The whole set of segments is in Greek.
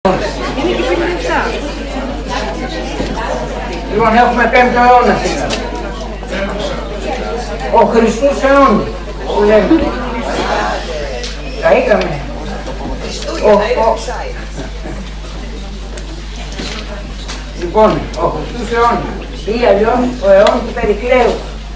Είναι και 57. Λοιπόν, έχουμε 5ο αιώνα σήμερα. Ο Χριστούς αιώνας που λέμε. Καήκαμε. Λοιπόν, ο Χριστούς αιώνας ή αλλιώς ο αιών του Περικλέου.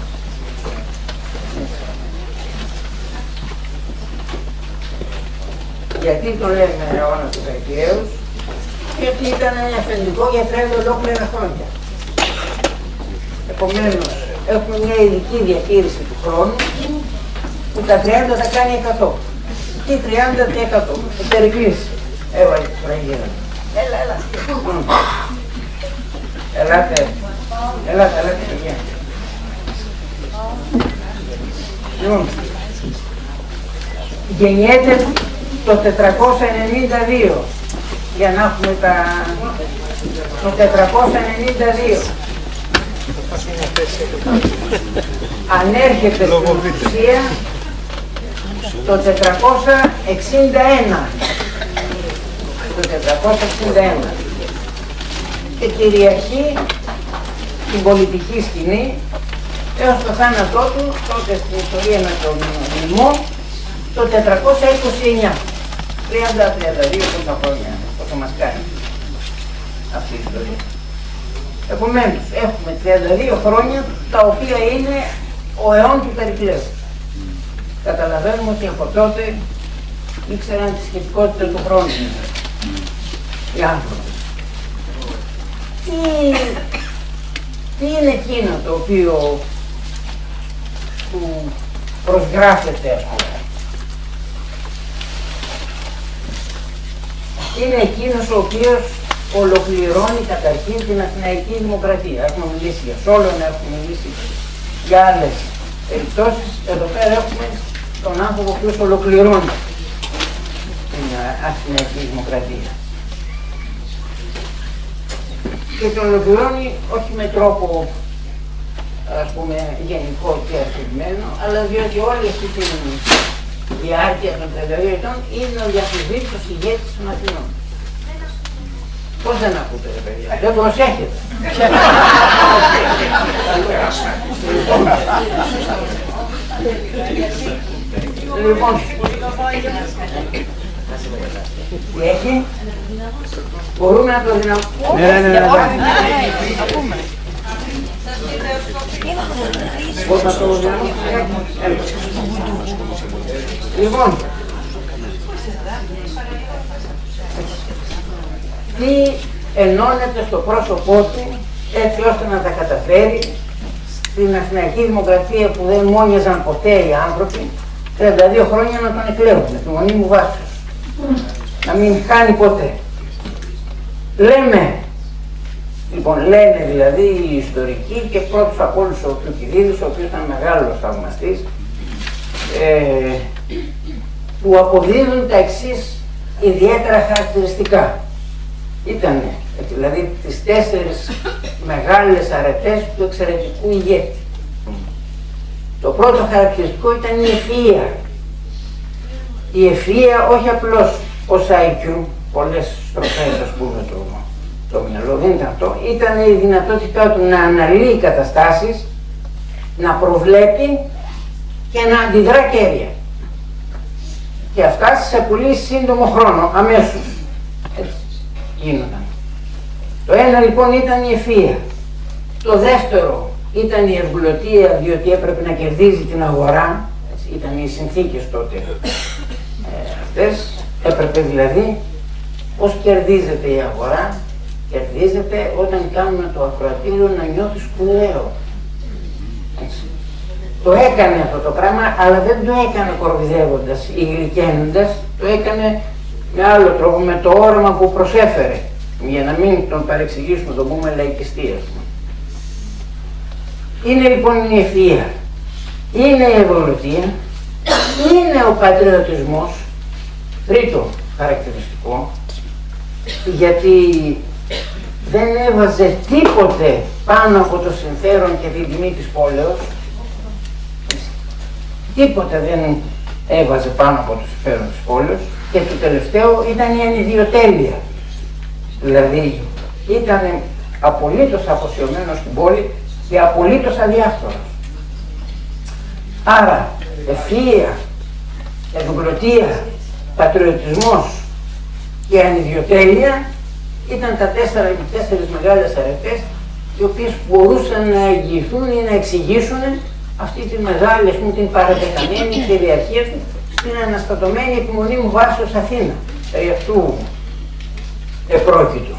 Γιατί το λέμε αιώνα του Περικλέου? Γιατί ήταν αφεντικό για 30 ολόκληρα χρόνια. Επομένως, έχουμε μια ειδική διαχείριση του χρόνου που τα 30 θα κάνει 100. Τι 30%. Περικλής. Έβαλε τη φραγίδα. Έλα. Ελάτε, παιδιά. Λοιπόν, γεννιέται το 492. Για να έχουμε το 492. Ανέρχεται στην ουσία το 461. Το 461. Και κυριαρχεί την πολιτική σκηνή έως το θάνατό του, τότε στην ιστορία με τον Λιμμό, το 429. 30-32 πόσα χρόνια, πόσο μας κάνει αυτή η ιστορία. Επομένως, έχουμε 32 χρόνια τα οποία είναι ο αιών του Περικλέου. Καταλαβαίνουμε ότι από τότε ήξεραν τη σχετικότητα του χρόνου οι άνθρωποι. Τι είναι εκείνο το οποίο που προσγράφεται, ας πούμε? Είναι εκείνος ο οποίος ολοκληρώνει καταρχήν την Αθηναϊκή Δημοκρατία. Έχουμε μιλήσει για Σόλωνα, έχουμε μιλήσει για άλλες περιπτώσεις. Εδώ πέρα έχουμε τον άνθρωπο ο οποίος ολοκληρώνει την Αθηναϊκή Δημοκρατία. Και τον ολοκληρώνει όχι με τρόπο, ας πούμε, γενικό και αφηρημένο, αλλά διότι όλη αυτή τη διάρκεια των 32 ετών είναι ο διαφυσβήτητος ηγέτης των Αθηνών. Πώς δεν ακούτε, ρε παιδιά, δεν προσέχετε. Λοιπόν, τι έχει? Μπορούμε να το δυναμώσουμε? Ναι. Πώς να το δυναμώσουμε? Λοιπόν, τι ενώνεται στο πρόσωπό του έτσι ώστε να τα καταφέρει στην Αθηναϊκή Δημοκρατία που δεν μόνιαζαν ποτέ οι άνθρωποι 32 χρόνια να τον εκλέγουν με τη μονή μου βάσεως. Να μην χάνει ποτέ. Λένε δηλαδή οι ιστορικοί και πρώτος από όλους ο Θουκυδίδης, ο οποίος ήταν μεγάλος θαυμαστής, που αποδίδουν τα εξής ιδιαίτερα χαρακτηριστικά. Ήτανε δηλαδή τις 4 μεγάλες αρετές του εξαιρετικού ηγέτη. Το πρώτο χαρακτηριστικό ήταν η ευφυΐα. Η ευφυΐα όχι απλώς ως IQ, πολλές στροφές ας πούμε το μυαλό, δεν ήταν αυτό, ήταν η δυνατότητά του να αναλύει καταστάσεις, να προβλέπει και να αντιδρά κέρια. Και αυτά σε πολύ σύντομο χρόνο, αμέσως. Έτσι γίνονταν. Το ένα λοιπόν ήταν η ευφυΐα. Το δεύτερο ήταν η ευγλωτία, διότι έπρεπε να κερδίζει την αγορά. Έτσι, ήταν οι συνθήκες τότε αυτές. Έπρεπε δηλαδή, πώς κερδίζεται η αγορά? Κερδίζεται όταν κάνουμε το ακροατήριο να νιώθει σπουδαίο. Έτσι. Το έκανε αυτό το πράγμα, αλλά δεν το έκανε κοροϊδεύοντας ή γλυκαίνοντας, το έκανε με άλλο τρόπο, με το όραμα που προσέφερε, για να μην τον παρεξηγήσουμε, τον πούμε λαϊκιστή. Είναι λοιπόν η ευφυΐα, είναι η ευρωλωτία, είναι ο πατριωτισμός, τρίτο χαρακτηριστικό, γιατί δεν έβαζε τίποτε πάνω από το συμφέρον και την τιμή της πόλεως. Τίποτε δεν έβαζε πάνω από το συμφέρον της πόλεως. Και το τελευταίο ήταν η ανιδιοτέλεια. Δηλαδή ήταν απολύτως αφοσιωμένος στην πόλη και απολύτως αδιάφθορος. Άρα ευφυΐα, ευγλωτία, πατριωτισμός και ανιδιοτέλεια ήταν τα τέσσερις μεγάλες αρετές οι οποίες μπορούσαν να εγγυηθούν ή να εξηγήσουν αυτή τη μεγάλη, ας πούμε, την παρατεταμένη κυριαρχία του στην αναστατωμένη επιμονή μου βάσεως Αθήνα. Περί αυτού επρόκειτο.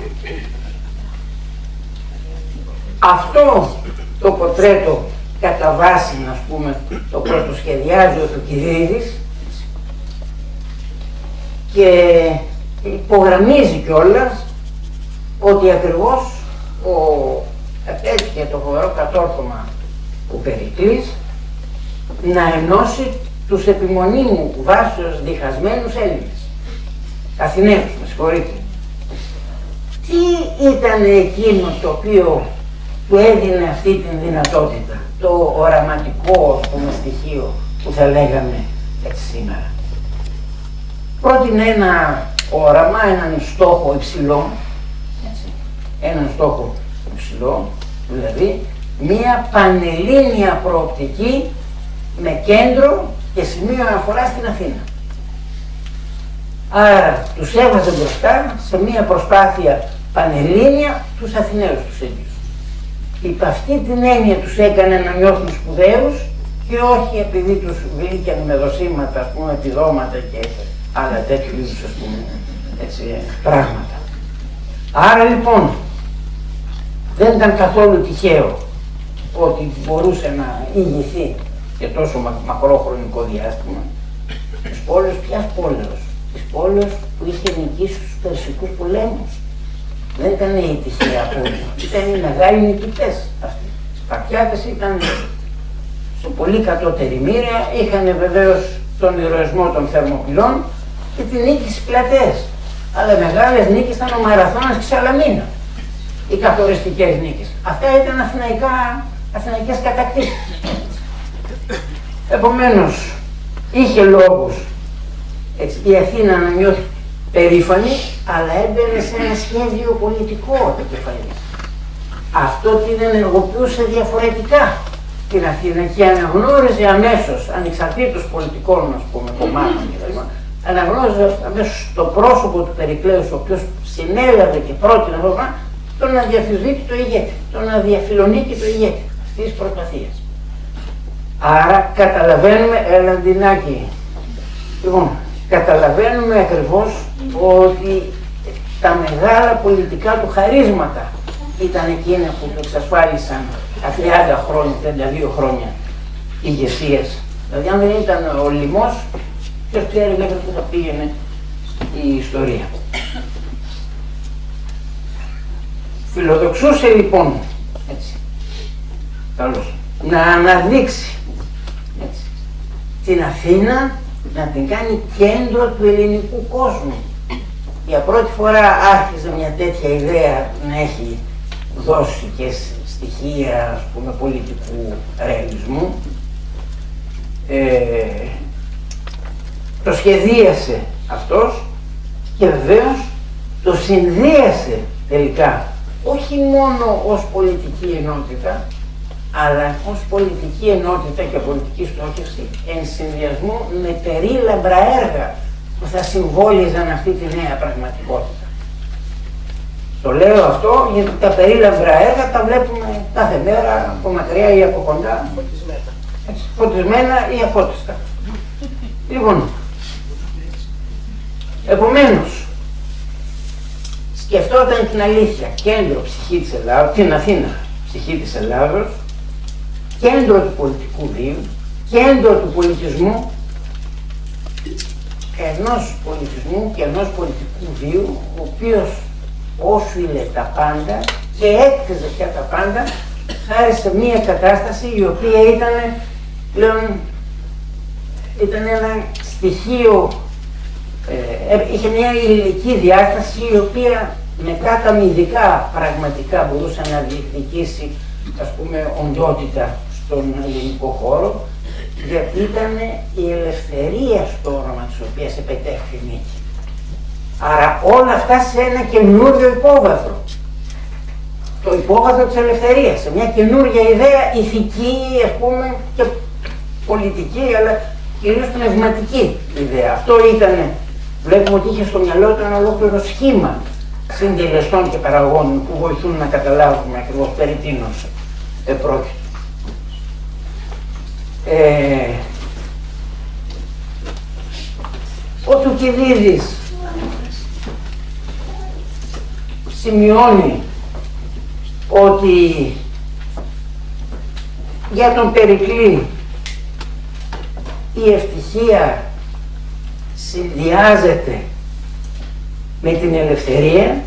Αυτό το πορτρέτο κατά βάση, ας πούμε, το πρωτοσχεδιάζει ο Θουκυδίδης και υπογραμμίζει κιόλας ότι ακριβώς έτυχε το φοβερό κατόρθωμα του Περικλής να ενώσει τους επιμονήμου βάσεως διχασμένους Έλληνες, Αθηναίους, με συγχωρείτε. Τι ήταν εκείνο το οποίο του έδινε αυτή την δυνατότητα, το οραματικό, ας πούμε, στοιχείο που θα λέγαμε έτσι σήμερα? Πρότεινε ένα όραμα, έναν στόχο υψηλό, έτσι, έναν στόχο υψηλό, δηλαδή μία πανελλήνια προοπτική με κέντρο και σημείο αναφορά στην Αθήνα. Άρα τους έβαζε μπροστά σε μία προσπάθεια πανελλήνια τους Αθηναίους τους ίδιους. Υπ' αυτή την έννοια τους έκανε να νιώθουν σπουδαίους και όχι επειδή τους βγήκαν με δοσήματα, ας πούμε, επιδόματα και άλλα τέτοιου είδους, ας πούμε, έτσι, πράγματα. Άρα λοιπόν δεν ήταν καθόλου τυχαίο ότι μπορούσε να ηγηθεί και τόσο μακρό χρονικό διάστημα της πόλης, ποιας πόλης? Της πόλης που είχε νικήσει στους Περσικούς πολέμους. Δεν ήταν οι τυχαία πόλη, ήταν οι μεγάλοι νικητές αυτοί. Οι Σπαρτιάτες ήταν σε πολύ κατώτερη μοίρα, είχαν βεβαίως τον ηρωισμό των Θερμοπυλών και τη νίκη στις Πλατείες. Αλλά μεγάλες νίκες ήταν ο Μαραθώνας και η Σαλαμίνα, οι καθοριστικές νίκες. Αυτά ήταν αθηναϊκές κατακτήσεις. Επομένως, είχε λόγους έτσι, η Αθήνα να νιώθει περήφανη, αλλά έμπαινε σε ένα σχέδιο πολιτικό επικεφαλής. Αυτό την ενεργοποιούσε διαφορετικά την Αθήνα και αναγνώριζε αμέσως, ανεξαρτήτως πολιτικών, ας πούμε, κομμάτων κλπ. Αναγνώριζε αμέσως το πρόσωπο του Περικλέους, ο οποίος συνέλαβε και πρότεινε το να διαφυλονίκει το ηγέτη, το να διαφιλονίκει το ηγέτη αυτής της προσπαθίας. Άρα καταλαβαίνουμε, Ελλαντινάκη, λοιπόν, καταλαβαίνουμε ακριβώς ότι τα μεγάλα πολιτικά του χαρίσματα ήταν εκείνα που του εξασφάλισαν τα 30 χρόνια, 32 χρόνια ηγεσίας. Δηλαδή αν δεν ήταν ο λοιμός, ποιος ξέρει μέχρι που θα πήγαινε η ιστορία. Φιλοδοξούσε λοιπόν, έτσι, καλώς, να αναδείξει, έτσι, την Αθήνα, να την κάνει κέντρο του ελληνικού κόσμου. Για πρώτη φορά άρχισε μια τέτοια ιδέα να έχει δώσει και στοιχεία, ας πούμε, πολιτικού ρεαλισμού. Το σχεδίασε αυτός και βεβαίως το συνδύασε τελικά, όχι μόνο ως πολιτική ενότητα, αλλά ως πολιτική ενότητα και πολιτική στόχευση εν συνδυασμό με περίλαμπρα έργα που θα συμβόλιζαν αυτή τη νέα πραγματικότητα. Το λέω αυτό γιατί τα περίλαμπρα έργα τα βλέπουμε κάθε μέρα από μακριά ή από κοντά, φωτισμένα ή αφώτιστα. Λοιπόν, επομένως, σκεφτόταν την αλήθεια, κέντρο ψυχή της Ελλάδος, την Αθήνα, ψυχή της Ελλάδος, κέντρο του πολιτικού βίου, κέντρο του πολιτισμού, ενός πολιτισμού και ενός πολιτικού βίου, ο οποίος όφιλε τα πάντα και έκτιζε πια τα πάντα χάρη σε μια κατάσταση η οποία ήταν πλέον ένα στοιχείο, είχε μια υλική διάσταση η οποία μετά τα μυδικά πραγματικά μπορούσε να διεκδικήσει, ας πούμε, οντότητα στον ελληνικό χώρο, γιατί ήταν η ελευθερία στο όνομα της οποίας επετεύχθη νίκη. Άρα όλα αυτά σε ένα καινούριο υπόβαθρο. Το υπόβαθρο της ελευθερίας, σε μια καινούργια ιδέα ηθική, ας πούμε, και πολιτική, αλλά κυρίως πνευματική ιδέα. Αυτό ήταν, βλέπουμε ότι είχε στο μυαλό του ένα ολόκληρο σχήμα συντελεστών και παραγόνων που βοηθούν να καταλάβουμε ακριβώς περί τίνος πρόκειται. Ο Θουκυδίδης σημειώνει ότι για τον Περικλή η ευτυχία συνδυάζεται με την ελευθερία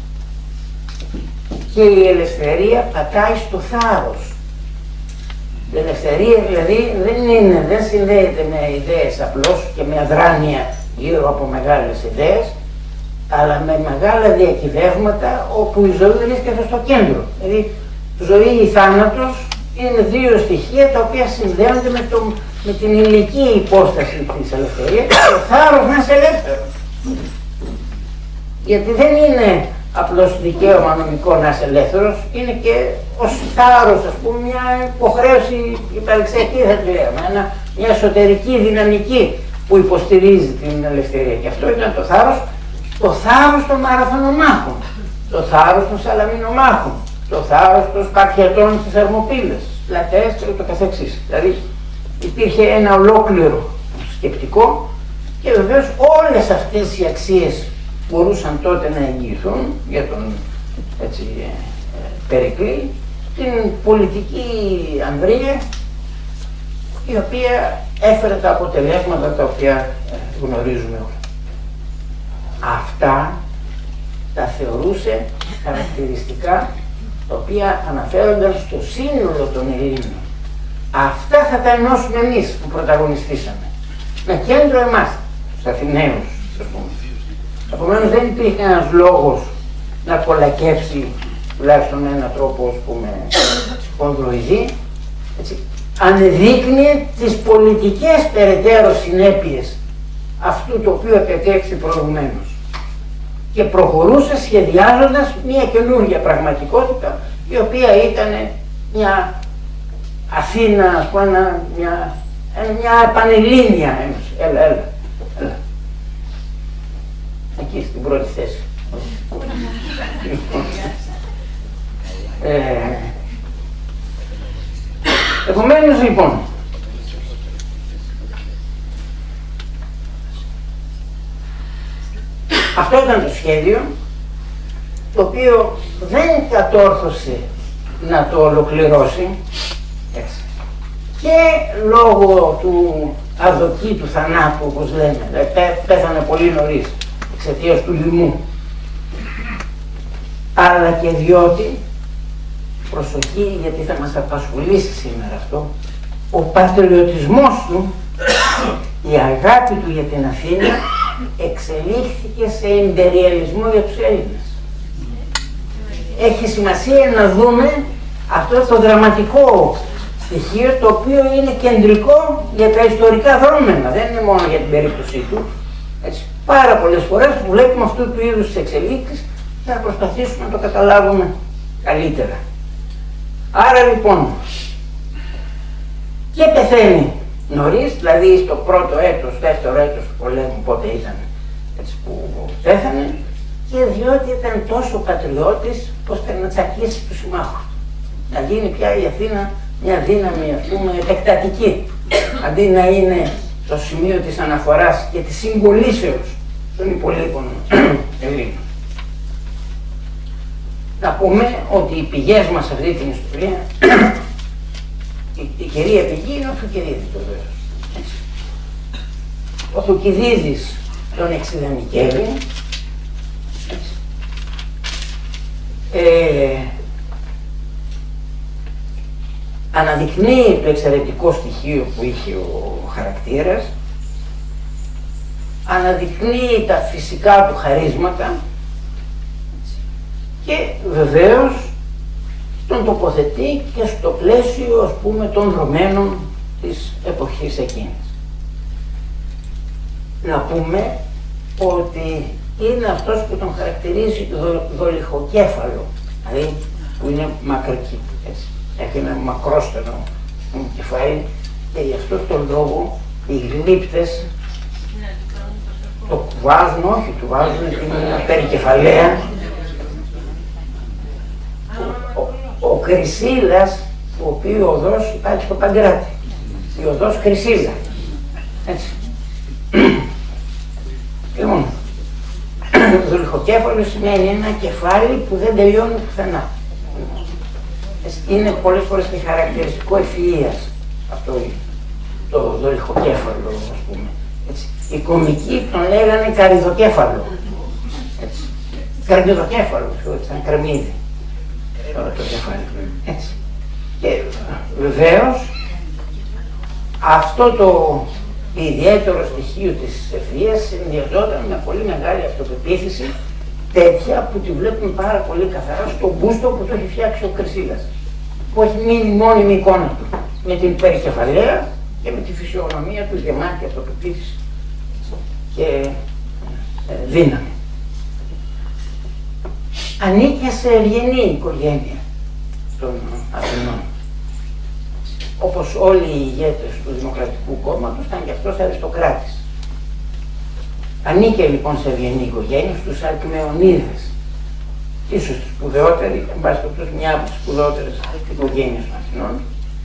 και η ελευθερία πατάει στο θάρρος. Η ελευθερία δηλαδή δεν συνδέεται με ιδέες απλώς και με αδράνεια γύρω από μεγάλες ιδέες, αλλά με μεγάλα διακυβεύματα όπου η ζωή βρίσκεται στο κέντρο. Δηλαδή, ζωή ή θάνατος είναι δύο στοιχεία τα οποία συνδέονται με την υλική υπόσταση της ελευθερίας και το θάρρος να είσαι ελεύθερος. Γιατί δεν είναι απλώς δικαίωμα νομικό να είσαι ελεύθερος, είναι και ως θάρρος, ας πούμε, μια υποχρέωση υπαρξιακή, θα τη λέγαμε, μια εσωτερική δυναμική που υποστηρίζει την ελευθερία. Και αυτό ήταν το θάρρος των μαραθωνομάχων, το θάρρος των σαλαμινομάχων, το θάρρος των Σπαρτιατών στις Θερμοπύλες, Πλατές και ούτω καθεξής. Δηλαδή υπήρχε ένα ολόκληρο σκεπτικό και βεβαίως όλες αυτές οι αξίες μπορούσαν τότε να εγγυηθούν για τον Περικλή την πολιτική ανδρεία, η οποία έφερε τα αποτελέσματα τα οποία γνωρίζουμε όλοι. Αυτά τα θεωρούσε χαρακτηριστικά τα οποία αναφέρονταν στο σύνολο των Ελλήνων. Αυτά θα τα ενώσουμε εμείς που πρωταγωνιστήσαμε. Με κέντρο εμάς, τους Αθηναίους, ας πούμε. Επομένως δεν υπήρχε ένας λόγος να κολακεύσει τουλάχιστον έναν τρόπο, ας πούμε, χονδροειδή. Ανεδείκνυε τις πολιτικές περαιτέρω συνέπειες αυτού το οποίο επετέχθη προηγουμένως και προχωρούσε σχεδιάζοντας μια καινούργια πραγματικότητα, η οποία ήταν μια Αθήνα, ας πούμε, μια πανελλήνια ένωση. Έλα. Εκεί στην πρώτη θέση. Επομένως λοιπόν, αυτό ήταν το σχέδιο, το οποίο δεν κατόρθωσε να το ολοκληρώσει, έτσι, και λόγω του αδοκίτου θανάτου, όπως λέμε, δηλαδή πέθανε πολύ νωρίς εξαιτίας του λοιμού, αλλά και διότι, προσοχή γιατί θα μας απασχολήσει σήμερα αυτό, ο πατριωτισμός του, η αγάπη του για την Αθήνα εξελίχθηκε σε ιμπεριαλισμό για τους Έλληνες. Έχει σημασία να δούμε αυτό το δραματικό στοιχείο, το οποίο είναι κεντρικό για τα ιστορικά δρόμενα, δεν είναι μόνο για την περίπτωσή του. Έτσι, πάρα πολλές φορές που βλέπουμε αυτού του είδους τις εξελίξεις, θα προσπαθήσουμε να το καταλάβουμε καλύτερα. Άρα λοιπόν, και πεθαίνει νωρίς, δηλαδή στο πρώτο έτος, δεύτερο έτος του πολέμου, πότε ήταν, έτσι, που πέθανε, και διότι ήταν τόσο πατριώτης ώστε να τσακίσει τους συμμάχους. Να γίνει πια η Αθήνα μια δύναμη, ας πούμε, επεκτατική, αντί να είναι το σημείο της αναφοράς και της συγκολήσεως των υπολείπων Ελλήνων. Να πούμε ότι οι πηγές μας σε αυτή την ιστορία, η κυρία πηγή είναι ο Θουκυδίδης βεβαίως. Ο Θουκυδίδης τον εξειδανικεύει, αναδεικνύει το εξαιρετικό στοιχείο που είχε ο χαρακτήρας, αναδεικνύει τα φυσικά του χαρίσματα και βεβαίως τον τοποθετεί και στο πλαίσιο, ας πούμε, των δρομένων της εποχής εκείνης. Να πούμε ότι είναι αυτός που τον χαρακτηρίζει δολιχοκέφαλο, δηλαδή που είναι μακρική, έτσι. Έχει ένα μακρόστενο κεφάλι και γι' αυτό τον λόγο οι γλύπτες το κουβάζουν, όχι, του βάζουν την περικεφαλαία. Ο Κρυσίλας, ο οποίος οδός υπάρχει στο Παγκράτη, η οδός Κρυσίλα, έτσι. Λοιπόν, δολιχοκέφαλο σημαίνει ένα κεφάλι που δεν τελειώνει πουθενά. Είναι πολλές φορές και χαρακτηριστικό ευφυΐας αυτό το δολιχοκέφαλο, ας πούμε. Έτσι. Οι κομικοί τον λέγανε καρυδοκέφαλο. Έτσι. Καρυδοκέφαλο, ήταν κρεμμύδι. Το κεφάλι. Έτσι. Και βεβαίως αυτό το ιδιαίτερο στοιχείο της ευφυΐας συνδυαζόταν με πολύ μεγάλη αυτοπεποίθηση, τέτοια που τη βλέπουμε πάρα πολύ καθαρά στο μπούστο που το έχει φτιάξει ο Κρυσίλας, που έχει μείνει μόνιμη εικόνα του, με την περικεφαλαία και με τη φυσιογνωμία του γεμάτη αυτοπεποίθηση και δύναμη. Ανήκε σε ευγενή οικογένεια των Αθηνών. Όπως όλοι οι ηγέτες του Δημοκρατικού Κόμματος, ήταν και αυτός αριστοκράτης. Ανήκε λοιπόν σε ευγενή οικογένεια, στους Αλκμεονίδες. Ίσως τη σπουδαιότερη, εν πάση περιπτώσει μια από τις σπουδαιότερες οικογένειες των Αθηνών.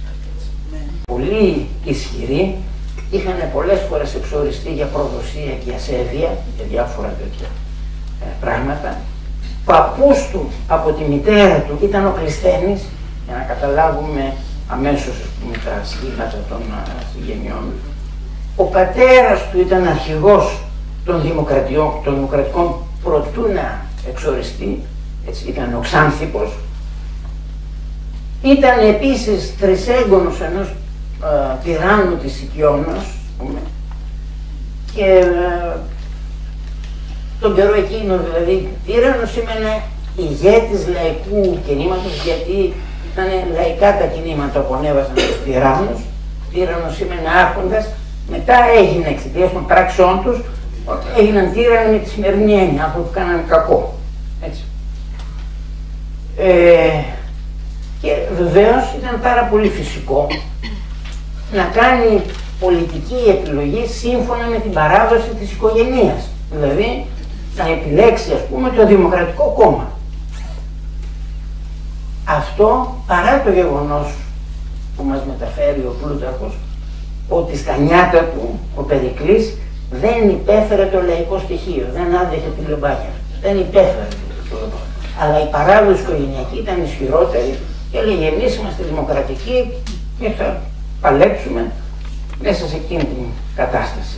Πολύ ισχυροί, είχαν πολλές φορές εξοριστεί για προδοσία και ασέβεια, και διάφορα τέτοια πράγματα. Παππούς του από τη μητέρα του ήταν ο Κλεισθένης, για να καταλάβουμε αμέσως τα σχήματα των συγγενειών. Ο πατέρας του ήταν αρχηγός των δημοκρατικών προτού να εξοριστεί, έτσι, ήταν ο Ξάνθιπος. Ήταν επίσης τρισέγγονος ενός τυράννου της Σικιώνος και τον καιρό εκείνο, δηλαδή, τύραννος σήμαινε ηγέτης λαϊκού κινήματος, γιατί ήταν λαϊκά τα κινήματα που ανέβασαν τους τυράννους. Τύραννος σήμαινε άρχοντας, μετά έγινε εξαιτίας των πράξεών τους, έγιναν τύραννοι με τη σημερινή έννοια, άνθρωποι που κάνανε κακό. Έτσι. Και βεβαίως ήταν πάρα πολύ φυσικό να κάνει πολιτική επιλογή σύμφωνα με την παράδοση της οικογένειας. Δηλαδή να επιλέξει, ας πούμε, το Δημοκρατικό Κόμμα. Αυτό παρά το γεγονός που μας μεταφέρει ο Πλούταρχος ότι στα νιάτα του ο Περικλής δεν υπέφερε το λαϊκό στοιχείο, δεν άντεχε τη λομπάκια, δεν υπέφερε το λομπάκια. Αλλά η παράδοση οικογενειακή ήταν ισχυρότερη και έλεγε εμείς είμαστε δημοκρατικοί και θα παλέψουμε μέσα σε εκείνη την κατάσταση.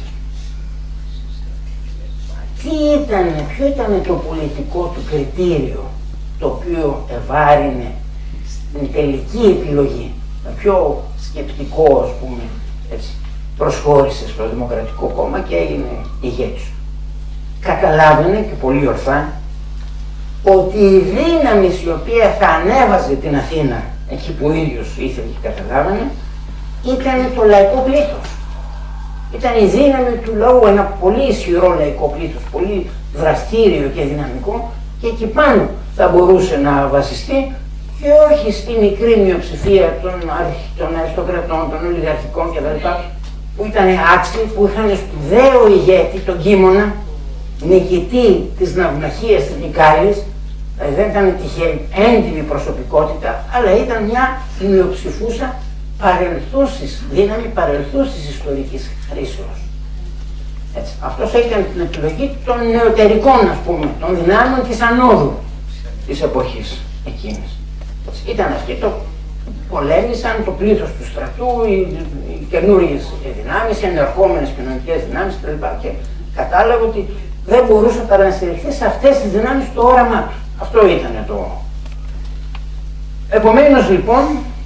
Ποιο ήταν το πολιτικό του κριτήριο το οποίο ευάρυνε στην τελική επιλογή, με πιο σκεπτικό, ας πούμε, έτσι, προσχώρησε στο Δημοκρατικό Κόμμα και έγινε ηγέτης του. Καταλάβαινε και πολύ ορθά ότι η δύναμη η οποία θα ανέβαζε την Αθήνα εκεί που ο ίδιος ήθελε και καταλάβαινε ήταν το λαϊκό πλήθος. Ήταν η δύναμη του λαού, ένα πολύ ισχυρό λαϊκό πλήθος, πολύ δραστήριο και δυναμικό, και εκεί πάνω θα μπορούσε να βασιστεί και όχι στη μικρή μειοψηφία των αριστοκρατών, των ολιγαρχικών κτλ. Που ήταν άξιοι, που είχαν σπουδαίο ηγέτη, τον Κίμωνα, νικητή της ναυμαχίας της Νικάλης, δηλαδή δεν ήταν τυχαία έντιμη προσωπικότητα, αλλά ήταν μια μειοψηφούσα παρελθούσης, δύναμη παρελθούσης ιστορικής χρήσεως. Αυτός έκανε την επιλογή των νεωτερικών, ας πούμε, των δυνάμεων της ανόδου της εποχής εκείνης. Ήταν αυτοί το πολέμησαν το πλήθος του στρατού, οι καινούριες δυνάμεις, οι ενερχόμενες κοινωνικές δυνάμεις κλπ. Και κατάλαβε ότι δεν μπορούσε παρά να στηριχθεί σε αυτές τις δυνάμεις το όραμά του. Αυτό ήταν το. Επομένως λοιπόν,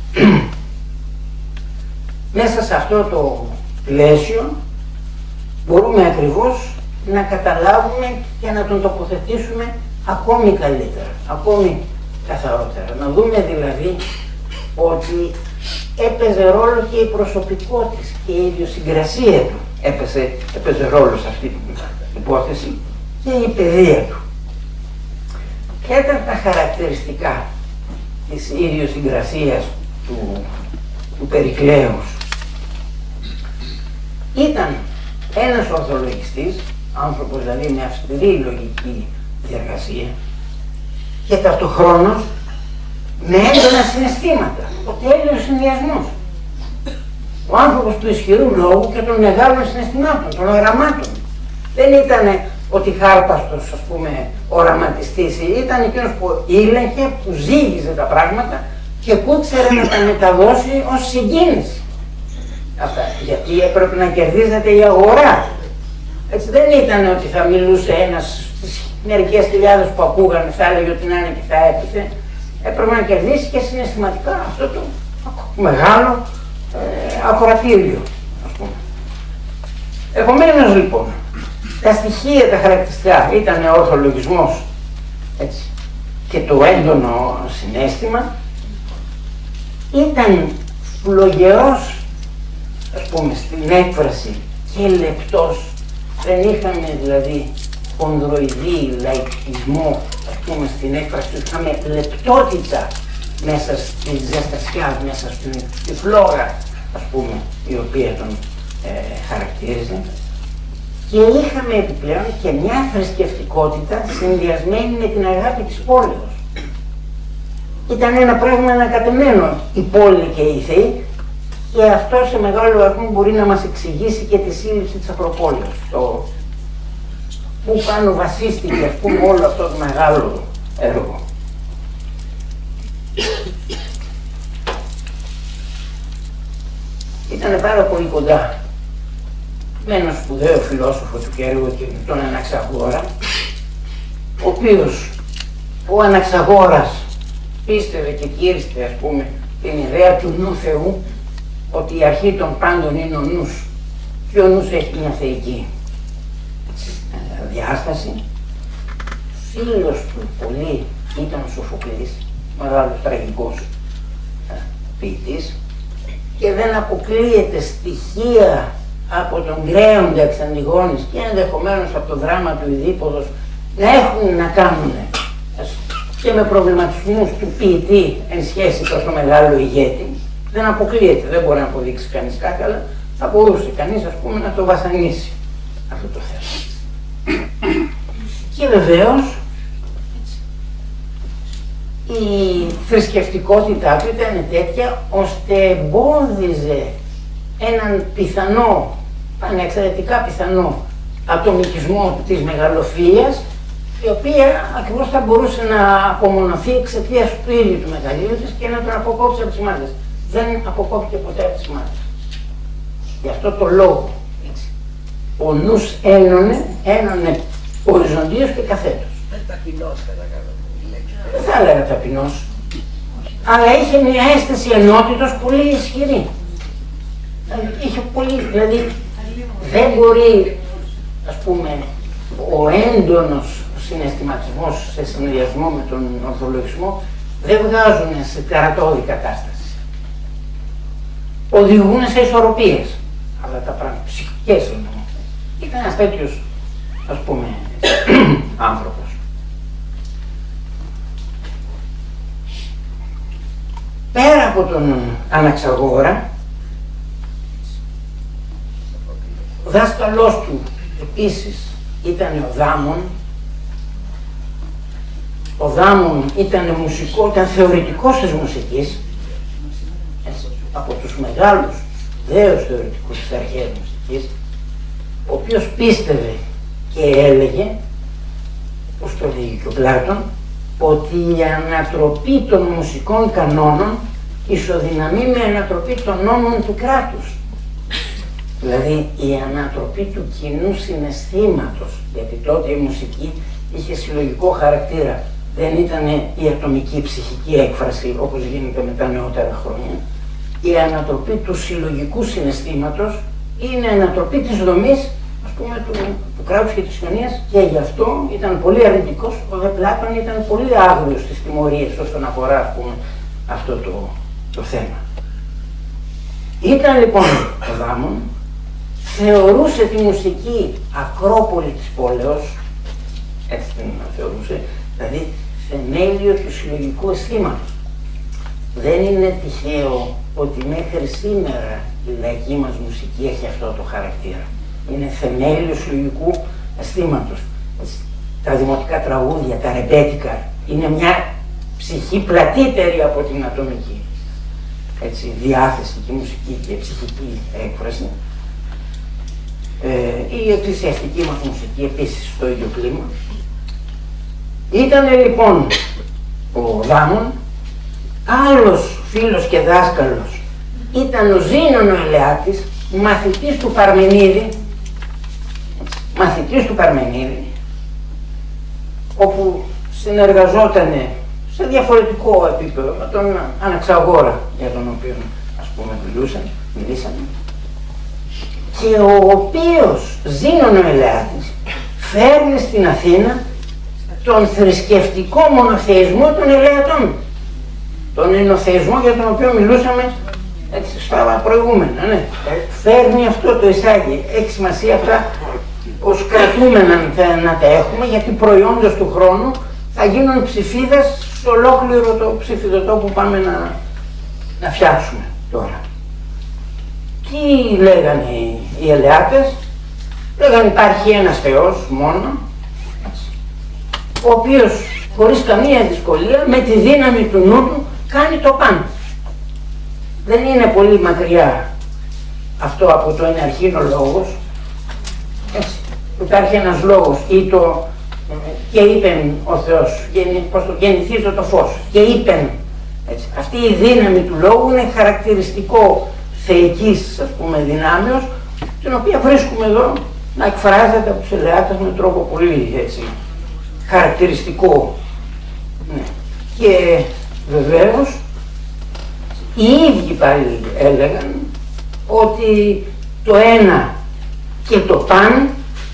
μέσα σε αυτό το πλαίσιο μπορούμε ακριβώς να καταλάβουμε και να τον τοποθετήσουμε ακόμη καλύτερα, ακόμη καθαρότερα. Να δούμε δηλαδή ότι έπαιζε ρόλο και η προσωπικότητα και η ιδιοσυγκρασία του έπαιζε ρόλο σε αυτή την υπόθεση και η παιδεία του. Ποια ήταν τα χαρακτηριστικά της ιδιοσυγκρασίας του Περικλέους? Ήταν ένας ορθολογιστής, άνθρωπος δηλαδή με αυστηρή λογική διεργασία και ταυτοχρόνως με έντονα συναισθήματα, ο τέλειος συνδυασμός. Ο άνθρωπος του ισχυρού λόγου και των μεγάλων συναισθημάτων, των οραμάτων. Δεν ήταν ότι χάρπαστος, ας πούμε, οραματιστής, ήταν εκείνος που ήλεγχε, που ζήγιζε τα πράγματα και που ήξερε να τα μεταδώσει ως συγκίνηση. Αυτά, γιατί έπρεπε να κερδίζεται η αγορά. Έτσι δεν ήταν ότι θα μιλούσε ένας στις μερικές χιλιάδες που ακούγανε, θα έλεγε ότι να είναι και θα έπιθε. Έπρεπε να κερδίσει και συναισθηματικά αυτό το μεγάλο ακροατήριο, ας πούμε. Επομένως λοιπόν, τα στοιχεία, τα χαρακτηριστικά ήταν ο ορθολογισμός, έτσι, και το έντονο συναίσθημα, ήταν φλογερός, ας πούμε, στην έκφραση και λεπτός. Δεν είχαμε δηλαδή χονδροειδή, λαϊκισμό, ας πούμε, στην έκφραση του. Είχαμε λεπτότητα μέσα στη ζεστασιά, μέσα στη φλόγα, ας πούμε, η οποία τον χαρακτήριζε. Και είχαμε επιπλέον και μια θρησκευτικότητα συνδυασμένη με την αγάπη της πόλεως. Ήταν ένα πράγμα ανακατεμένο η πόλη και οι θεοί, και αυτό σε μεγάλο βαθμό μπορεί να μας εξηγήσει και τη σύλληψη της Ακροπόλεως. Το που πάνω βασίστηκε, ας πούμε, όλο αυτό το μεγάλο έργο. Ήταν πάρα πολύ κοντά με έναν σπουδαίο φιλόσοφο του Κέργου και τον Αναξαγόρα, ο οποίος ο Αναξαγόρας πίστευε και κήρυστε, ας πούμε, την ιδέα του νου Θεού, ότι η αρχή των πάντων είναι ο νους και ο νους έχει μια θεϊκή διάσταση. Φίλος του πολύ ήταν ο Σοφοκλής, μεγάλος τραγικός ποιητής, και δεν αποκλείεται στοιχεία από τον Γκρέοντα εξ Αντιγόνης και ενδεχομένως από το δράμα του Ιδίποδος να έχουν να κάνουν και με προβληματισμούς του ποιητή εν σχέση προς το μεγάλο ηγέτη. Δεν αποκλείεται, δεν μπορεί να αποδείξει κανείς κάτι, αλλά θα μπορούσε κανείς, ας πούμε, να το βασανίσει αυτό το θέμα. Και βεβαίως η θρησκευτικότητά του ήταν τέτοια ώστε εμπόδιζε έναν πιθανό, πανεξαιρετικά πιθανό ατομικισμό της μεγαλοφυΐας, η οποία ακριβώς θα μπορούσε να απομονωθεί εξαιτίας του ίδιου του μεγαλείου της και να τον αποκόψει από τις μάτες. Δεν αποκόπηκε ποτέ από τις μάτες. Γι' αυτό το λόγο, έτσι, ο νους ένωνε οριζοντίως και καθέτως. Ταπεινός θα λέγαμε. Δεν θα έλεγα ταπεινός, αλλά είχε μια αίσθηση ενότητος πολύ ισχυρή. Είχε πολύ, δηλαδή δεν μπορεί, ας πούμε, ο έντονος συναισθηματισμός σε συνδυασμό με τον ορθολογισμό δεν βγάζουν σε τερατώδη κατάσταση. Οδηγούν σε ισορροπίες, αλλά τα πράγματα ψυχικές εννοώ. Ήταν ένας τέτοιος, ας πούμε, άνθρωπος. Πέρα από τον Αναξαγόρα, ο δάσκαλός του επίσης ήταν ο Δάμων. Ο Δάμων ήταν μουσικό, ήταν θεωρητικός της μουσικής, από τους μεγάλους, σπουδαίους θεωρητικούς της αρχαίας μουσικής, ο οποίος πίστευε και έλεγε, όπως το λέγει και ο Πλάτων, ότι η ανατροπή των μουσικών κανόνων ισοδυναμεί με ανατροπή των νόμων του κράτους. Δηλαδή η ανατροπή του κοινού συναισθήματος, γιατί τότε η μουσική είχε συλλογικό χαρακτήρα. Δεν ήταν η ατομική ψυχική έκφραση όπως γίνεται με τα νεότερα χρόνια. Η ανατροπή του συλλογικού συναισθήματος είναι η ανατροπή της δομής, ας πούμε, του κράτους και της κοινωνίας, και γι' αυτό ήταν πολύ αρνητικός. Ο δε Πλάτων ήταν πολύ άγριος στις τιμωρίες όσον αφορά, ας πούμε, αυτό το θέμα. Ήταν λοιπόν ο Δάμων, θεωρούσε τη μουσική ακρόπολη της πόλεως, έτσι την θεωρούσε, δηλαδή θεμέλιο του συλλογικού αισθήματος. Δεν είναι τυχαίο ότι μέχρι σήμερα η λαϊκή μας μουσική έχει αυτό το χαρακτήρα. Είναι θεμέλιο συλλογικού αισθήματος. Τα δημοτικά τραγούδια, τα ρεμπέτικα, είναι μια ψυχή πλατύτερη από την ατομική. Έτσι, διάθεση και μουσική και ψυχική έκφραση. Η εκκλησιαστική μας μουσική επίσης στο ίδιο κλίμα. Ήτανε λοιπόν ο Δάμων, άλλος φίλος και δάσκαλος ήταν ο Ζήνων ο Ελεάτης, μαθητής του Παρμενίδη, όπου συνεργαζότανε σε διαφορετικό επίπεδο με τον Αναξαγόρα, για τον οποίο ας πούμε μιλήσαμε, και ο οποίος Ζήνων ο Ελεάτης φέρνει στην Αθήνα τον θρησκευτικό μονοθεϊσμό των Ελεατών, τον ενωθεϊσμό για τον οποίο μιλούσαμε έτσι στα προηγούμενα, ναι. Φέρνει αυτό το εισάγει, έχει σημασία αυτά ως κρατούμενα να τα έχουμε, γιατί προϊόντος του χρόνου θα γίνουν ψηφίδες σε ολόκληρο το ψηφιδωτό που πάμε να φτιάξουμε τώρα. Τι λέγανε οι Ελεάτες? Λέγανε υπάρχει ένας Θεός μόνο, ο οποίος χωρίς καμία δυσκολία με τη δύναμη του νου του κάνει το πάντα. Δεν είναι πολύ μακριά αυτό από το εναρχήνο λόγος. Έτσι. Υπάρχει ένας λόγος ή το και είπεν ο Θεός, γεννηθήτω το φως και είπεν. Έτσι. Αυτή η δύναμη του λόγου είναι χαρακτηριστικό θεϊκής, ας πούμε, δυνάμεως, την οποία βρίσκουμε εδώ να εκφράζεται από τους Ελεάτες με τρόπο πολύ έτσι, χαρακτηριστικό. Ναι. Και βεβαίως οι ίδιοι πάλι έλεγαν ότι το ένα και το παν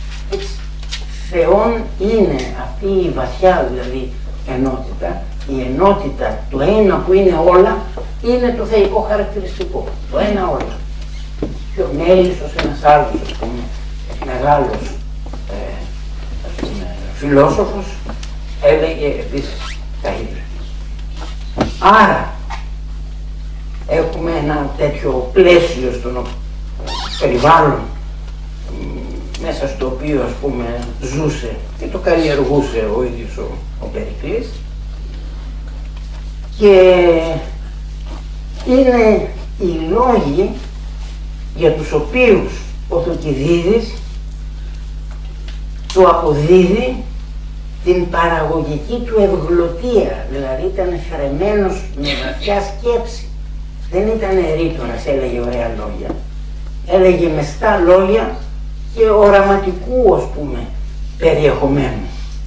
Θεόν είναι αυτή η βαθιά δηλαδή ενότητα, η ενότητα, το ένα που είναι όλα, είναι το θεϊκό χαρακτηριστικό, το ένα όλα. Και ο Μέλισσος, ένας άλλος, ας πούμε, μεγάλος φιλόσοφος, έλεγε επίσης τα ίδια. Άρα, έχουμε ένα τέτοιο πλαίσιο στο περιβάλλον μέσα στο οποίο, ας πούμε, ζούσε και το καλλιεργούσε ο ίδιος ο Περικλής, και είναι οι λόγοι για τους οποίους ο Θουκυδίδης του αποδίδει την παραγωγική του ευγλωτία, δηλαδή ήταν θρεμμένος με βαθιά σκέψη. Δεν ήταν ρήτορας, έλεγε ωραία λόγια. Έλεγε μεστά λόγια και οραματικού, ας πούμε, περιεχομένου.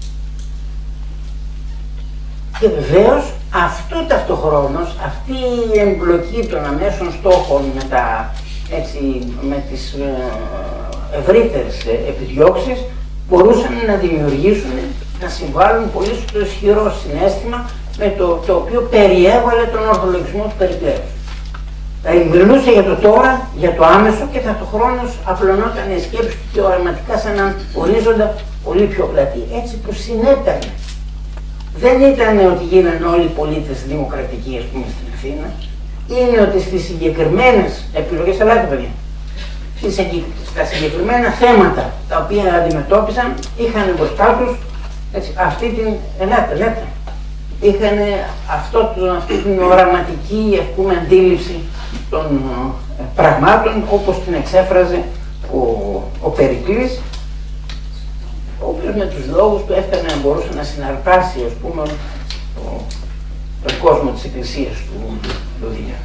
Και βεβαίως αυτό ταυτοχρόνως, αυτή η εμπλοκή των αμέσων στόχων με τις ευρύτερες επιδιώξεις μπορούσαν να δημιουργήσουν, να συμβάλλουν πολύ στο ισχυρό συναίσθημα με το οποίο περιέβαλε τον ορθολογισμό του Περικλέους. Μιλούσε για το τώρα, για το άμεσο, και ταυτοχρόνως απλωνόταν η σκέψη του και οραματικά σαν έναν ορίζοντα πολύ πιο πλατή. Έτσι που συνέτανε. Δεν ήταν ότι γίνανε όλοι οι πολίτες δημοκρατικοί, ας πούμε, στην Αθήνα. Είναι ότι στις συγκεκριμένες επιλογές, ελάτε παιδιά, στα συγκεκριμένα θέματα τα οποία αντιμετώπισαν, είχαν μπροστά τους αυτή την, ελάτε, είχαν αυτή την οραματική, ας πούμε, αντίληψη των πραγμάτων, όπως την εξέφραζε ο Περικλής, ο οποίος με τους λόγους του έφτανε να μπορούσε να συναρπάσει, ας πούμε, τον κόσμο της Εκκλησίας του Λουδία.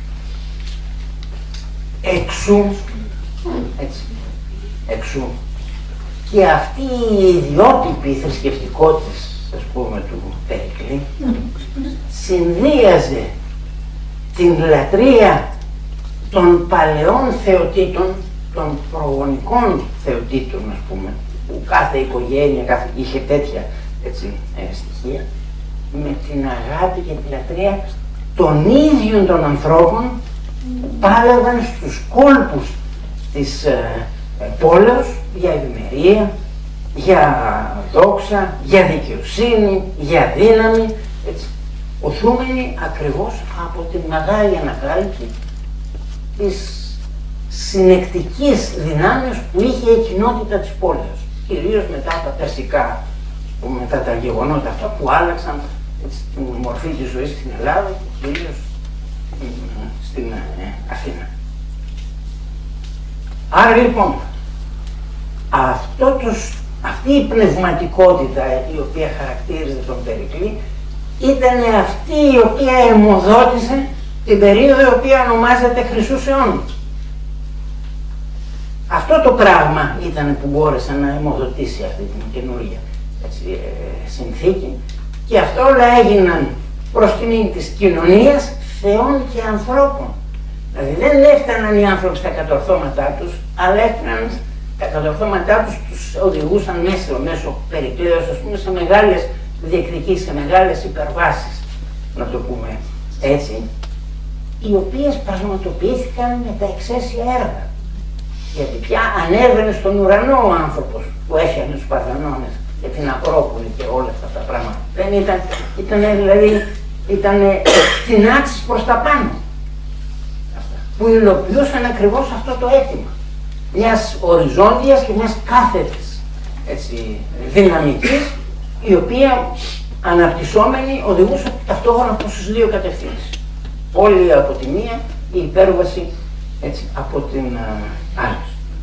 Εξού και αυτή η ιδιότυπη θρησκευτικότητα, ας πούμε, του Περικλή συνδύαζε την λατρεία των παλαιών θεοτήτων, των προγονικών θεοτήτων, ας πούμε, που κάθε οικογένεια είχε τέτοια στοιχεία, με την αγάπη και τη λατρεία των ίδιων των ανθρώπων που πάλευαν στους κόλπους της πόλεως για ευημερία, για δόξα, για δικαιοσύνη, για δύναμη, έτσι, οθούμενοι ακριβώς από τη μεγάλη ανακάλυψη της συνεκτικής δυνάμεως που είχε η κοινότητα της πόλης, κυρίως μετά τα περσικά, μετά τα γεγονότα αυτά που άλλαξαν έτσι, την μορφή της ζωής στην Ελλάδα και κυρίως στην Αθήνα. Άρα λοιπόν, αυτή η πνευματικότητα η οποία χαρακτήριζε τον Περικλή ήταν αυτή η οποία αιμοδότησε την περίοδο η οποία ονομάζεται Χρυσούς αιώνας. Αυτό το πράγμα ήταν που μπόρεσε να αιμοδοτήσει αυτή την καινούργια συνθήκη και αυτά όλα έγιναν προς τιμή της κοινωνίας, θεών και ανθρώπων. Δηλαδή δεν έφταναν οι άνθρωποι στα κατορθώματά τους, αλλά έφταναν τα κατορθώματά τους οδηγούσαν μέσω Περικλέως, ας πούμε, σε μεγάλες διεκδικήσεις, σε μεγάλες υπερβάσεις, να το πούμε έτσι, οι οποίες πραγματοποιήθηκαν με τα εξαίσια έργα. Γιατί πια ανέβαινε στον ουρανό ο άνθρωπος που έφτιανε τους Παρθενώνες και την Ακρόπολη και όλα αυτά τα πράγματα. Δεν ήταν εκτινάξεις προς τα πάνω, που υλοποιούσαν ακριβώς αυτό το αίτημα μιας οριζόντιας και μιας κάθετης δυναμικής, η οποία αναπτυσσόμενη οδηγούσε ταυτόχρονα προς τις δύο κατευθύνσεις. Όλοι από τη μία, η υπέρβαση από την άλλη.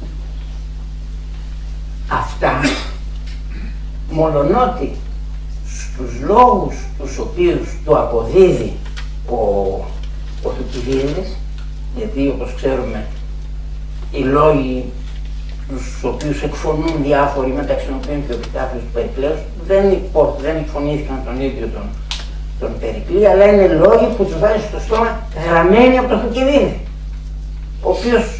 Αυτά, μολονότι στους λόγους τους οποίους το αποδίδει ο Θουκυδίδης, γιατί όπως ξέρουμε οι λόγοι τους οποίους εκφωνούν διάφοροι, μεταξύ των οποίων και ο επιτάφιος του Περικλέους, δεν εκφωνήθηκαν τον ίδιο τον Περικλή, αλλά είναι λόγοι που τους βάζει στο στόμα γραμμένοι από τον Θουκυδίδη, ο οποίος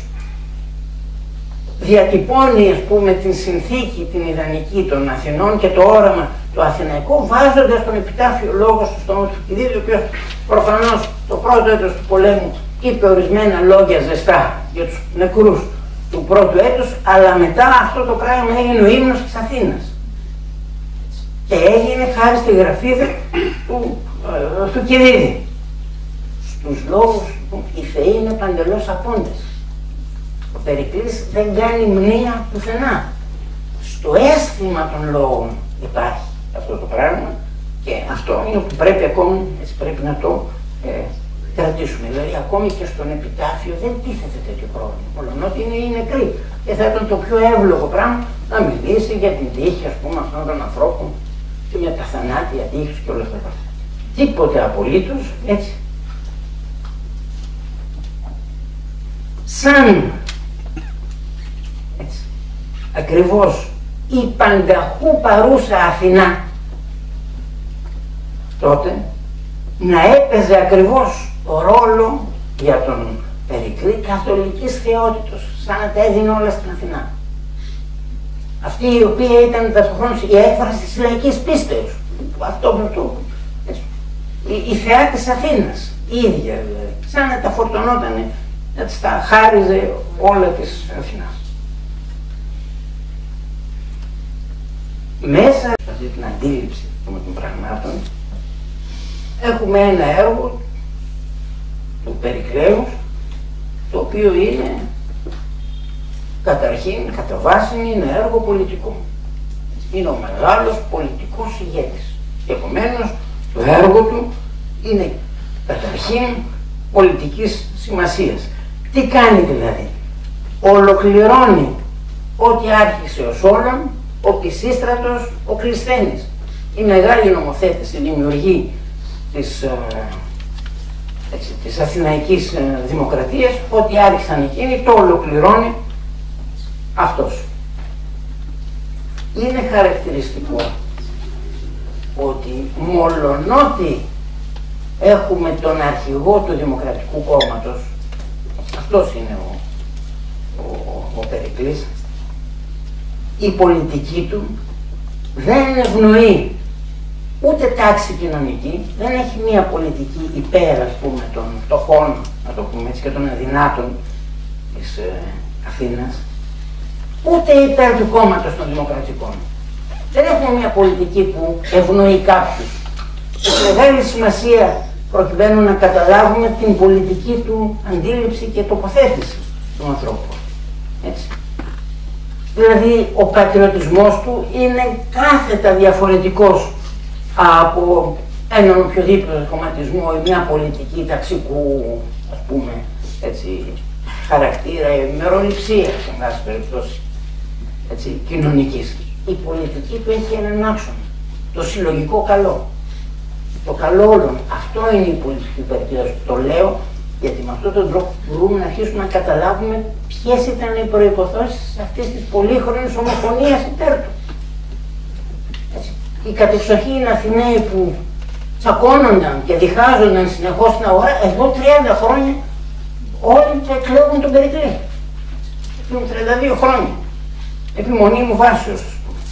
διατυπώνει, ας πούμε, την συνθήκη, την ιδανική των Αθηνών και το όραμα το αθηναϊκό, βάζοντας τον επιτάφιο λόγο στο στόμα του Θουκυδίδη, ο οποίος προφανώς το πρώτο έτος του πολέμου είπε ορισμένα λόγια ζεστά για τους νεκρούς του πρώτου έτους, αλλά μετά αυτό το πράγμα έγινε ο ύμνος της Αθήνας. Και έγινε χάρη στη γραφίδα του Θουκυδίδη. Στους λόγους που οι θεοί είναι παντελώς απόντες. Ο Περικλής δεν κάνει μνήα πουθενά. Στο αίσθημα των λόγων υπάρχει αυτό το πράγμα και αυτό είναι που πρέπει ακόμη, έτσι πρέπει να το κρατήσουμε. Δηλαδή ακόμη και στον επιτάφιο δεν τίθεται τέτοιο πρόβλημα, μολονότι είναι οι νεκροί. Και θα ήταν το πιο εύλογο πράγμα να μιλήσει για την τύχη, ας πούμε, αυτών των ανθρώπων και για τα θανάτια τύχης και όλα αυτά. Τίποτε απολύτως, έτσι. Σαν έτσι, ακριβώς η πανταχού παρούσα Αθηνά τότε να έπαιζε ακριβώς ρόλο για τον Περικλή καθολικής θεότητος, σαν να τα έδινε όλα στην Αθηνά. Αυτή η οποία ήταν ταυτοχρόνως η έκφραση της λαϊκής πίστεως. Αυτό που το... η θεά της Αθήνας, η ίδια δηλαδή. Σαν να τα φορτωνότανε, να τα χάριζε όλα της Αθηνάς. Μέσα σε αυτή την αντίληψη των πραγμάτων έχουμε ένα έργο του Περικλέους, το οποίο είναι καταρχήν, κατά βάση, είναι έργο πολιτικό. Είναι ο μεγάλος πολιτικός ηγέτης. Και επομένως το έργο του είναι καταρχήν πολιτικής σημασίας. Τι κάνει δηλαδή? Ολοκληρώνει ό,τι άρχισε ο Σόλων, ο Πισίστρατος, ο Κλεισθένης. Οι μεγάλοι νομοθέτες, οι δημιουργοί της Αθηναϊκής Δημοκρατίας, ό,τι άρχισαν εκείνοι το ολοκληρώνει αυτός. Είναι χαρακτηριστικό ότι μολονότι έχουμε τον αρχηγό του Δημοκρατικού Κόμματος, αυτός είναι ο Περικλής, η πολιτική του δεν ευνοεί ούτε τάξη κοινωνική, δεν έχει μία πολιτική υπέρ, ας πούμε, των φτωχών, να το πούμε έτσι, και των αδυνάτων της Αθήνας, ούτε υπέρ του κόμματος των Δημοκρατικών. Δεν έχουμε μια πολιτική που ευνοεί κάποιους. Έχει μεγάλη σημασία προκειμένου να καταλάβουμε την πολιτική του αντίληψη και τοποθέτηση του ανθρώπου. Έτσι. Δηλαδή ο πατριωτισμός του είναι κάθετα διαφορετικός από έναν οποιοδήποτε κομματισμό ή μια πολιτική ταξικού, ας πούμε, έτσι, χαρακτήρα ή μεροληψία, σε βάση περιπτώσει, έτσι, κοινωνικής. Η πολιτική του έχει έναν άξονα, το συλλογικό καλό. Το καλό όλων. Αυτό είναι η πολιτική περίπτωση. Το λέω γιατί με αυτόν τον τρόπο μπορούμε να αρχίσουμε να καταλάβουμε ποιες ήταν οι προϋποθέσεις αυτής της πολύχρονης ομοφωνίας υπέρ του. Οι κατεξοχήν Αθηναίοι που τσακώνονταν και διχάζονταν συνεχώς στην αγορά, εδώ 30 χρόνια όλοι εκλέγουν τον Περικλή. Έχουν 32 χρόνια. Επιμονή μου βάσεως.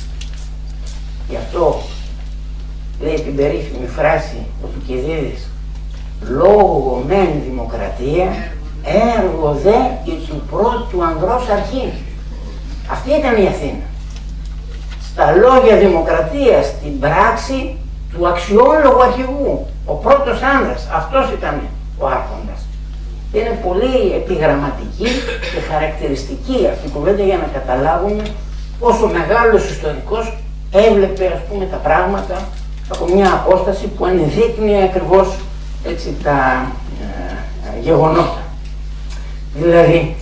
Γι' αυτό λέει την περίφημη φράση ο Τουκυδίδης, λόγω μεν δημοκρατία, έργο δε και του πρώτου ανδρός αρχή. Αυτή ήταν η Αθήνα. Στα λόγια δημοκρατία, στην πράξη του αξιόλογου αρχηγού, ο πρώτος άνδρας, αυτός ήταν ο άρχοντας. Είναι πολύ επιγραμματική και χαρακτηριστική αυτή η κουβέντα για να καταλάβουμε πόσο μεγάλος ιστορικός έβλεπε, ας πούμε, τα πράγματα από μια απόσταση που ανεδείκνυε ακριβώς έτσι τα γεγονότα. Δηλαδή,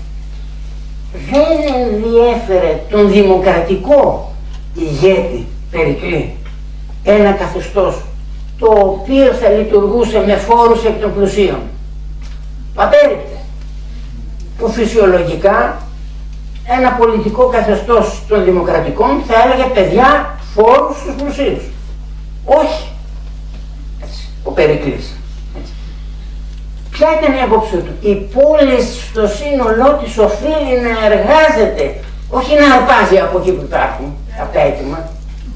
δεν ενδιέφερε τον δημοκρατικό ηγέτη Περικλή ένα καθεστώς το οποίο θα λειτουργούσε με φόρους εκ των πλουσίων. Πατέρηπτε, που φυσιολογικά ένα πολιτικό καθεστώς των δημοκρατικών θα έλεγε παιδιά φόρους στους πλουσίους. Όχι. Έτσι, ο Περικλής. Έτσι. Ποια ήταν η άποψή του? Η πόλη στο σύνολό της οφείλει να εργάζεται, όχι να αρπάζει από εκεί που υπάρχουν, από τα έτοιμα.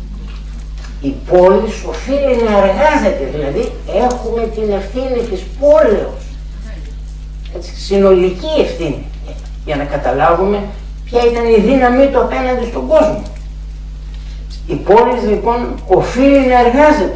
Η πόλη οφείλει να εργάζεται, δηλαδή έχουμε την ευθύνη της πόλεως. Έτσι, συνολική ευθύνη, για να καταλάβουμε ποια ήταν η δύναμή του απέναντι στον κόσμο. Η πόλη λοιπόν οφείλει να εργάζεται.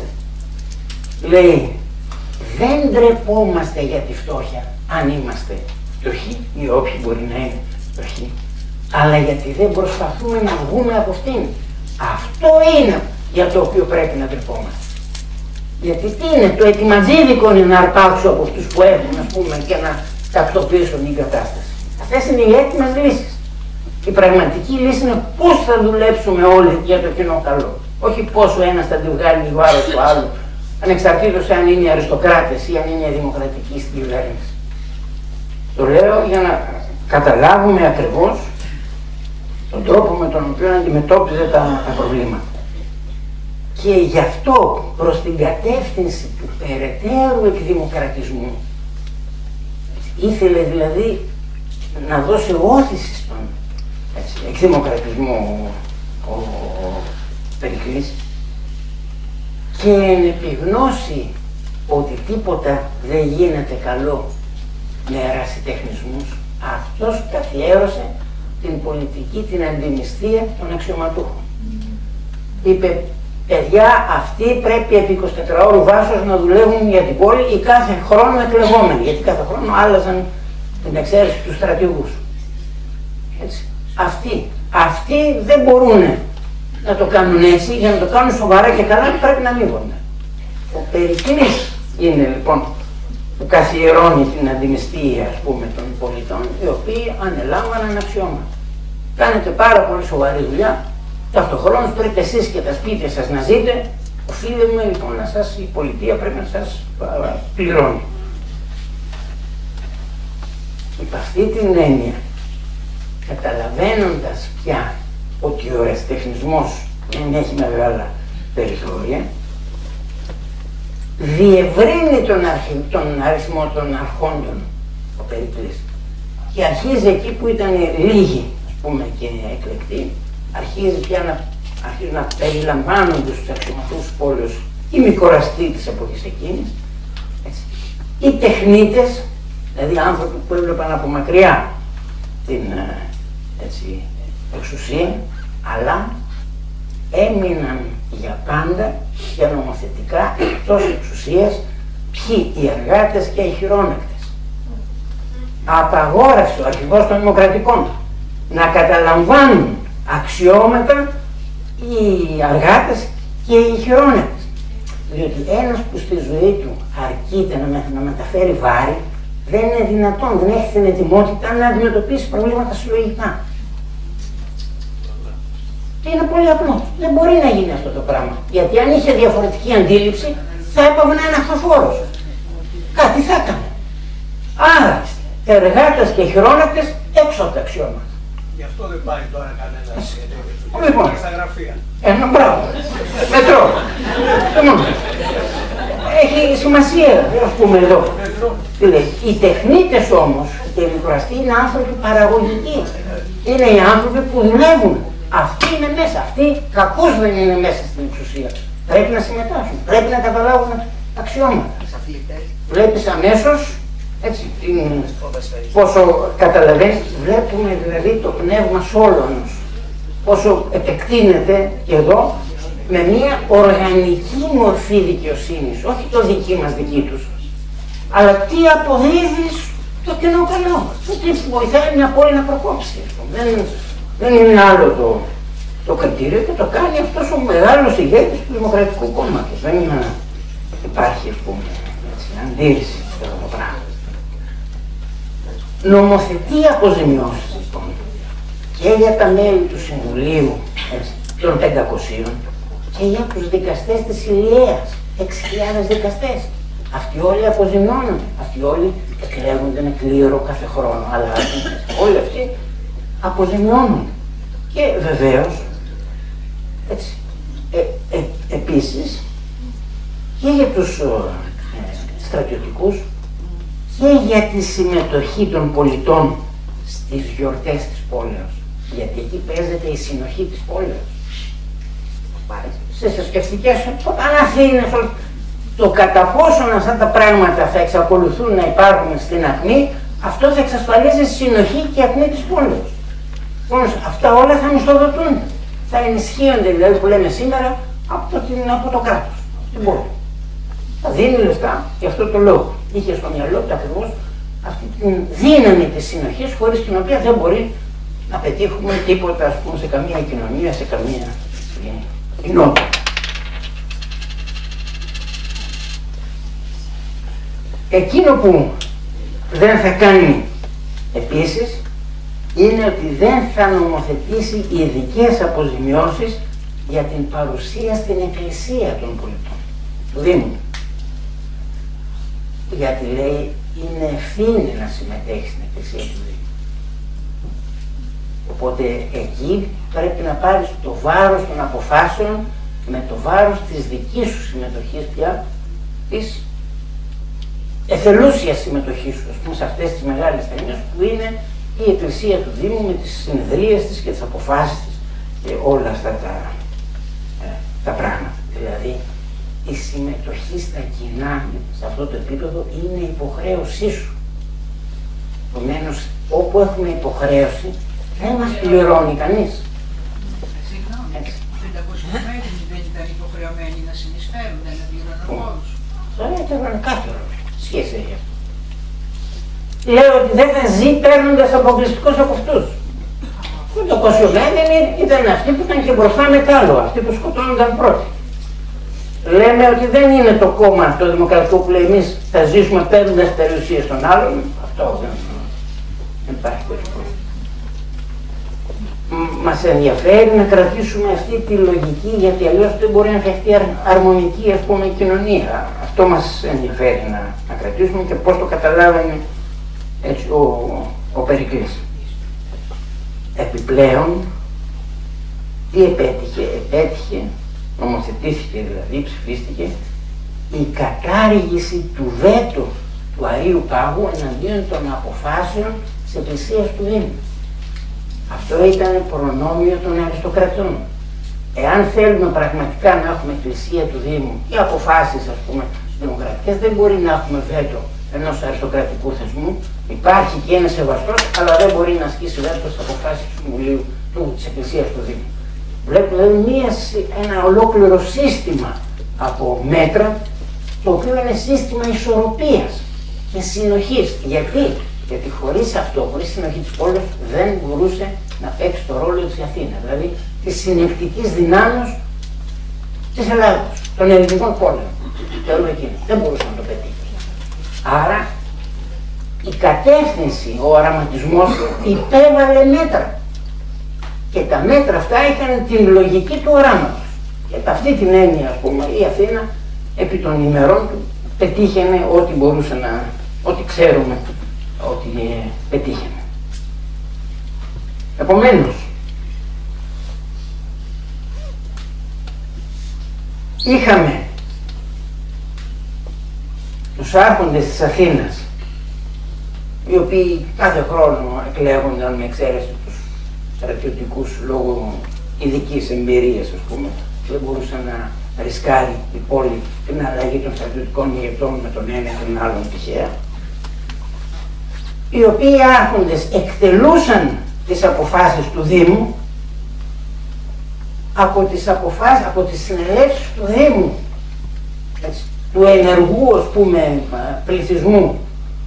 Λέει, δεν ντρεπόμαστε για τη φτώχεια αν είμαστε φτωχοί ή όποιοι μπορεί να είναι φτωχοί, αλλά γιατί δεν προσπαθούμε να βγούμε από αυτήν. Αυτό είναι για το οποίο πρέπει να ντρεπόμαστε. Γιατί τι είναι, το ετοιματζίδικο είναι να αρπάξω από αυτούς που έχουν, ας πούμε, και να τακτοποιήσουν την κατάσταση. Αυτές είναι οι έτοιμες λύσεις. Η πραγματική λύση είναι πώς θα δουλέψουμε όλοι για το κοινό καλό. Όχι πόσο ένας θα τη βγάλει βάρος του άλλου, ανεξαρτήτως αν είναι οι αριστοκράτες ή αν είναι δημοκρατικοί στην κυβέρνηση. Το λέω για να καταλάβουμε ακριβώς τον τρόπο με τον οποίο αντιμετώπιζε τα προβλήματα. Και γι' αυτό προς την κατεύθυνση του περαιτέρω εκδημοκρατισμού, ήθελε δηλαδή να δώσει όθηση στον εκδημοκρατισμό ο Περικλής και εν επιγνώση ότι τίποτα δεν γίνεται καλό με ερασιτεχνισμούς, αυτός καθιέρωσε την πολιτική, την αντιμνηστία των αξιωματούχων. Είπε, παιδιά, αυτοί πρέπει επί 24 ώρου βάσος να δουλεύουν για την πόλη ή κάθε χρόνο εκλεγόμενοι, γιατί κάθε χρόνο άλλαζαν την εξαίρεση του στρατηγούς. Έτσι. Αυτοί δεν μπορούν να το κάνουν έτσι, για να το κάνουν σοβαρά και καλά πρέπει να ανοίγονται. Ο Περικλής είναι λοιπόν που καθιερώνει την αντιμνηστία, ας πούμε, των πολιτών, οι οποίοι ανελάμβαναν αξιώματα. Κάνετε πάρα πολύ σοβαρή δουλειά, ταυτοχρόνως πρέπει εσείς και τα σπίτια σας να ζείτε, οφείλουμε λοιπόν να σας, η πολιτεία πρέπει να σας πληρώνει. Υπ' αυτή την έννοια, καταλαβαίνοντας πια ότι ο ερασιτεχνισμός δεν έχει μεγάλα περιθώρια, διευρύνει τον αριθμό των αρχόντων ο Περικλής και αρχίζει εκεί που ήταν λίγοι, ας πούμε, και εκλεκτοί, αρχίζει πια να περιλαμβάνονται στους αξιωματούς πόλεως οι μικροραστοί της εποχής εκείνης, έτσι, οι τεχνίτες, δηλαδή άνθρωποι που έβλεπαν από μακριά την εξουσία, αλλά έμειναν για πάντα και νομοθετικά εκτός εξουσίας ποιοι, οι εργάτες και οι χειρόνακτες. Απαγόρευσε ο αρχηγός των Δημοκρατικών να καταλαμβάνουν αξιώματα οι εργάτες και οι χειρόνακτες. Διότι ένας που στη ζωή του αρκείται να μεταφέρει βάρη, δεν είναι δυνατόν, δεν έχει την ετοιμότητα να αντιμετωπίσει προβλήματα συλλογικά. Και είναι πολύ απλό. Δεν μπορεί να γίνει αυτό το πράγμα. Γιατί αν είχε διαφορετική αντίληψη, θα έπαβε να είναι αυτοφόρος. Κάτι θα έκανε. Άρα, εργάτες και χειρόνακτες έξω από τα αξιώματα. Γι' αυτό δεν πάει τώρα κανένας λοιπόν, στα γραφεία. Ένα μπράβο. Μετρό. Έχει σημασία, ας πούμε εδώ. Οι τεχνίτες όμως και οι μικροαστοί είναι άνθρωποι παραγωγικοί. Είναι οι άνθρωποι που δουλεύουν. Αυτοί είναι μέσα. Αυτοί κακώς δεν είναι μέσα στην εξουσία. Πρέπει να συμμετάσχουν. Πρέπει να καταλάβουν αξιώματα. Βλέπεις αμέσως, έτσι, πόσο καταλαβαίνεις, βλέπουμε δηλαδή το πνεύμα Σόλωνος. Πόσο επεκτείνεται και εδώ με μια οργανική μορφή δικαιοσύνης, όχι το δική μας δική τους, αλλά τι αποδίδει το κοινό καλό, τι βοηθάει μια πόλη να προκόψει. Δεν είναι άλλο το κριτήριο και το κάνει αυτός ο μεγάλος ηγέτης του Δημοκρατικού Κόμματος. Δεν υπάρχει, ας πούμε, αντίρρηση σε αυτό το πράγμα. Νομοθετεί αποζημιώσεις, λοιπόν, και για τα μέλη του Συμβουλίου των 500 και για τους δικαστές της Ηλιαίας, 6.000 δικαστές. Αυτοί όλοι αποζημιώνονται, αυτοί όλοι εκλέγονται με κλήρο κάθε χρόνο, αλλά όλοι αυτοί αποζημιώνονται. Και βεβαίως, έτσι, επίσης, και για τους στρατιωτικούς και για τη συμμετοχή των πολιτών στις γιορτές της πόλεως. Γιατί εκεί παίζεται η συνοχή της πόλεως. Στις θρησκευτικές, αν αφήνεις το κατά πόσον αυτά τα πράγματα θα εξακολουθούν να υπάρχουν στην ακμή, αυτό θα εξασφαλίζει συνοχή και ακμή της πόλεως. Όμως αυτά όλα θα μισθοδοτούν. Θα ενισχύονται, δηλαδή που λέμε σήμερα, από το κράτος. Δεν μπορεί. Θα δίνει λεφτά για αυτό το λόγο. Είχε στο μυαλό του ακριβώς αυτή τη δύναμη της συνοχής, χωρίς την οποία δεν μπορεί να πετύχουμε τίποτα, ας πούμε, σε καμία κοινωνία, σε καμία κοινότητα. Εκείνο που δεν θα κάνει επίσης είναι ότι δεν θα νομοθετήσει ειδικές αποζημιώσεις για την παρουσία στην εκκλησία των πολιτών, του Δήμου. Γιατί λέει είναι ευθύνη να συμμετέχει στην εκκλησία του Δήμου. Οπότε εκεί πρέπει να πάρεις το βάρος των αποφάσεων με το βάρος της δικής σου συμμετοχής πια, της εθελούσιας συμμετοχής σου, ας πούμε, σε αυτές τις μεγάλες ταινίες που είναι η εκκλησία του Δήμου με τις συνεδρίες της και τις αποφάσεις της και όλα αυτά τα πράγματα. Δηλαδή η συμμετοχή στα κοινά σε αυτό το επίπεδο είναι υποχρέωσή σου. Επομένως, όπου έχουμε υποχρέωση δεν μας πληρώνει κανείς. Συγγνώμη, 500 μέτροι δεν ήταν υποχρεωμένοι να συνεισφέρουν, δεν πληρώνουν φόρους. Τώρα ήταν κάθε σχέση έχει αυτό. Λέω ότι δεν θα ζει παίρνοντας αποκλειστικώς από αυτούς. Το κοσιωμένοι ήταν αυτοί που ήταν και μπροστά με τ' άλλο, αυτοί που σκοτώνονταν πρώτοι. Λέμε ότι δεν είναι το κόμμα το δημοκρατικό που λέει εμείς θα ζήσουμε παίρνοντας περιουσίες των άλλων. Αυτό δεν υπάρχει τέτοιο πρόβλημα. Μας ενδιαφέρει να κρατήσουμε αυτή τη λογική, γιατί αλλιώς δεν μπορεί να φτιαχτεί αρμονική, ας πούμε, κοινωνία. Αυτό μας ενδιαφέρει να κρατήσουμε και πώς το καταλάβαινε έτσι ο Περικλής. Επιπλέον, τι επέτυχε, νομοθετήθηκε δηλαδή, ψηφίστηκε, η κατάργηση του βέτου του Αρείου Πάγου εναντίον των αποφάσεων της Εκκλησίας του Δήμου. Αυτό ήταν προνόμιο των αριστοκρατών. Εάν θέλουμε πραγματικά να έχουμε Εκκλησία του Δήμου και αποφάσεις, ας πούμε, δημοκρατικές, δεν μπορεί να έχουμε βέτο ενός αριστοκρατικού θεσμού. Υπάρχει και είναι σεβαστός, αλλά δεν μπορεί να ασκήσει βέτο στις αποφάσεις του Συμβουλίου της Εκκλησίας του Δήμου. Βλέπουμε ένα ολόκληρο σύστημα από μέτρα, το οποίο είναι σύστημα ισορροπίας και συνοχής. Γιατί χωρίς αυτό, χωρίς συνοχή της πόλης, δεν μπορούσε να παίξει το ρόλο της Αθήνα, δηλαδή της συνεκτικής δυνάμεως της Ελλάδος, των ελληνικών πόλεων. Δεν μπορούσε να το πετύχει. Άρα η κατεύθυνση, ο οραματισμός του υπέβαλε μέτρα. Και τα μέτρα αυτά είχαν την λογική του οράματος. Και από αυτή την έννοια, ας πούμε, η Αθήνα επί των ημερών του πετύχαινε ό,τι μπορούσε ό,τι ξέρουμε ότι πετύχαινε. Επομένως, είχαμε τους άρχοντες της Αθήνας, οι οποίοι κάθε χρόνο εκλέγονταν με εξαίρεση τους στρατιωτικούς λόγω ειδικής εμπειρίας, ας πούμε. Δεν μπορούσε να ρισκάρει η πόλη την αλλαγή των στρατιωτικών ηγετών με τον ένα ή τον άλλον τυχαία. Οι οποίοι άρχοντες εκτελούσαν τις αποφάσεις του Δήμου από τις συνελεύσεις του Δήμου, έτσι, του ενεργού, ας πούμε, πληθυσμού.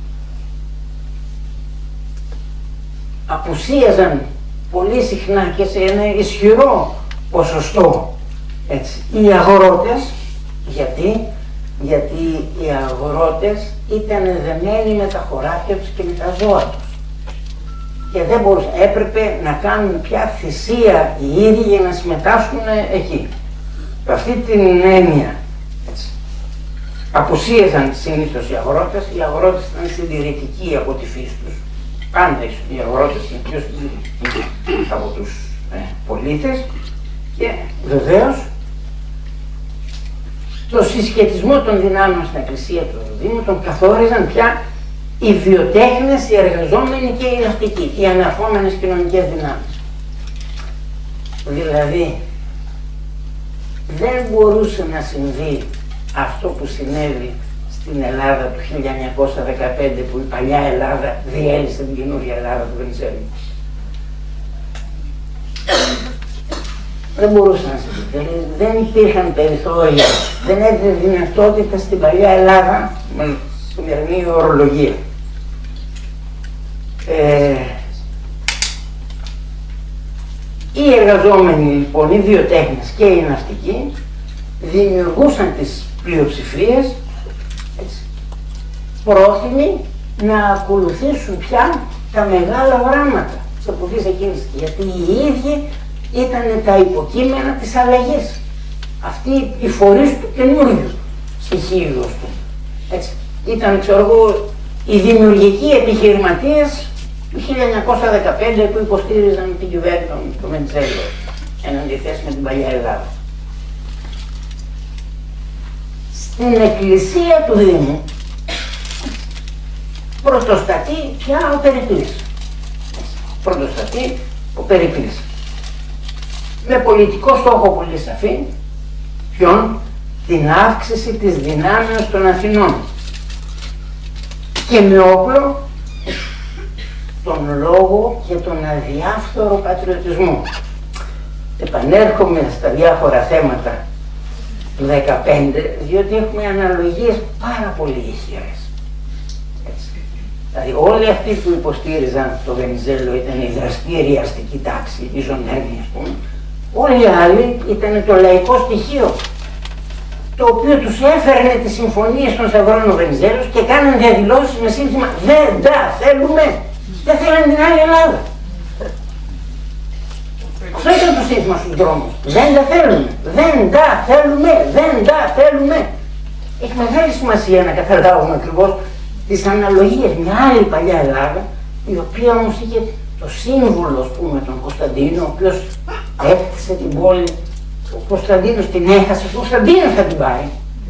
Απουσίαζαν πολύ συχνά και σε ένα ισχυρό ποσοστό, έτσι, οι αγρότες. Γιατί οι αγρότες ήταν δεμένοι με τα χωράφια τους και με τα ζώα τους και δεν μπορούσαν, έπρεπε να κάνουν πια θυσία οι ίδιοι για να συμμετάσχουν εκεί. Με αυτή την έννοια, έτσι, απουσίαζαν συνήθως οι αγρότες ήταν συντηρητικοί από τη φύση τους. Πάντα οι αγρότες είναι πιο συντηρητικοί από τους πολίτες και βεβαίως το συσχετισμό των δυνάμεων στην Εκκλησία του Δήμου τον καθόριζαν πια οι βιοτέχνες, οι εργαζόμενοι και οι ναυτικοί, οι αναρχόμενες κοινωνικές δυνάμεις. Δηλαδή, δεν μπορούσε να συμβεί αυτό που συνέβη στην Ελλάδα του 1915, που η παλιά Ελλάδα διέλυσε την καινούργια Ελλάδα του Βενιζέλου. Δεν μπορούσε να συμβεί. Δεν υπήρχαν περιθώρια, δεν έδινε δυνατότητα στην παλιά Ελλάδα με σημερινή ορολογία. Οι εργαζόμενοι, λοιπόν, οι βιοτέχνες και οι ναυτικοί δημιουργούσαν τις πλειοψηφίες, πρόθυμοι να ακολουθήσουν πια τα μεγάλα οράματα της εποχής εκείνης, γιατί οι ίδιοι ήταν τα υποκείμενα της αλλαγής. Αυτοί οι φορείς του καινούριου στοιχείου, έτσι. Ήταν, ξέρω εγώ, οι δημιουργικοί επιχειρηματίες του 1915 που υποστήριζαν την κυβέρνηση του Βενιζέλου εν αντιθέσει με την παλιά Ελλάδα. Στην εκκλησία του Δήμου πρωτοστατεί πια ο Περικλής. Πρωτοστατεί ο Περικλής. Με πολιτικό στόχο πολύ σαφή, ποιον? Την αύξηση της δυνάμεως των Αθηνών. Και με όπλο τον λόγο και τον αδιάφθορο πατριωτισμό. Επανέρχομαι στα διάφορα θέματα του 15, διότι έχουμε αναλογίες πάρα πολύ ηχηρές. Δηλαδή όλοι αυτοί που υποστήριζαν το Βενιζέλο ήταν η δραστήρια αστική τάξη, η ζωντανή, ας πούμε. Όλοι οι άλλοι ήταν το λαϊκό στοιχείο, το οποίο τους έφερνε τις συμφωνίες των Σταυρών ο Βενιζέλος και κάνανε διαδηλώσεις με σύνθημα «Δεν τα θέλουμε». Δεν θέλανε την άλλη Ελλάδα. Αυτό ήταν το σύνθημα στους δρόμους. Δεν τα θέλουμε, δεν τα θέλουμε, δεν τα θέλουμε. Έχει μεγάλη σημασία να καταλάβουμε ακριβώς τις αναλογίες. Μια άλλη παλιά Ελλάδα, η οποία όμως είχε το σύμβολο, ας πούμε, τον Κωνσταντίνο, ο οποίος έκτισε την πόλη. Ο Κωνσταντίνος την έχασε, ο Κωνσταντίνος θα την πάρει.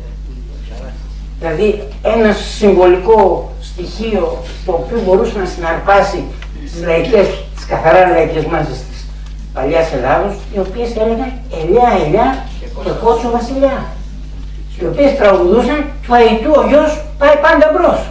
Δηλαδή ένα συμβολικό στοιχείο το οποίο μπορούσε να συναρπάσει τις λαϊκές, τις καθαρά λαϊκές μάζες της παλιάς Ελλάδος, οι οποίες έλεγαν «Ελιά, ελιά και κότσο βασιλιά», οι οποίες τραγουδούσαν «Του αητού ο γιος πάει πάντα μπρος».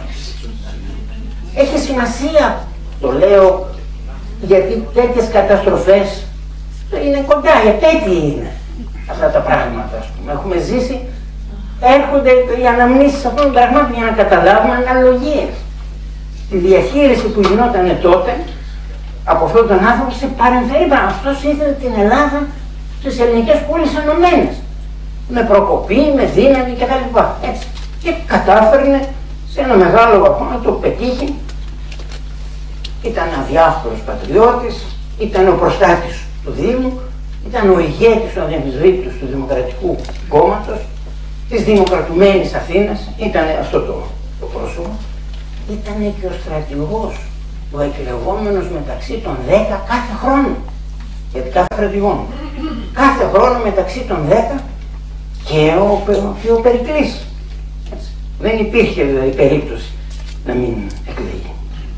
Έχει σημασία, το λέω, γιατί τέτοιες καταστροφές είναι κοντά, επέτειοι είναι αυτά τα πράγματα, ας πούμε. Έχουμε ζήσει, έρχονται οι αναμνήσεις αυτών των πραγμάτων για να καταλάβουμε αναλογίες. Τη διαχείριση που γινόταν τότε από αυτόν τον άνθρωπο σε παρεμφερή πράγμα. Αυτός ήθελε την Ελλάδα, τις ελληνικές πόλεις ενωμένες. Με προκοπή, με δύναμη κτλ. Έτσι. Και κατάφερνε σε ένα μεγάλο βαθμό να το πετύχει. Ήταν αδιάφορος πατριώτης, ήταν ο προστάτης του Δήμου, ήταν ο ηγέτης ο αδιαμφισβήτητος του Δημοκρατικού Κόμματος, της Δημοκρατουμένης Αθήνας, ήταν αυτό το πρόσωπο. Ήταν και ο στρατηγός, ο εκλεγόμενος μεταξύ των 10 κάθε χρόνο. Γιατί κάθε στρατηγό, κάθε χρόνο μεταξύ των 10 και ο Περικλής. Έτσι. Δεν υπήρχε δηλαδή περίπτωση να μην εκλεγεί.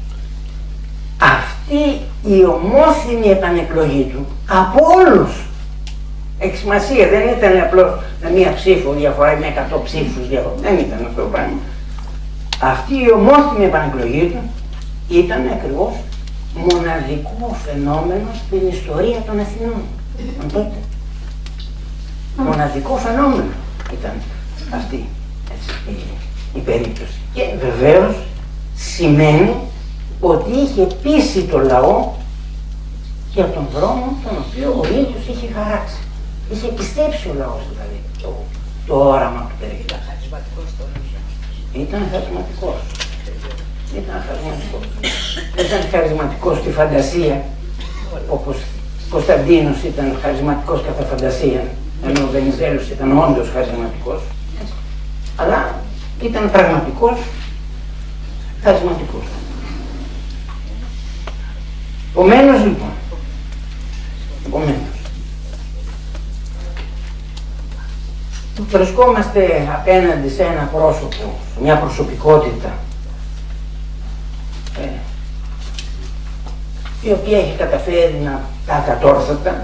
Αυτή η ομόθυμη επανεκλογή του από όλους, έχει σημασία, δεν ήταν απλώς με μία ψήφο διαφορά ή με 100 ψήφους διαφορά, δεν ήταν αυτό το πράγμα. Αυτή η ομόθυμη επανεκλογή του ήταν ακριβώς μοναδικό φαινόμενο στην ιστορία των Αθηνών. Τότε. Μοναδικό φαινόμενο ήταν αυτή η περίπτωση. Και βεβαίως σημαίνει ότι είχε πείσει το λαό για τον δρόμο τον οποίο ο ίδιος είχε χαράξει. Είχε πιστέψει ο λαός δηλαδή το όραμα του Περικλή. Ήταν χαρισματικός. Ήταν χαρισματικός. Δεν ήταν χαρισματικός στη φαντασία, όπως Κωνσταντίνος ήταν χαρισματικός κατά φαντασία, ενώ ο Βενιζέλος ήταν όντως χαρισματικός. Αλλά ήταν πραγματικός χαρισματικός. Επομένως λοιπόν, βρισκόμαστε απέναντι σε ένα πρόσωπο, μια προσωπικότητα η οποία έχει καταφέρει να τα ακατόρθωτα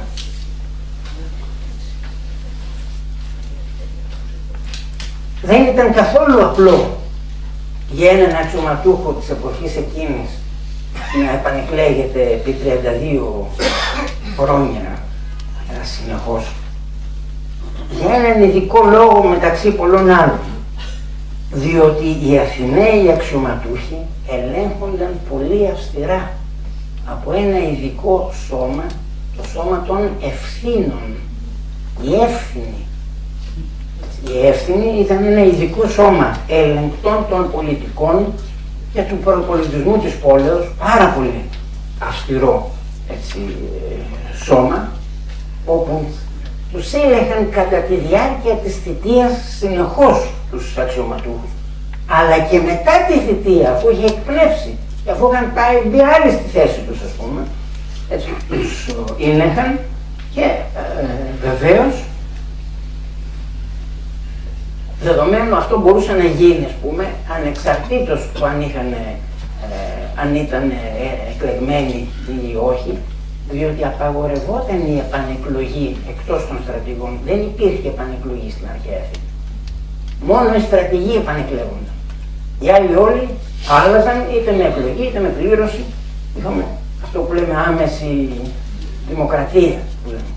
δεν ήταν καθόλου απλό για έναν αξιωματούχο της εποχής εκείνης να επανεκλέγεται επί 32 χρόνια συνεχώς για έναν ειδικό λόγο μεταξύ πολλών άλλων, διότι οι Αθηναίοι αξιωματούχοι ελέγχονταν πολύ αυστηρά από ένα ειδικό σώμα, το σώμα των ευθύνων. Η εύθυνη ήταν ένα ειδικό σώμα ελεγκτών των πολιτικών και του προπολιτισμού της πόλεως, πάρα πολύ αυστηρό σώμα, όπου τους έλεγχαν κατά τη διάρκεια της θητείας συνεχώς τους αξιωματούχους, αλλά και μετά τη θητεία, αφού είχε εκπνεύσει και αφού είχαν πάει μπει άλλοι στη θέση τους, ας πούμε, έτσι, τους έλεγχαν και βεβαίως δεδομένου αυτό μπορούσε να γίνει, ας πούμε, ανεξαρτήτως του αν ήταν εκλεγμένοι ή όχι, διότι απαγορευόταν η επανεκλογή εκτός των στρατηγών. Δεν υπήρχε επανεκλογή στην αρχαία Αθήνα. Μόνο οι στρατηγοί επανεκλέγονταν. Οι άλλοι όλοι άλλαζαν είτε με εκλογή είτε με πλήρωση. Είχαμε αυτό που λέμε άμεση δημοκρατία. Που λέμε.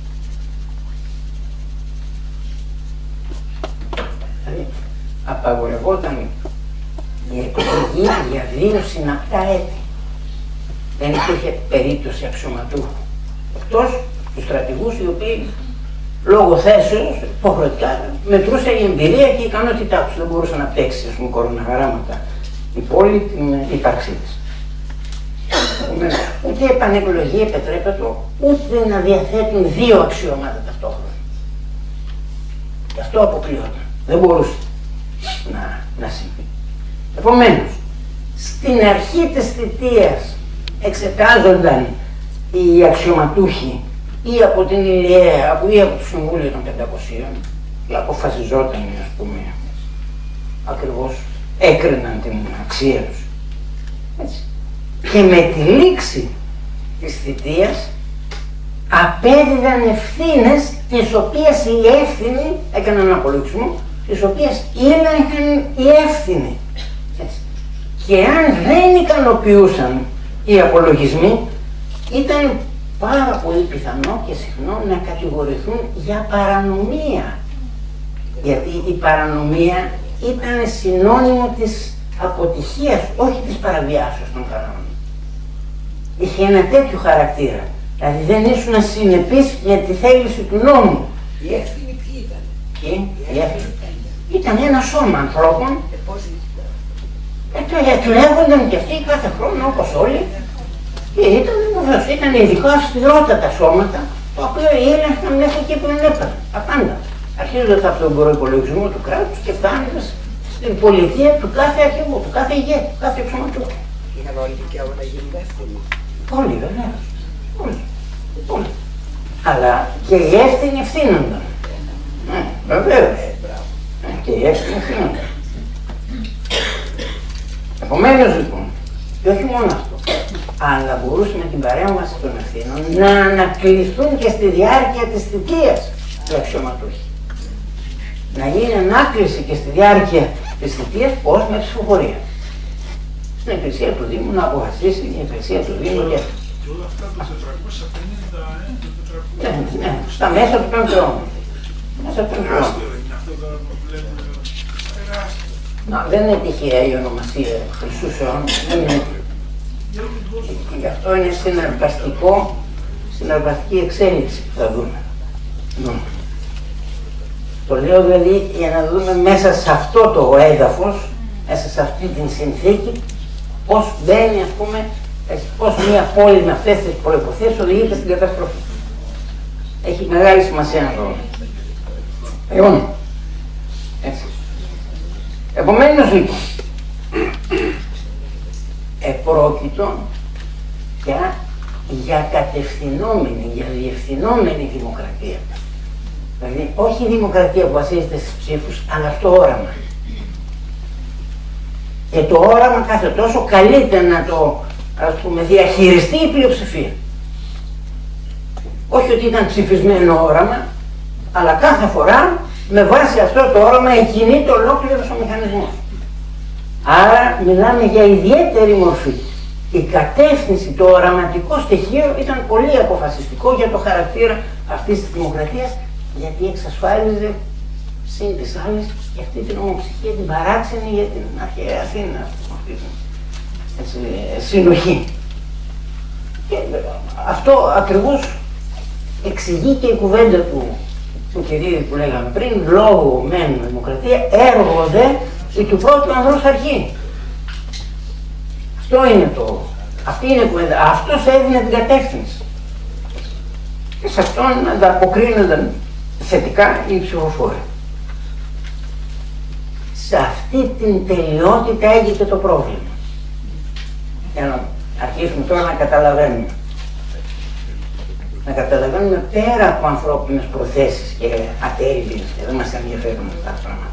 Δηλαδή απαγορευόταν η εκλογή για 2 συναπτά έτη. Δεν υπήρχε περίπτωση αξιωματούχου. Εκτός τους στρατηγούς οι οποίοι λόγω θέσεως υποχρεωτικά μετρούσε η εμπειρία και η ικανότητά τους. Δεν μπορούσε να παίξει, ας πούμε, κοροναγράμματα η πόλη την ύπαρξή της. Ούτε η επανεκλογή επιτρέπεται, ούτε να διαθέτουν 2 αξιώματα ταυτόχρονα. Γι' αυτό αποκλείονταν. Δεν μπορούσε να συμβεί. Επομένως, στην αρχή της θητείας εξετάζονταν οι αξιωματούχοι ή από την Ηλιαία ή από το Συμβούλιο των 500 και αποφασιζόταν, ας πούμε, ακριβώς έκριναν την αξία τους. Έτσι. Και με τη λήξη της θητείας απέδιδαν ευθύνες τις οποίες οι εύθυνοι έκαναν ένα απολογισμό, τις οποίες ήλεγχαν οι εύθυνοι. Έτσι. Και αν δεν ικανοποιούσαν οι απολογισμοί, ήταν πάρα πολύ πιθανό και συχνό να κατηγορηθούν για παρανομία. Γιατί η παρανομία ήταν συνώνυμο της αποτυχίας, όχι της παραβιάσεως των κανόνων. Είχε ένα τέτοιο χαρακτήρα. Δηλαδή δεν ήσουν συνεπής με τη θέληση του νόμου. Οι εύθυνοι ποιοι ήταν? Οι εύθυνοι ήταν ένα σώμα ανθρώπων. Εκλέγονταν και αυτοί κάθε χρόνο όπως όλοι. Και ήταν ειδικά αυστηρότατα σώματα, τα οποία έλεγχαν μέχρι και πριν έπαιρναν. Απάντα. Αρχίζοντας από τον προϋπολογισμό του κράτους και φτάνοντας στην πολιτεία του κάθε αρχηγού, του κάθε ηγέτη, του κάθε εξωματούχου. Είχαν όλοι δικαίωμα να γίνουν εύθυνοι. Όλοι βεβαίως. Όλοι. Αλλά και οι εύθυνοι ευθύνονταν. Βεβαίως. Και οι εύθυνοι ευθύνονταν. Επομένως λοιπόν, και όχι μόνο αυτό, αλλά μπορούσε με την παρέμβαση των ευθύνων να ανακληθούν και στη διάρκεια της θητείας του αξιωματούχοι. Να γίνει ανάκληση και στη διάρκεια της θητείας, πώς? Με ψηφοφορία. Στην εκκλησία του Δήμου να αποφασίσει η εκκλησία του Δήμου και όλα αυτά το 450, ναι, στα μέσα του 5ου αιώνα. Μέσα του 5ου αιώνα. Αυτό τώρα που βλέπουμε εδώ. Τεράστιο. Δεν είναι τυχαία η ονομασία Χρυσούς αιώνας, δεν είναι. Γι' αυτό είναι συναρπαστική εξέλιξη που θα δούμε. Το λέω δηλαδή για να δούμε μέσα σε αυτό το έδαφος, μέσα σε αυτή την συνθήκη, πώς μπαίνει, ας πούμε, πώς μια πόλη με αυτές τις προϋποθέσεις οδηγείται στην καταστροφή. Έχει μεγάλη σημασία να το δούμε. Λοιπόν, έτσι. Επομένως λοιπόν, επρόκειτο για κατευθυνόμενη, για διευθυνόμενη δημοκρατία. Δηλαδή, όχι η δημοκρατία που βασίζεται στις ψήφους, αλλά στο όραμα. Και το όραμα κάθε τόσο καλείται να το, ας πούμε, διαχειριστεί η πλειοψηφία. Όχι ότι ήταν ψηφισμένο όραμα, αλλά κάθε φορά με βάση αυτό το όραμα εκκινείται ολόκληρος ο μηχανισμός. Άρα μιλάμε για ιδιαίτερη μορφή. Η κατεύθυνση, το οραματικό στοιχείο ήταν πολύ αποφασιστικό για το χαρακτήρα αυτής της δημοκρατίας, γιατί εξασφάλιζε συν της άλλης και αυτή την ομοψυχία, την παράξενη για την αρχαία Αθήνα, αυτή την συνοχή. Και αυτό ακριβώς εξηγεί και η κουβέντα του Κυρίου που λέγαμε πριν, λόγω μεν δημοκρατία, έργο δε ή του πρώτου ανδρός αρχή. Αυτή είναι η κουβέντα. Αυτός έδινε την κατεύθυνση. Και σε αυτόν ανταποκρίνονταν θετικά οι ψηφοφόροι. Σε αυτή την τελειότητα έγινε το πρόβλημα. Για να αρχίσουμε τώρα να καταλαβαίνουμε. Να καταλαβαίνουμε πέρα από ανθρώπινες προθέσεις και ατέριδες, και δεν μας ενδιαφέρουν αυτά τα πράγματα.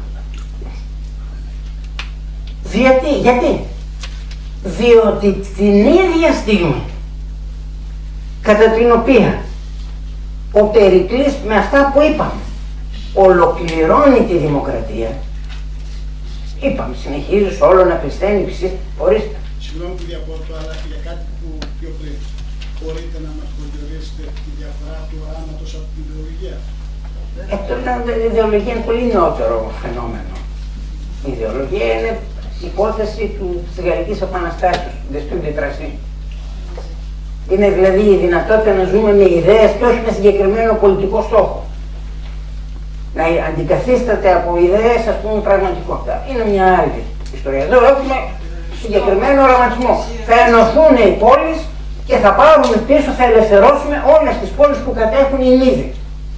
Γιατί? Διότι την ίδια στιγμή κατά την οποία ο Περικλής με αυτά που είπαμε ολοκληρώνει τη δημοκρατία, είπαμε, συνεχίζεις όλο να πιστεύει ψήφι, ορίστε. Συγγνώμη που διακόπτω, αλλά για κάτι που πιο πριν μπορείτε να μας προσδιορίσετε τη διαφορά του οράματος από την ιδεολογία? Η ιδεολογία είναι πολύ νεότερο φαινόμενο. Η ιδεολογία είναι υπόθεση της Γαλλικής Επαναστάσεως, des Studies du Tracy. Είναι δηλαδή η δυνατότητα να ζούμε με ιδέες και όχι με συγκεκριμένο πολιτικό στόχο. Να αντικαθίσταται από ιδέες, ας πούμε, πραγματικότητα. Είναι μια άλλη ιστορία. Εδώ έχουμε συγκεκριμένο οραματισμό. Θα ενωθούν οι πόλεις και θα πάρουμε πίσω, θα ελευθερώσουμε όλες τις πόλεις που κατέχουν οι Μύδοι.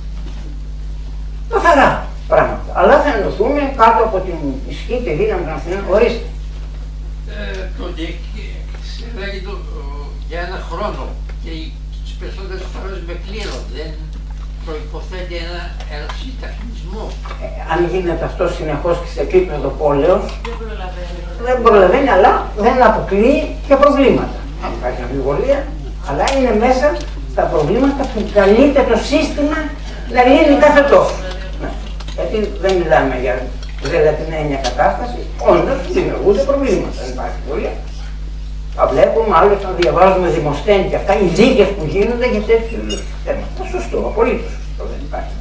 Καθαρά πράγματα. Αλλά θα ενωθούμε κάτω από την ισχύ και δύναμη των Αθηνών. Ορίστε. Τότε λέγεται για ένα χρόνο και τις περισσότερες φορές με κλήρων. Δεν προϋποθέτει ένα συνταχισμό. Αν γίνεται αυτό συνεχώς και σε επίπεδο πόλεως, δεν προλαβαίνει, αλλά δεν αποκλείει και προβλήματα. Αν υπάρχει αμφιβολία, αλλά είναι μέσα στα προβλήματα που καλείται το σύστημα να λύνει κάθε τόσο. Γιατί δεν μιλάμε για την έννοια κατάσταση, όντως δημιουργούνται προβλήματα, δεν υπάρχει αμφιβολία. Τα βλέπουμε, άλλωστε να διαβάζουμε Δημοσθένη και αυτά, οι δίκες που γίνονται για τέτοιου θέματα. Σωστό, απολύτως σωστό, δεν υπάρχει.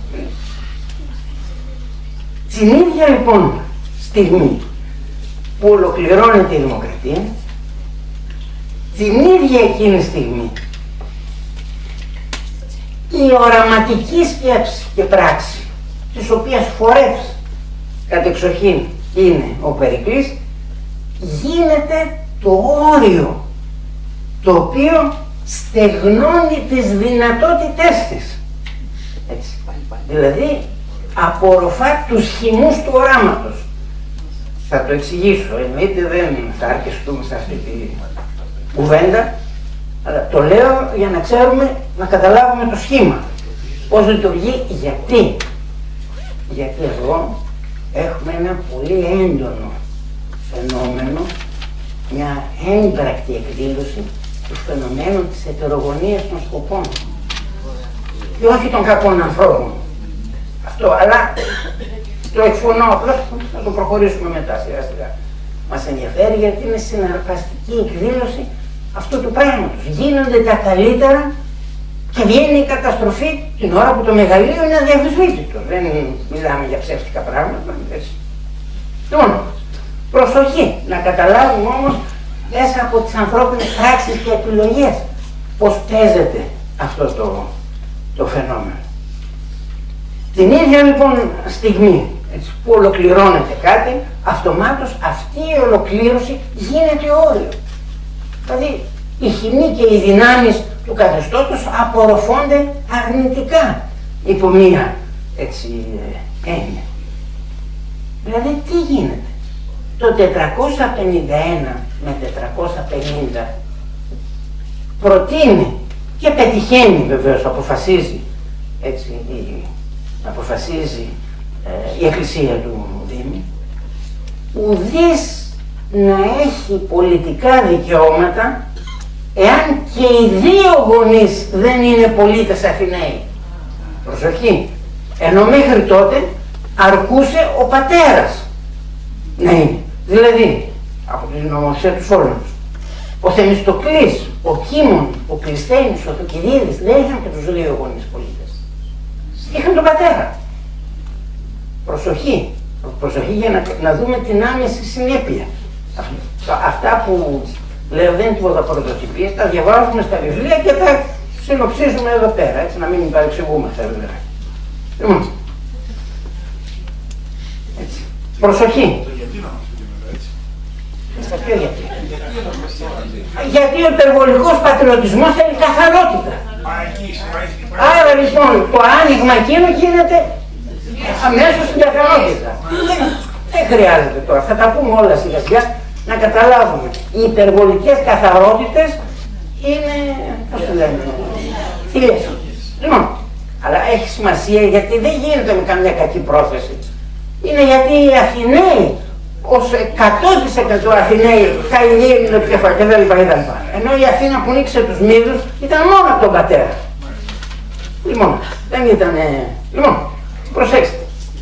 Την ίδια λοιπόν στιγμή που ολοκληρώνεται η δημοκρατία, την ίδια εκείνη στιγμή η οραματική σκέψη και πράξη, της οποίας φορεύς κατεξοχήν είναι ο Περικλής, γίνεται το όριο το οποίο στεγνώνει τις δυνατότητές της. Έτσι. Δηλαδή απορροφά τους χυμούς του οράματος. Θα το εξηγήσω, εννοείται δεν θα αρκεστούμε σε αυτή τη κουβέντα, αλλά το λέω για να ξέρουμε, να καταλάβουμε το σχήμα. Πώς λειτουργεί, γιατί εδώ έχουμε ένα πολύ έντονο φαινόμενο, μια έμπρακτη εκδήλωση του φαινομένου της ετερογωνίας των σκοπών και όχι των κακών ανθρώπων. Αυτό, αλλά το εκφωνώ απλώς, θα το προχωρήσουμε μετά σιγά σιγά. Μας ενδιαφέρει γιατί είναι συναρπαστική εκδήλωση αυτού του πράγματος. Γίνονται τα καλύτερα και βγαίνει η καταστροφή την ώρα που το μεγαλείο είναι αδιαμφισβήτητο. Δεν μιλάμε για ψεύτικα πράγματα. Έτσι. Λοιπόν, προσοχή, να καταλάβουμε όμως μέσα από τις ανθρώπινες πράξεις και επιλογές πώς παίζεται αυτό το φαινόμενο. Την ίδια λοιπόν στιγμή, έτσι, που ολοκληρώνεται κάτι, αυτομάτως αυτή η ολοκλήρωση γίνεται όριο. Δηλαδή οι χυμοί και οι δυνάμεις του καθεστώτος απορροφώνται αρνητικά υπό μία έτσι έννοια. Δηλαδή τι γίνεται? Το 451 με 450 προτείνει και πετυχαίνει, βεβαίως αποφασίζει έτσι, η Εκκλησία του Δήμου, ουδής να έχει πολιτικά δικαιώματα εάν και οι δύο γονείς δεν είναι πολίτες Αθηναίοι. Προσοχή, ενώ μέχρι τότε αρκούσε ο πατέρας να είναι. Δηλαδή, από την νομοθεσία του Σόλωνος, ο Θεμιστοκλής, ο Κίμων, ο Κλεισθένης, ο Θοκιδίδης δεν είχαν και τους δύο γονείς πολίτες. Είχαν τον πατέρα. Προσοχή. Προσοχή για να δούμε την άμεση συνέπεια. Αυτά που λέω δεν είναι τίποτα πρωτοτυπίες, τα διαβάζουμε στα βιβλία και τα συνοψίζουμε εδώ πέρα, έτσι να μην παρεξηγούμαστε βέβαια. Λοιπόν, έτσι. Προσοχή. Γιατί ο υπερβολικός πατριωτισμός θέλει καθαρότητα. Άρα λοιπόν το άνοιγμα εκείνο γίνεται αμέσως στην καθαρότητα. Δεν χρειάζεται τώρα, θα τα πούμε όλα σιγά σιγά να καταλάβουμε. Οι υπερβολικές καθαρότητες είναι, πώς το λέμε, θηλές. Λοιπόν, αλλά έχει σημασία γιατί δεν γίνεται με καμιά κακή πρόθεση. Είναι γιατί οι Αθηναίοι ως 100% Αθηναίοι θα ηγείρουν το κεφάλι και δεν λοιπά. Ενώ η Αθήνα που νίκησε τους Μύδους ήταν μόνο από τον πατέρα. Λοιπόν, δεν ήταν... Λοιπόν, προσέξτε.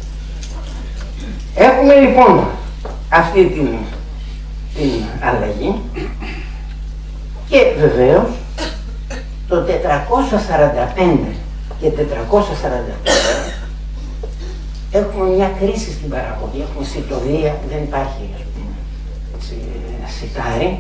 Έχουμε λοιπόν αυτή την αλλαγή και βεβαίως το 445 και 444 έχουμε μια κρίση στην παραγωγή, έχουμε σιτοδία, δεν υπάρχει ας πούμε, έτσι, σιτάρι.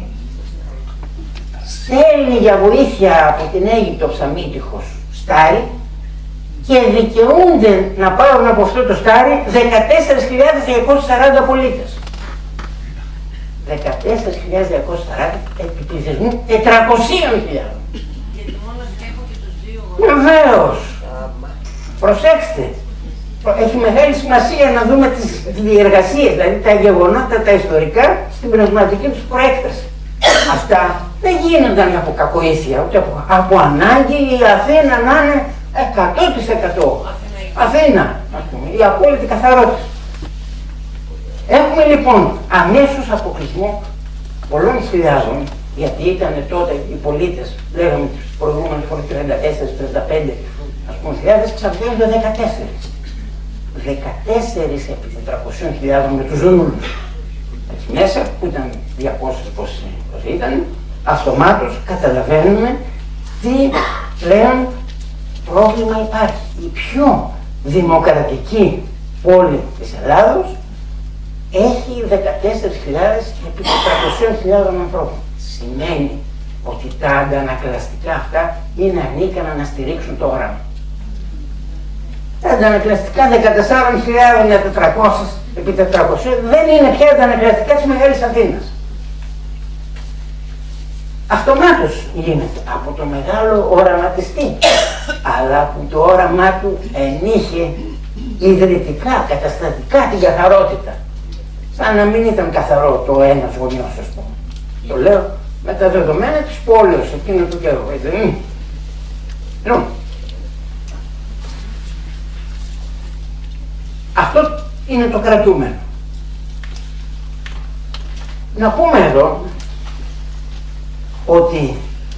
Στέλνει για βοήθεια από την Αίγυπτο ψαμίτυχος στάρι και δικαιούνται να πάρουν από αυτό το στάρι 14.240 πολίτες. 14.240 επί πληθυσμού 400.000. Γιατί μόνο έχω και τους δύο γονείς. Βεβαίως. Προσέξτε. Έχει μεγάλη σημασία να δούμε τις διεργασίες, δηλαδή τα γεγονότα, τα ιστορικά, στην πνευματική τους προέκταση. Αυτά δεν γίνονταν από κακοήθεια, ούτε από ανάγκη η Αθήνα να είναι 100% Αθήνα, ας πούμε, η απόλυτη καθαρότητα. Έχουμε λοιπόν αμέσως αποκλεισμό πολλών χιλιάδων, γιατί ήταν τότε οι πολίτες, λέγαμε τις προηγούμενες φορές 34-35, ας πούμε, χιλιάδες, ξαφνίζονται 14. 14 επί 400.000 με τους δούλους. Μέσα που ήταν 200 πόσοι ήταν, αυτομάτως καταλαβαίνουμε τι πλέον πρόβλημα υπάρχει. Η πιο δημοκρατική πόλη της Ελλάδος έχει 14.000 επί 400.000 ανθρώπων. Σημαίνει ότι τα αντανακλαστικά αυτά είναι ανίκανα να στηρίξουν το όραμα. Τα αντανακλαστικά 14.000 με 400 επί 400 δεν είναι πια αντανακλαστικά της Μεγάλης Αθήνας. Αυτομάτως γίνεται από το μεγάλο οραματιστή, αλλά που το όραμά του ενείχε ιδρυτικά, καταστατικά την καθαρότητα. Σαν να μην ήταν καθαρό το ένας γωνιός, ας πούμε. Το λέω με τα δεδομένα της πόλεως εκείνο του καιρού, έτσι δεν είναι? Λοιπόν, αυτό είναι το κρατούμενο. Να πούμε εδώ ότι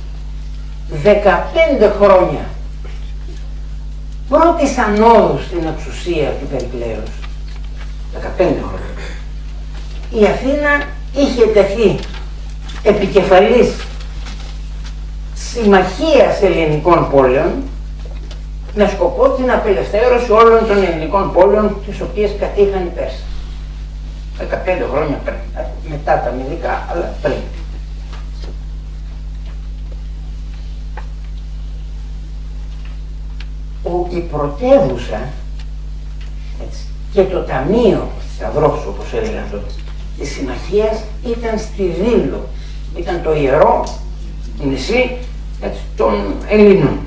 15 χρόνια πρώτης ανόδου στην εξουσία του Περικλέους, 15 χρόνια, η Αθήνα είχε τεθεί επικεφαλής συμμαχίας ελληνικών πόλεων με σκοπό την απελευθέρωση όλων των ελληνικών πόλεων τις οποίες κατήχαν οι Πέρσες. 15 χρόνια πριν, μετά τα Μυδικά, αλλά πριν. Η πρωτεύουσα και το ταμείο Σταυρός, όπως έλεγαν τότε, της συμμαχίας ήταν στη Δήλο. Ήταν το ιερό νησί των Ελλήνων.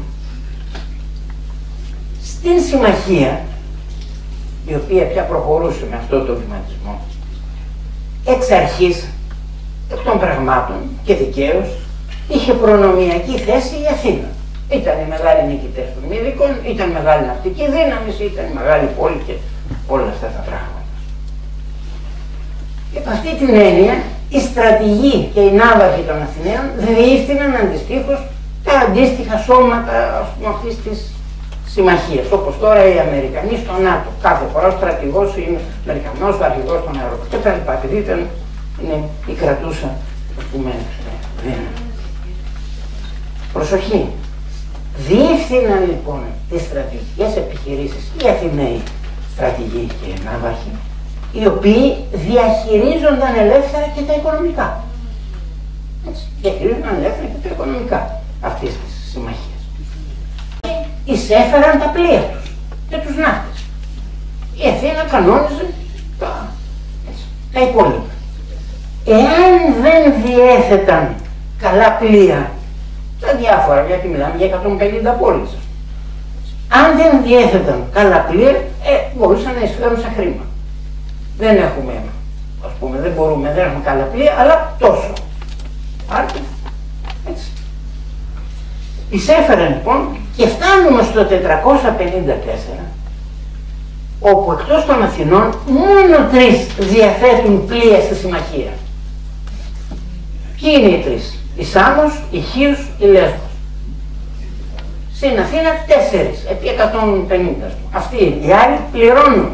Στην συμμαχία, η οποία πια προχωρούσε με αυτό το βηματισμό, εξ αρχής, εκ των πραγμάτων και δικαίως, είχε προνομιακή θέση η Αθήνα. Ήταν οι μεγάλοι νικητές των Μυδικών, ήταν μεγάλη ναυτική δύναμη, ήταν η μεγάλη πόλη και όλα αυτά τα πράγματα. Και από αυτή την έννοια, οι στρατηγοί και οι ναύαρχοι των Αθηναίων διεύθυναν αντιστοίχως τα αντίστοιχα σώματα αυτής της συμμαχίας. Όπως τώρα οι Αμερικανοί στο ΝΑΤΟ. Κάθε φορά ο στρατηγός είναι Αμερικανός, ο αρχηγός των αεροπλάνων κτλ. Επειδή είναι η κρατούσα, ας πούμε, δύναμη. Προσοχή. Διεύθυναν λοιπόν τις στρατηγικές επιχειρήσεις οι Αθηναίοι στρατηγοί και ναύαρχοι, οι οποίοι διαχειρίζονταν ελεύθερα και τα οικονομικά. Έτσι, διαχειρίζονταν ελεύθερα και τα οικονομικά αυτής της συμμαχίας. Εισέφεραν τα πλοία τους και τους ναύτες. Η Αθήνα κανόνιζε τα υπόλοιπα. Εάν δεν διέθεταν καλά πλοία, τα διάφορα, γιατί μιλάμε για 150 πόλεις, αν δεν διέθεταν καλά πλοία, μπορούσαν να εισφέρουν σαν χρήμα. Δεν έχουμε, ας πούμε, δεν έχουμε καλά πλοία, αλλά τόσο. Άρα, έτσι. Εισέφεραν λοιπόν και φτάνουμε στο 454, όπου εκτός των Αθηνών μόνο 3 διαθέτουν πλοία στη συμμαχία. Ποιοι είναι οι 3? Η Σάμος, η Χίος, η Λέσβος. Στην Αθήνα 4 επί 150. Αυτοί οι άλλοι πληρώνουν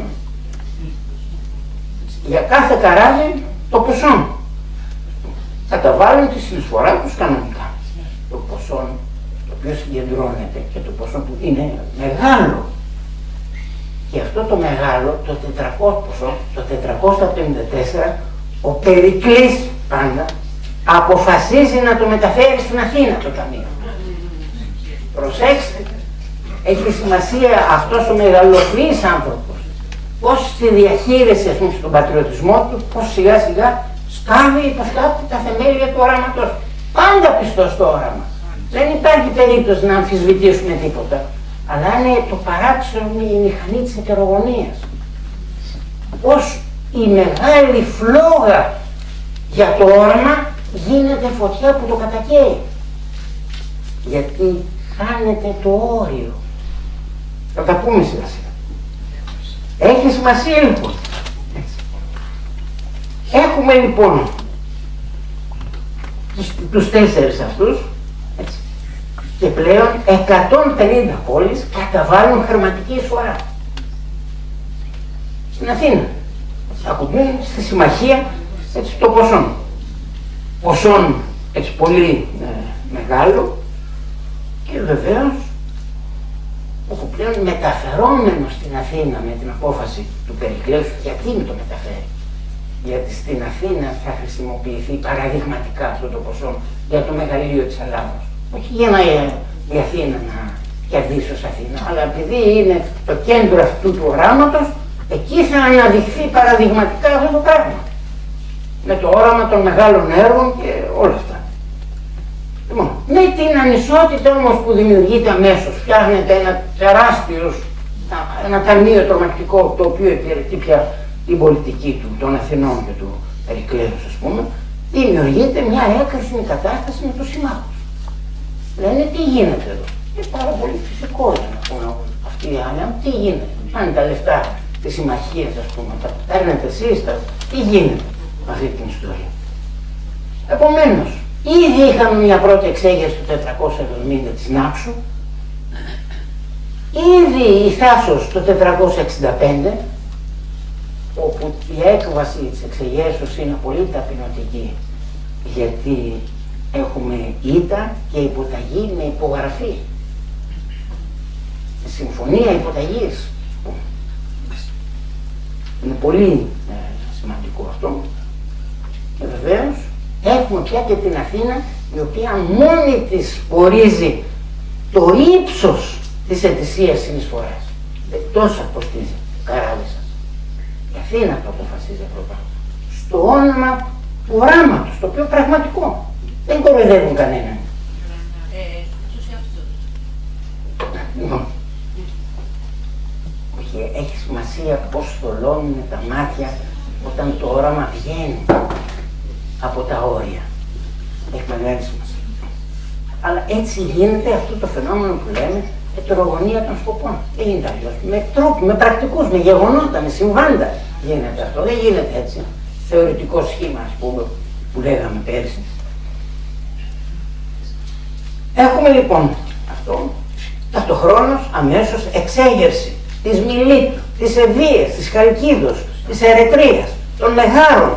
για κάθε καράβι το ποσό. Καταβάλουν τη συνεισφορά τους κανονικά. Το ποσό το οποίο συγκεντρώνεται και το ποσό που είναι μεγάλο. Και αυτό το μεγάλο, το 400 ποσό, το 454, ο Περικλής πάντα αποφασίζει να το μεταφέρει στην Αθήνα το ταμείο. Προσέξτε, έχει σημασία αυτός ο μεγαλοφυής άνθρωπος, πώς στη διαχείριση, ας πούμε, στον πατριωτισμό του, πώς σιγά σιγά σκάβει, υποσκάπτει τα θεμέλια του οράματος. Πάντα πιστός στο όραμα. Δεν υπάρχει περίπτωση να αμφισβητήσουμε τίποτα. Αλλά είναι το παράξενο, η μηχανή της ετερογωνίας. Πώς η μεγάλη φλόγα για το όραμα γίνεται φωτιά που το κατακαίει. Γιατί χάνεται το όριο. Θα τα πούμε σιγά σιγά. Έχει σημασία λοιπόν. Έχουμε λοιπόν τους 4 αυτούς, έτσι. Και πλέον 150 πόλεις καταβάλουν χρηματική εισφορά. Στην Αθήνα. Ακουμπούν στη συμμαχία, έτσι, το ποσό. Ποσόν έτσι πολύ μεγάλο, και βεβαίως όπου πλέον μεταφερόμενο στην Αθήνα με την απόφαση του Περικλέους. Γιατί με το μεταφέρει? Γιατί στην Αθήνα θα χρησιμοποιηθεί παραδειγματικά αυτό το ποσό για το μεγαλείο της Ελλάδος. Όχι για να η Αθήνα να κερδίσει ως Αθήνα, αλλά επειδή είναι το κέντρο αυτού του οράματος, εκεί θα αναδειχθεί παραδειγματικά αυτό το πράγμα. Με το όραμα των μεγάλων έργων και όλα αυτά. Λοιπόν, με την ανισότητα όμως που δημιουργείται αμέσως, φτιάχνεται ένα ταμείο τρομακτικό, το οποίο υπηρετεί πια την πολιτική των Αθηνών και του Περικλέους, ας πούμε, δημιουργείται μια έκρηθμη κατάσταση με τους συμμάχους. Λένε τι γίνεται εδώ. Είναι πάρα πολύ φυσικό να πούμε αυτοί οι άλλοι, τι γίνεται. Πάνε τα λεφτά της συμμαχίας, ας πούμε, τα παίρνετε εσείς, τι γίνεται με αυτή την ιστορία. Επομένως, ήδη είχαμε μια πρώτη εξέγερση του 470 της Νάξου, ήδη η Θάσος το 465, όπου η έκβαση της εξεγέρσεως είναι πολύ ταπεινωτική, γιατί έχουμε ήττα και υποταγή με υπογραφή. Συμφωνία υποταγής. Είναι πολύ σημαντικό αυτό. Και βεβαίως έχουμε πια και την Αθήνα, η οποία μόνη της ορίζει το ύψος της ετησίας συνεισφοράς. Εκτός αποστίζει ο Καράβισσας. Η Αθήνα το αποφασίζει αυτό το πράγμα. Στο όνομα του οράματος, το οποίο πραγματικό. Δεν κοροϊδεύουν κανέναν. Λοιπόν, έχει σημασία πώς θολώνουν τα μάτια όταν το όραμα βγαίνει από τα όρια. Έχει μεγάλη σημασία. Αλλά έτσι γίνεται αυτό το φαινόμενο που λέμε ετερογωνία των σκοπών. Δεν γίνεται αλλιώς. Με τρόπους, με πρακτικούς, με γεγονότα, με συμβάντα γίνεται αυτό. Δεν γίνεται έτσι. Θεωρητικό σχήμα, ας πούμε, που λέγαμε πέρσι. Έχουμε λοιπόν αυτό, ταυτοχρόνως αμέσως εξέγερση της Μιλήτου, της Ευβοίας, της Χαλκίδος, της Ερετρίας, των Μεγάρων.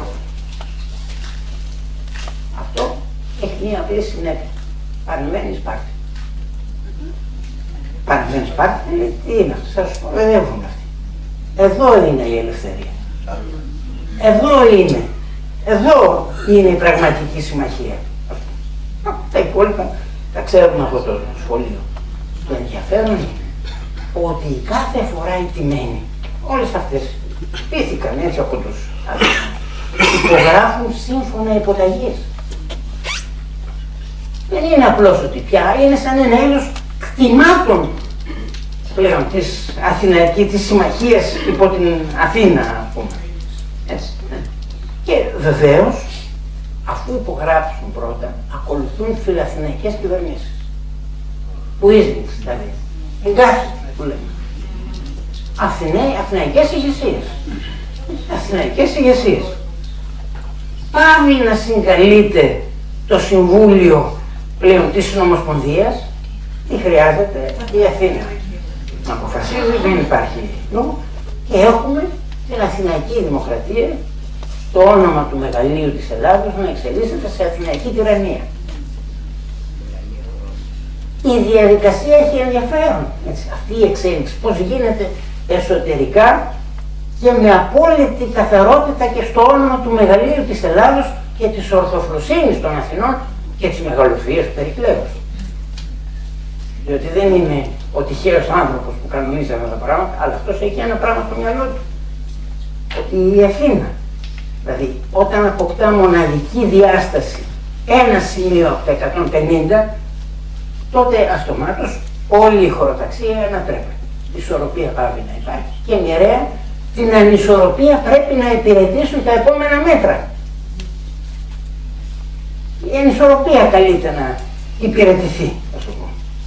Αυτό έχει μία απλή συνέπεια. Παρνημένη Σπάρτη. Παρνημένη Σπάρτη, τι είναι αυτό, σας κοροϊδεύουν αυτοί. Εδώ είναι η ελευθερία. Εδώ είναι. Εδώ είναι η πραγματική συμμαχία. Τα υπόλοιπα τα ξέρουμε από το σχολείο. Το ενδιαφέρον είναι ότι κάθε φορά οι τιμένοι, όλες αυτές πείθηκαν έτσι από τους άλλους, υπογράφουν σύμφωνα υποταγής. Δεν είναι απλώς ότι πια είναι σαν ένα είδος κτημάτων πλέον της Αθηναϊκής, της συμμαχίας υπό την Αθήνα, ας πούμε. Έτσι, ναι. Και βεβαίως, αφού υπογράψουν πρώτα, ακολουθούν φιλαθηναϊκές κυβερνήσεις. Που είναι, δηλαδή, εγκάθι που λέμε. Αθηναϊκές ηγεσίες. Αθηναϊκές ηγεσίες. Πάβει να συγκαλείται το Συμβούλιο πλέον της Συνομοσπονδίας, τι χρειάζεται η Αθήνα να αποφασίζει, δεν υπάρχει λόγο, και έχουμε την Αθηναϊκή Δημοκρατία, το όνομα του μεγαλείου της Ελλάδος, να εξελίσσεται σε Αθηναϊκή τυραννία. Η διαδικασία έχει ενδιαφέρον, έτσι, αυτή η εξέλιξη, πώς γίνεται εσωτερικά και με απόλυτη καθαρότητα και στο όνομα του μεγαλείου της Ελλάδος και της ορθοφροσύνης των Αθηνών και της μεγαλοφυΐας του Περικλέους. Διότι δεν είναι ο τυχαίος άνθρωπος που κανονίζει αυτά τα πράγματα, αλλά αυτός έχει ένα πράγμα στο μυαλό του. Ότι η Αθήνα, δηλαδή όταν αποκτά μοναδική διάσταση ένα σημείο από τα 150, τότε αυτομάτως όλη η χωροταξία ανατρέπεται. Η ισορροπία πάβει να υπάρχει και μοιραία την ανισορροπία πρέπει να υπηρετήσουν τα επόμενα μέτρα. Η ανισορροπία καλείται να υπηρετηθεί, ας το πω.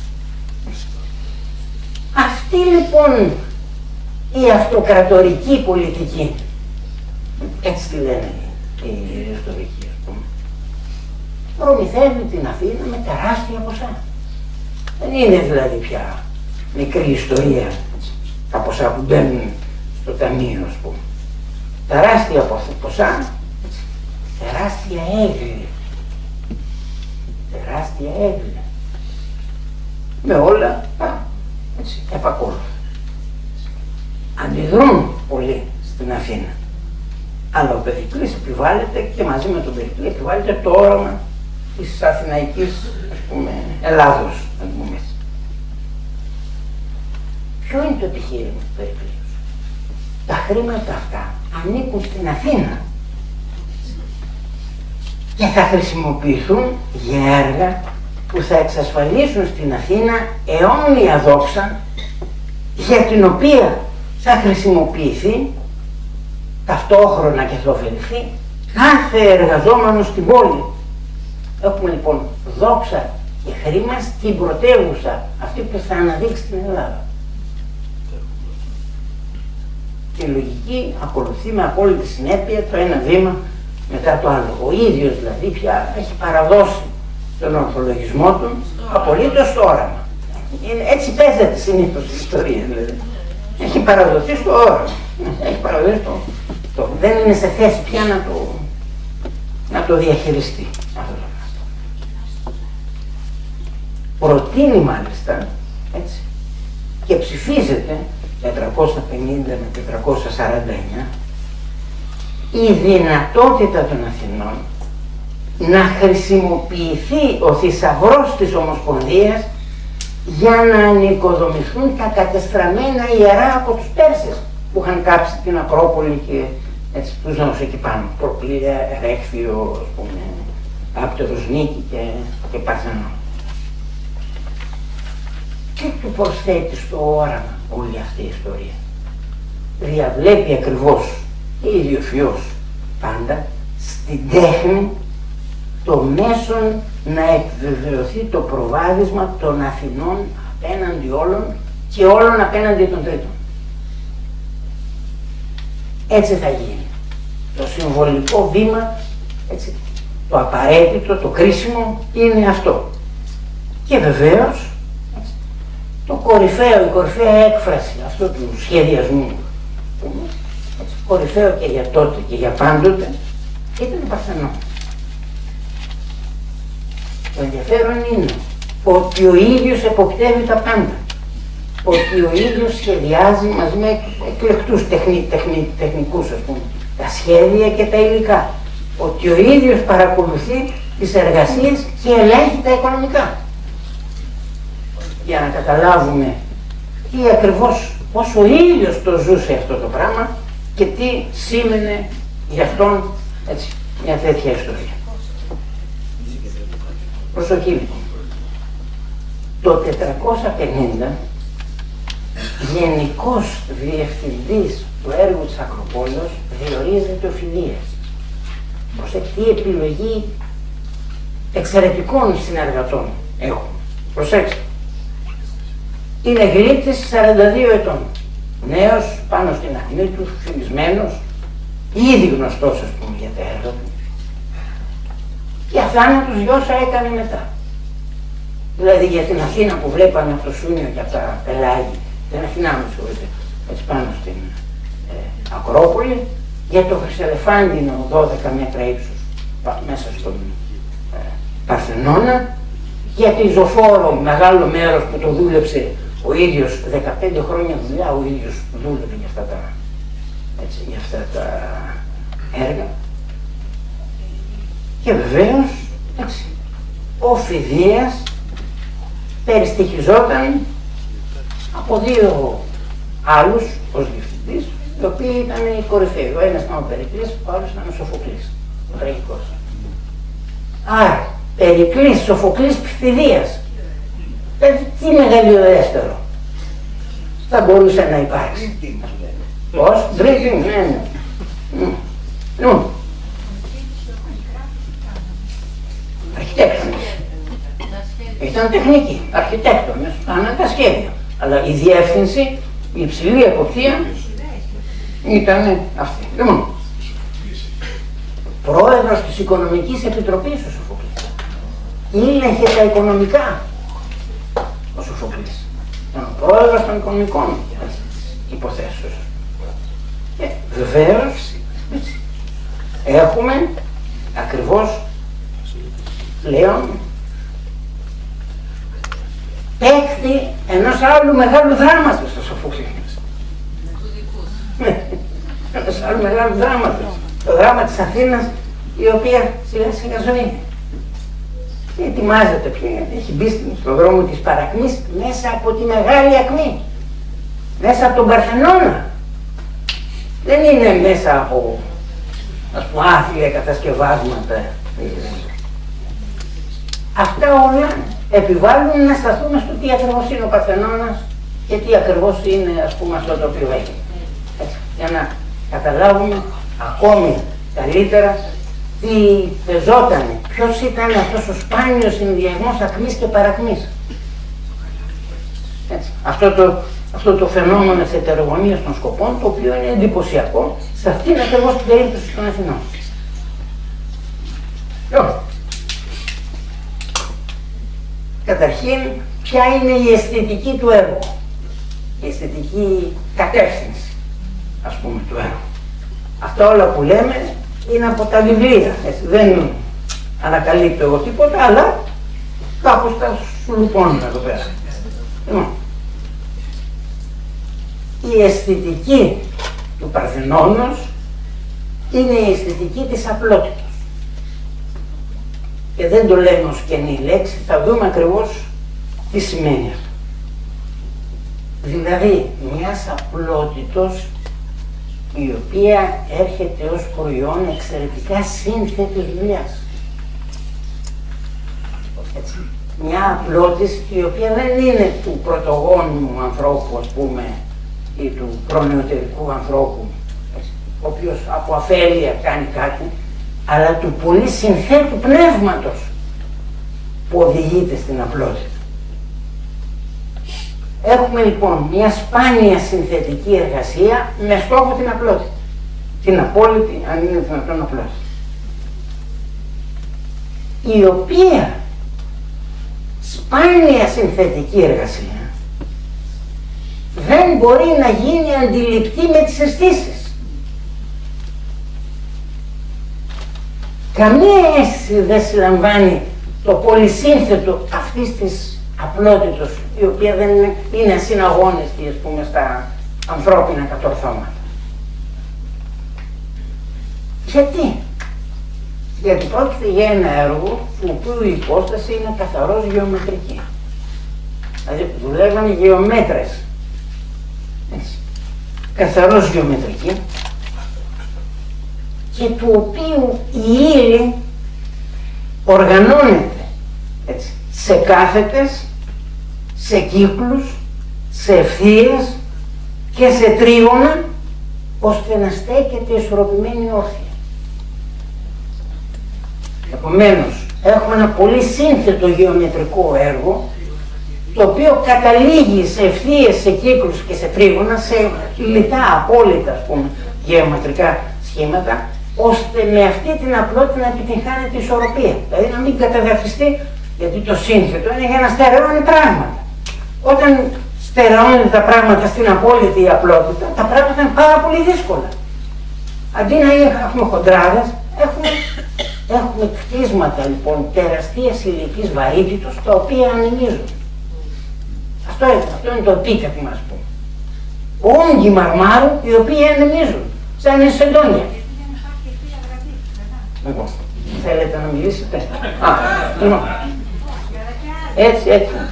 Αυτή λοιπόν η αυτοκρατορική πολιτική, έτσι τη λένε οι ιστορικοί, ας πούμε, προμηθεύει την Αθήνα με τεράστια ποσά. Δεν είναι δηλαδή πια μικρή ιστορία, τα ποσά που μπαίνουν στο ταμείο, ας πούμε. Τεράστια ποσά, τεράστια έγκλη. τεράστια έγκλη. Με όλα έτσι, επακόλουθα. Αντιδρούν πολύ στην Αθήνα. Αλλά ο Περικλής επιβάλλεται και μαζί με τον Περικλή επιβάλλεται το όραμα της αθηναϊκής, ας πούμε, Ελλάδος, να το πούμε έτσι. Ποιο είναι το επιχείρημα του Περικλείου? Τα χρήματα αυτά ανήκουν στην Αθήνα και θα χρησιμοποιηθούν για έργα που θα εξασφαλίσουν στην Αθήνα αιώνια δόξα, για την οποία θα χρησιμοποιηθεί ταυτόχρονα και θα ωφεληθεί κάθε εργαζόμενος στην πόλη. Έχουμε λοιπόν δόξα και χρήμα στην πρωτεύουσα, αυτή που θα αναδείξει την Ελλάδα. Η λογική ακολουθεί με απόλυτη συνέπεια το ένα βήμα μετά το άλλο. Ο ίδιος δηλαδή πια έχει παραδώσει τον ορθολογισμό του απολύτως στο όραμα. Έτσι παίζεται συνήθως η ιστορία δηλαδή. Έχει παραδοθεί στο όραμα. Έχει παραδοθεί δεν είναι σε θέση πια να το διαχειριστεί. Προτείνει μάλιστα έτσι, και ψηφίζεται 450 με 449 η δυνατότητα των Αθηνών να χρησιμοποιηθεί ο θησαυρός της Ομοσπονδίας για να ανοικοδομηθούν τα κατεστραμμένα ιερά από τους Πέρσες που είχαν κάψει την Ακρόπολη και έτσι, τους ναούς εκεί πάνω, Προπλήρια, Ερέχθιο, ας πούμε, Άπτερος Νίκη και Παρθενό. Τι του προσθέτει στο όραμα όλη αυτή η ιστορία? Διαβλέπει ακριβώς ίδιος Υιός πάντα στην τέχνη το μέσον να επιβεβαιωθεί το προβάδισμα των Αθηνών απέναντι όλων και όλων απέναντι των τρίτων. Έτσι θα γίνει. Το συμβολικό βήμα, έτσι, το απαραίτητο, το κρίσιμο είναι αυτό. Και βεβαίως έτσι, η κορυφαία έκφραση αυτού του σχεδιασμού, έτσι, κορυφαίο και για τότε και για πάντοτε, ήταν το Παρθενό. Το ενδιαφέρον είναι ότι ο ίδιος εποπτεύει τα πάντα. Ότι ο ίδιος σχεδιάζει μαζί με εκλεκτούς τεχνικούς, ας πούμε, τα σχέδια και τα υλικά. Ότι ο ίδιος παρακολουθεί τις εργασίες και ελέγχει τα οικονομικά. Για να καταλάβουμε τι ακριβώς, πώς ο ίδιος το ζούσε αυτό το πράγμα και τι σήμαινε για αυτόν έτσι, μια τέτοια ιστορία. Προσοχή λοιπόν. Το 450 γενικός διευθυντής του έργου της Ακροπόλεως διορίζεται ο Φιλίας. Προσέξτε τι επιλογή εξαιρετικών συνεργατών έχουμε. Προσέξτε. Είναι γλύπτης 42 ετών. Νέος, πάνω στην αχμή του, φημισμένος, ήδη γνωστός ας πούμε για τα έργα του. Και αθάνατος Γιώσα έκανε μετά. Δηλαδή για την Αθήνα που βλέπαμε από το Σούνιο και από τα Πελάγη, την Αθηνά μου συγχωρείτε, έτσι πάνω στην Ακρόπολη, για το Χρυσελεφάντινο 12 μέτρα ύψους μέσα στον Παρθενώνα, για τη Ζωφόρο μεγάλο μέρος που το δούλεψε ο ίδιος 15 χρόνια δουλειά, ο ίδιος δούλευε για αυτά τα έργα. Και βεβαίως, έτσι, ο Φιδίας περιστοιχιζόταν από δύο άλλους ως διευθυντής, οι οποίοι ήταν οι κορυφαίοι. Ο ένας ήταν ο Περικλής, ο άλλος ήταν ο Σοφοκλής, ο τραγικός. Άρα, Περικλής, Σοφοκλής, Φιδίας. Τι μεγαλειοδέστερο θα μπορούσε να υπάρξει? Πώς? Ντρίπινγκ, ναι. Αρχιτέκτονες. Ήταν τεχνική, αρχιτέκτονες, κάναν τα σχέδια. Αλλά η διεύθυνση, η υψηλή εποπτεία ήταν αυτή. Λοιπόν, πρόεδρος της Οικονομικής Επιτροπής ο Σοφοκλής. Ήλεγχε τα οικονομικά ο Σοφοκλής. Ήταν ο πρόεδρος των οικονομικών υποθέσεων. Και βεβαίως έχουμε ακριβώς πλέον παίκτη ενός άλλου μεγάλου δράματος ο Σοφοκλής. Ενός άλλου μεγάλου δράματος. Το δράμα της Αθήνας, η οποία σιγά σιγά ζωή. Ετοιμάζεται πια, έχει μπει στον δρόμο της παρακμής μέσα από τη μεγάλη ακμή. Μέσα από τον Παρθενώνα. Δεν είναι μέσα από, ας πούμε, άθλια κατασκευάσματα. Αυτά όλα επιβάλλουν να σταθούμε στο τι ακριβώς είναι ο Παρθενώνας και τι ακριβώς είναι, ας πούμε, αυτό το οποίο έχει. Έτσι, για να καταλάβουμε ακόμη καλύτερα τι πεζότανε, ποιος ήταν αυτός ο σπάνιος συνδυασμός ακμής και παρακμής. Έτσι, αυτό το φαινόμενο της ετερογωνίας των σκοπών, το οποίο είναι εντυπωσιακό σε αυτήν ακριβώς την περίπτωση των Αθηνών. Καταρχήν, ποια είναι η αισθητική του έργου, η αισθητική κατεύθυνση, ας πούμε, του έργου. Αυτά όλα που λέμε είναι από τα βιβλία, έτσι, δεν ανακαλύπτω εγώ τίποτα, αλλά κάπως τα σου λουπώνουν εδώ πέρα. Η αισθητική του Παρθενώνος είναι η αισθητική της απλότητας. Και δεν το λέμε ως κενή λέξη, θα δούμε ακριβώς τι σημαίνει αυτό. Δηλαδή, μιας απλότητος η οποία έρχεται ως προϊόν εξαιρετικά σύνθετης δουλειάς. Έτσι. Μια απλότηση η οποία δεν είναι του πρωτογόνου ανθρώπου, ας πούμε, ή του προνεωτερικού ανθρώπου, έτσι, ο οποίος από αφέλεια κάνει κάτι, αλλά του πολύ συνθέτου πνεύματος που οδηγείται στην απλότητα. Έχουμε λοιπόν μια σπάνια συνθετική εργασία με στόχο την απλότητα. Την απόλυτη, αν είναι δυνατόν, απλότητα. Η οποία σπάνια συνθετική εργασία δεν μπορεί να γίνει αντιληπτή με τις αισθήσεις. Καμία αίσθηση δεν συλλαμβάνει το πολυσύνθετο αυτής της απλότητος, η οποία δεν είναι ασυναγώνιστη, ας πούμε, στα ανθρώπινα κατορθώματα. Γιατί? Γιατί πρόκειται για ένα έργο του οποίου η υπόσταση είναι καθαρώς γεωμετρική. Δηλαδή δουλεύανε γεωμέτρες. Έτσι. Καθαρώς γεωμετρική, και του οποίου η ύλη οργανώνεται, έτσι, σε κάθετες, σε κύκλους, σε ευθείες και σε τρίγωνα, ώστε να στέκεται ισορροπημένη όρθια. Επομένως, έχουμε ένα πολύ σύνθετο γεωμετρικό έργο, το οποίο καταλήγει σε ευθείες, σε κύκλους και σε τρίγωνα, σε λιτά, απόλυτα, ας πούμε, γεωμετρικά σχήματα, ώστε με αυτή την απλότητα να επιτυγχάνεται η ισορροπία. Δηλαδή να μην καταδαφιστεί, γιατί το σύνθετο είναι για να στερεώνει πράγματα. Όταν στερεώνει τα πράγματα στην απόλυτη απλότητα, τα πράγματα είναι πάρα πολύ δύσκολα. Αντί να έχουμε χοντράδες, έχουμε κτίσματα λοιπόν τεραστίας υλικής βαρύτητος, τα οποία ανεμίζουν. Αυτό είναι το επίτευγμα, ας πούμε. Όγκοι μαρμάρου, οι οποίοι ανεμίζουν, σαν εσεντόνια. Λοιπόν, θέλετε να μιλήσετε? Λοιπόν. Έτσι.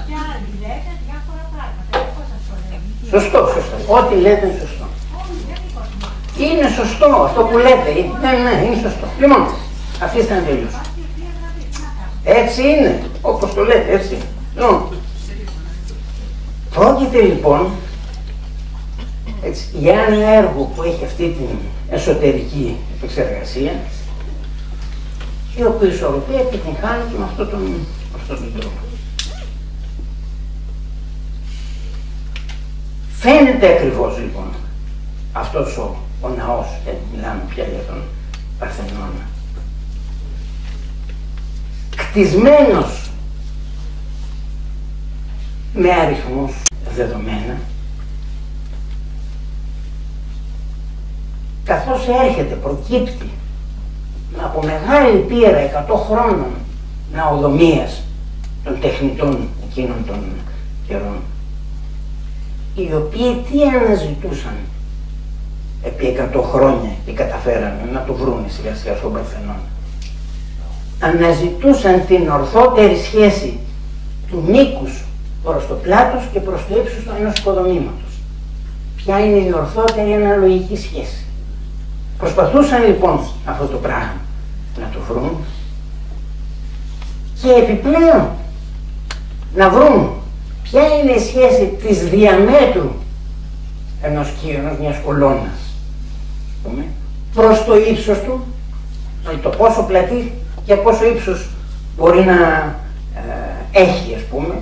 Σωστό. Ό,τι λέτε είναι σωστό. Είναι σωστό αυτό που λέτε. Ναι, είναι σωστό. Λοιπόν, αφήστε να τελειώσω. Έτσι είναι, όπως το λέτε, έτσι. Λοιπόν, πρόκειται λοιπόν έτσι, για ένα έργο που έχει αυτή την εσωτερική επεξεργασία, η οποία ισορροπία επιτυγχάνεται με αυτόν τον τρόπο. Φαίνεται ακριβώς λοιπόν αυτός ο ναός, δεν μιλάμε πια για τον Παρθενώνα, κτισμένος με αριθμούς δεδομένα, καθώς έρχεται, προκύπτει από μεγάλη πείρα 100 χρόνων ναοδομίας των τεχνητών εκείνων των καιρών, οι οποίοι τι αναζητούσαν επί 100 χρόνια και καταφέρανε να το βρούνε σιγά σιγά στον Παρθενώνα. Αναζητούσαν την ορθότερη σχέση του μήκους προς το πλάτος και προς το ύψος του ενός οικοδομήματος. Ποια είναι η ορθότερη αναλογική σχέση. Προσπαθούσαν λοιπόν αυτό το πράγμα να το βρουν και επιπλέον να βρουν ποια είναι η σχέση της διαμέτρου ενός κύωνος, μιας κολόνας, προς το ύψος του, το πόσο πλατή και πόσο ύψος μπορεί να έχει, ας πούμε.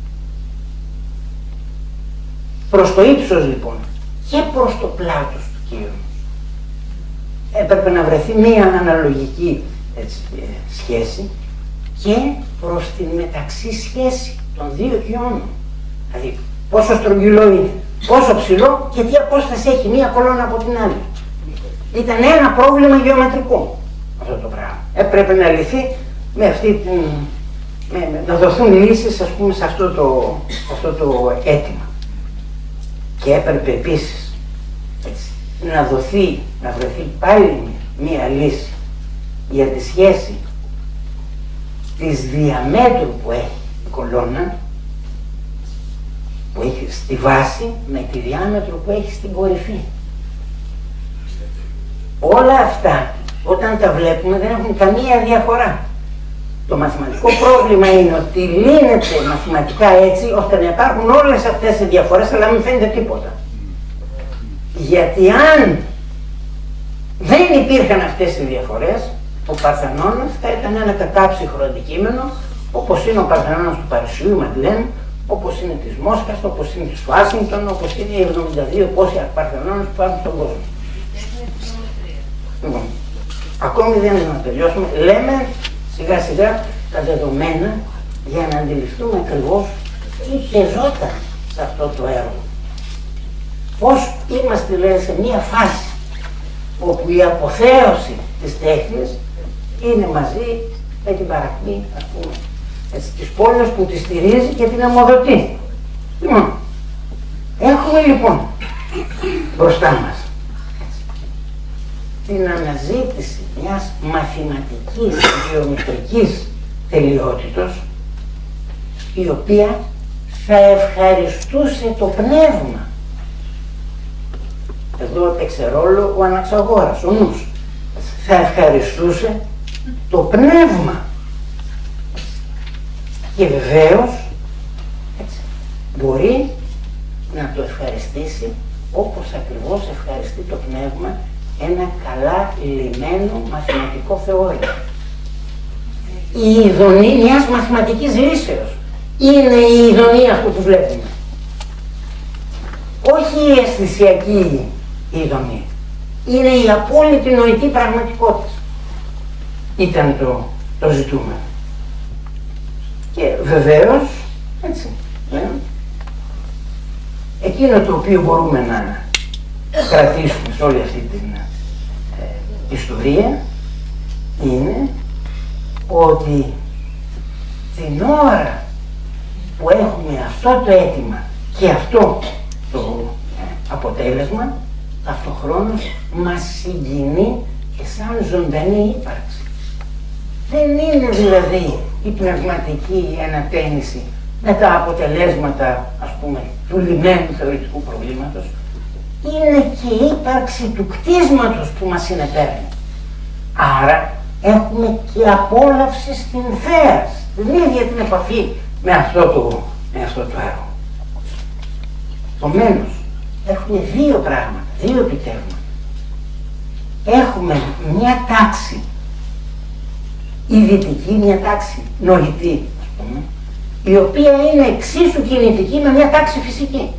Προς το ύψος λοιπόν και προς το πλάτος του κύωνος έπρεπε να βρεθεί μία αναλογική σχέση και προς την μεταξύ σχέση των δύο κύωνων. Δηλαδή πόσο στρογγυλό είναι, πόσο ψηλό και τι απόσταση έχει μία κολόνα από την άλλη. Ήταν ένα πρόβλημα γεωμετρικό αυτό το πράγμα. Έπρεπε να λυθεί με αυτή την... να δοθούν λύσεις, ας πούμε, σε αυτό το αίτημα. Και έπρεπε επίσης να βρεθεί πάλι μία λύση για τη σχέση της διαμέτρου που έχει η κολόνα, που έχει στη βάση, με τη διάμετρο που έχει στην κορυφή. Όλα αυτά όταν τα βλέπουμε δεν έχουν καμία διαφορά. Το μαθηματικό πρόβλημα είναι ότι λύνεται μαθηματικά έτσι ώστε να υπάρχουν όλες αυτές οι διαφορές αλλά μην φαίνεται τίποτα. Γιατί αν δεν υπήρχαν αυτές οι διαφορές, ο Παρθενώνας θα ήταν ένα κατάψυχρο αντικείμενο, όπως είναι ο Παρθενώνας του Παρισιού, Μαντλέν, όπως είναι της Μόσχας, όπως είναι της Ουάσιγκτον, όπως είναι οι 72 πόσοι Παρθενώνες που υπάρχουν στον κόσμο. Λοιπόν, ακόμη δεν είναι να τελειώσουμε. Λέμε σιγά σιγά τα δεδομένα για να αντιληφθούμε ακριβώς τι παίζονταν σε αυτό το έργο. Πώς είμαστε, λέει, σε μια φάση όπου η αποθέωση της τέχνης είναι μαζί με την παρακμή, ας πούμε, της πόλης που τη στηρίζει και την αιμοδοτεί. Λοιπόν, έχουμε λοιπόν μπροστά μας την αναζήτηση μιας μαθηματικής γεωμετρικής τελειότητος, η οποία θα ευχαριστούσε το πνεύμα. Εδώ έπαιξε ρόλο ο Αναξαγόρας, ο νους. Θα ευχαριστούσε το πνεύμα. Και βεβαίως μπορεί να το ευχαριστήσει όπως ακριβώς ευχαριστεί το πνεύμα ένα καλά λυμμένο μαθηματικό θεώρημα. Η ειδονή μιας μαθηματικής λύσεως είναι η ειδονή αυτού που βλέπουμε. Όχι η αισθησιακή ειδονή. Είναι η απόλυτη νοητή πραγματικότητα. Ήταν το ζητούμενο. Και βεβαίως, έτσι, εκείνο το οποίο μπορούμε να κρατήσουμε σε όλη αυτή την ιστορία είναι ότι την ώρα που έχουμε αυτό το αίτημα και αυτό το αποτέλεσμα, ταυτοχρόνως μας συγκινεί και σαν ζωντανή ύπαρξη. Δεν είναι δηλαδή η πνευματική ανατένιση με τα αποτελέσματα, ας πούμε, του λυμένου θεωρητικού προβλήματος. Είναι και η ύπαρξη του κτίσματος που μας συνεπέρνει. Άρα έχουμε και απόλαυση στην θέα, την ίδια την επαφή με αυτό το έργο. Επομένως, έχουμε δύο πράγματα, δύο επιτεύγματα. Έχουμε μια τάξη ιδρυτική, μια τάξη νοητή, ας πούμε, η οποία είναι εξίσου κινητική με μια τάξη φυσική.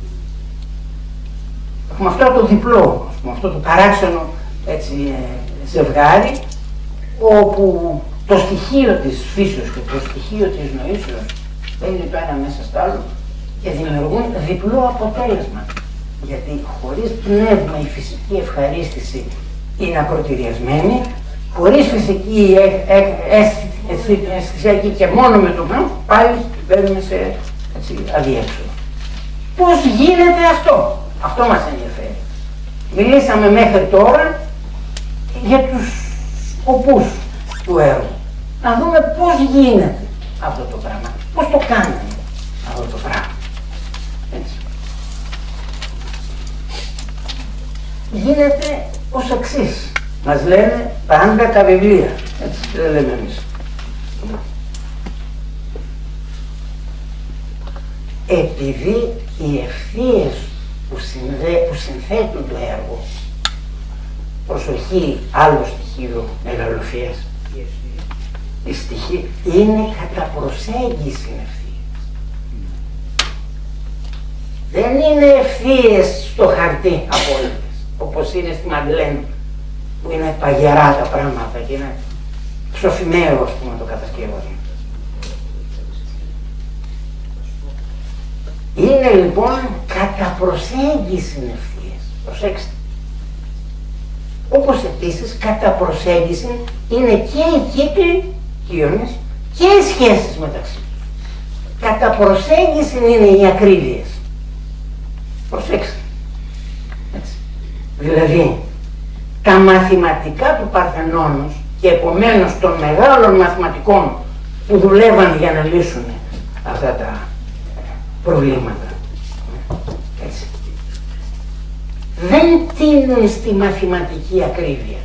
Έχουμε αυτό το διπλό, ας πούμε, αυτό το παράξενο έτσι, ζευγάρι, όπου το στοιχείο της φύσεως και το στοιχείο της νοήσεως μπαίνει το ένα μέσα στο άλλο και δημιουργούν διπλό αποτέλεσμα. Γιατί χωρίς πνεύμα η φυσική ευχαρίστηση είναι ακροτηριασμένη, χωρίς φυσική αισθησιακή και μόνο με το πνεύμα πάλι μπαίνουμε σε αδιέξοδο. Πώς γίνεται αυτό? Αυτό μας ενδιαφέρει. Μιλήσαμε μέχρι τώρα για τους σκοπούς του έργου. Να δούμε πώς γίνεται αυτό το πράγμα. Πώς το κάνουμε αυτό το πράγμα. Έτσι. Γίνεται ως εξής. Μας λένε πάντα τα βιβλία. Έτσι δεν λέμε εμείς. Επειδή οι ευθείες που συνθέτουν το έργο, προσοχή, άλλο στοιχείο μεγαλοφίας, η στοιχεία είναι κατά προσέγγιση ευθείες. Δεν είναι ευθείες στο χαρτί απόλυτες, όπως είναι στη Μαντλέν, που είναι παγερά τα πράγματα και είναι ψοφημαίο, ας πούμε, το κατασκεύασμα. Είναι λοιπόν κατά προσέγγιση ευθείες. Προσέξτε. Όπως επίσης κατά προσέγγιση είναι και οι κύκλοι κύονες και οι σχέσεις μεταξύ τους. Κατά προσέγγιση είναι οι ακρίβειες. Προσέξτε. Έτσι. Δηλαδή τα μαθηματικά του Παρθενώνος και επομένως των μεγάλων μαθηματικών που δουλεύαν για να λύσουν αυτά τα προβλήματα. Έτσι. Δεν τείνουν στη μαθηματική ακρίβεια.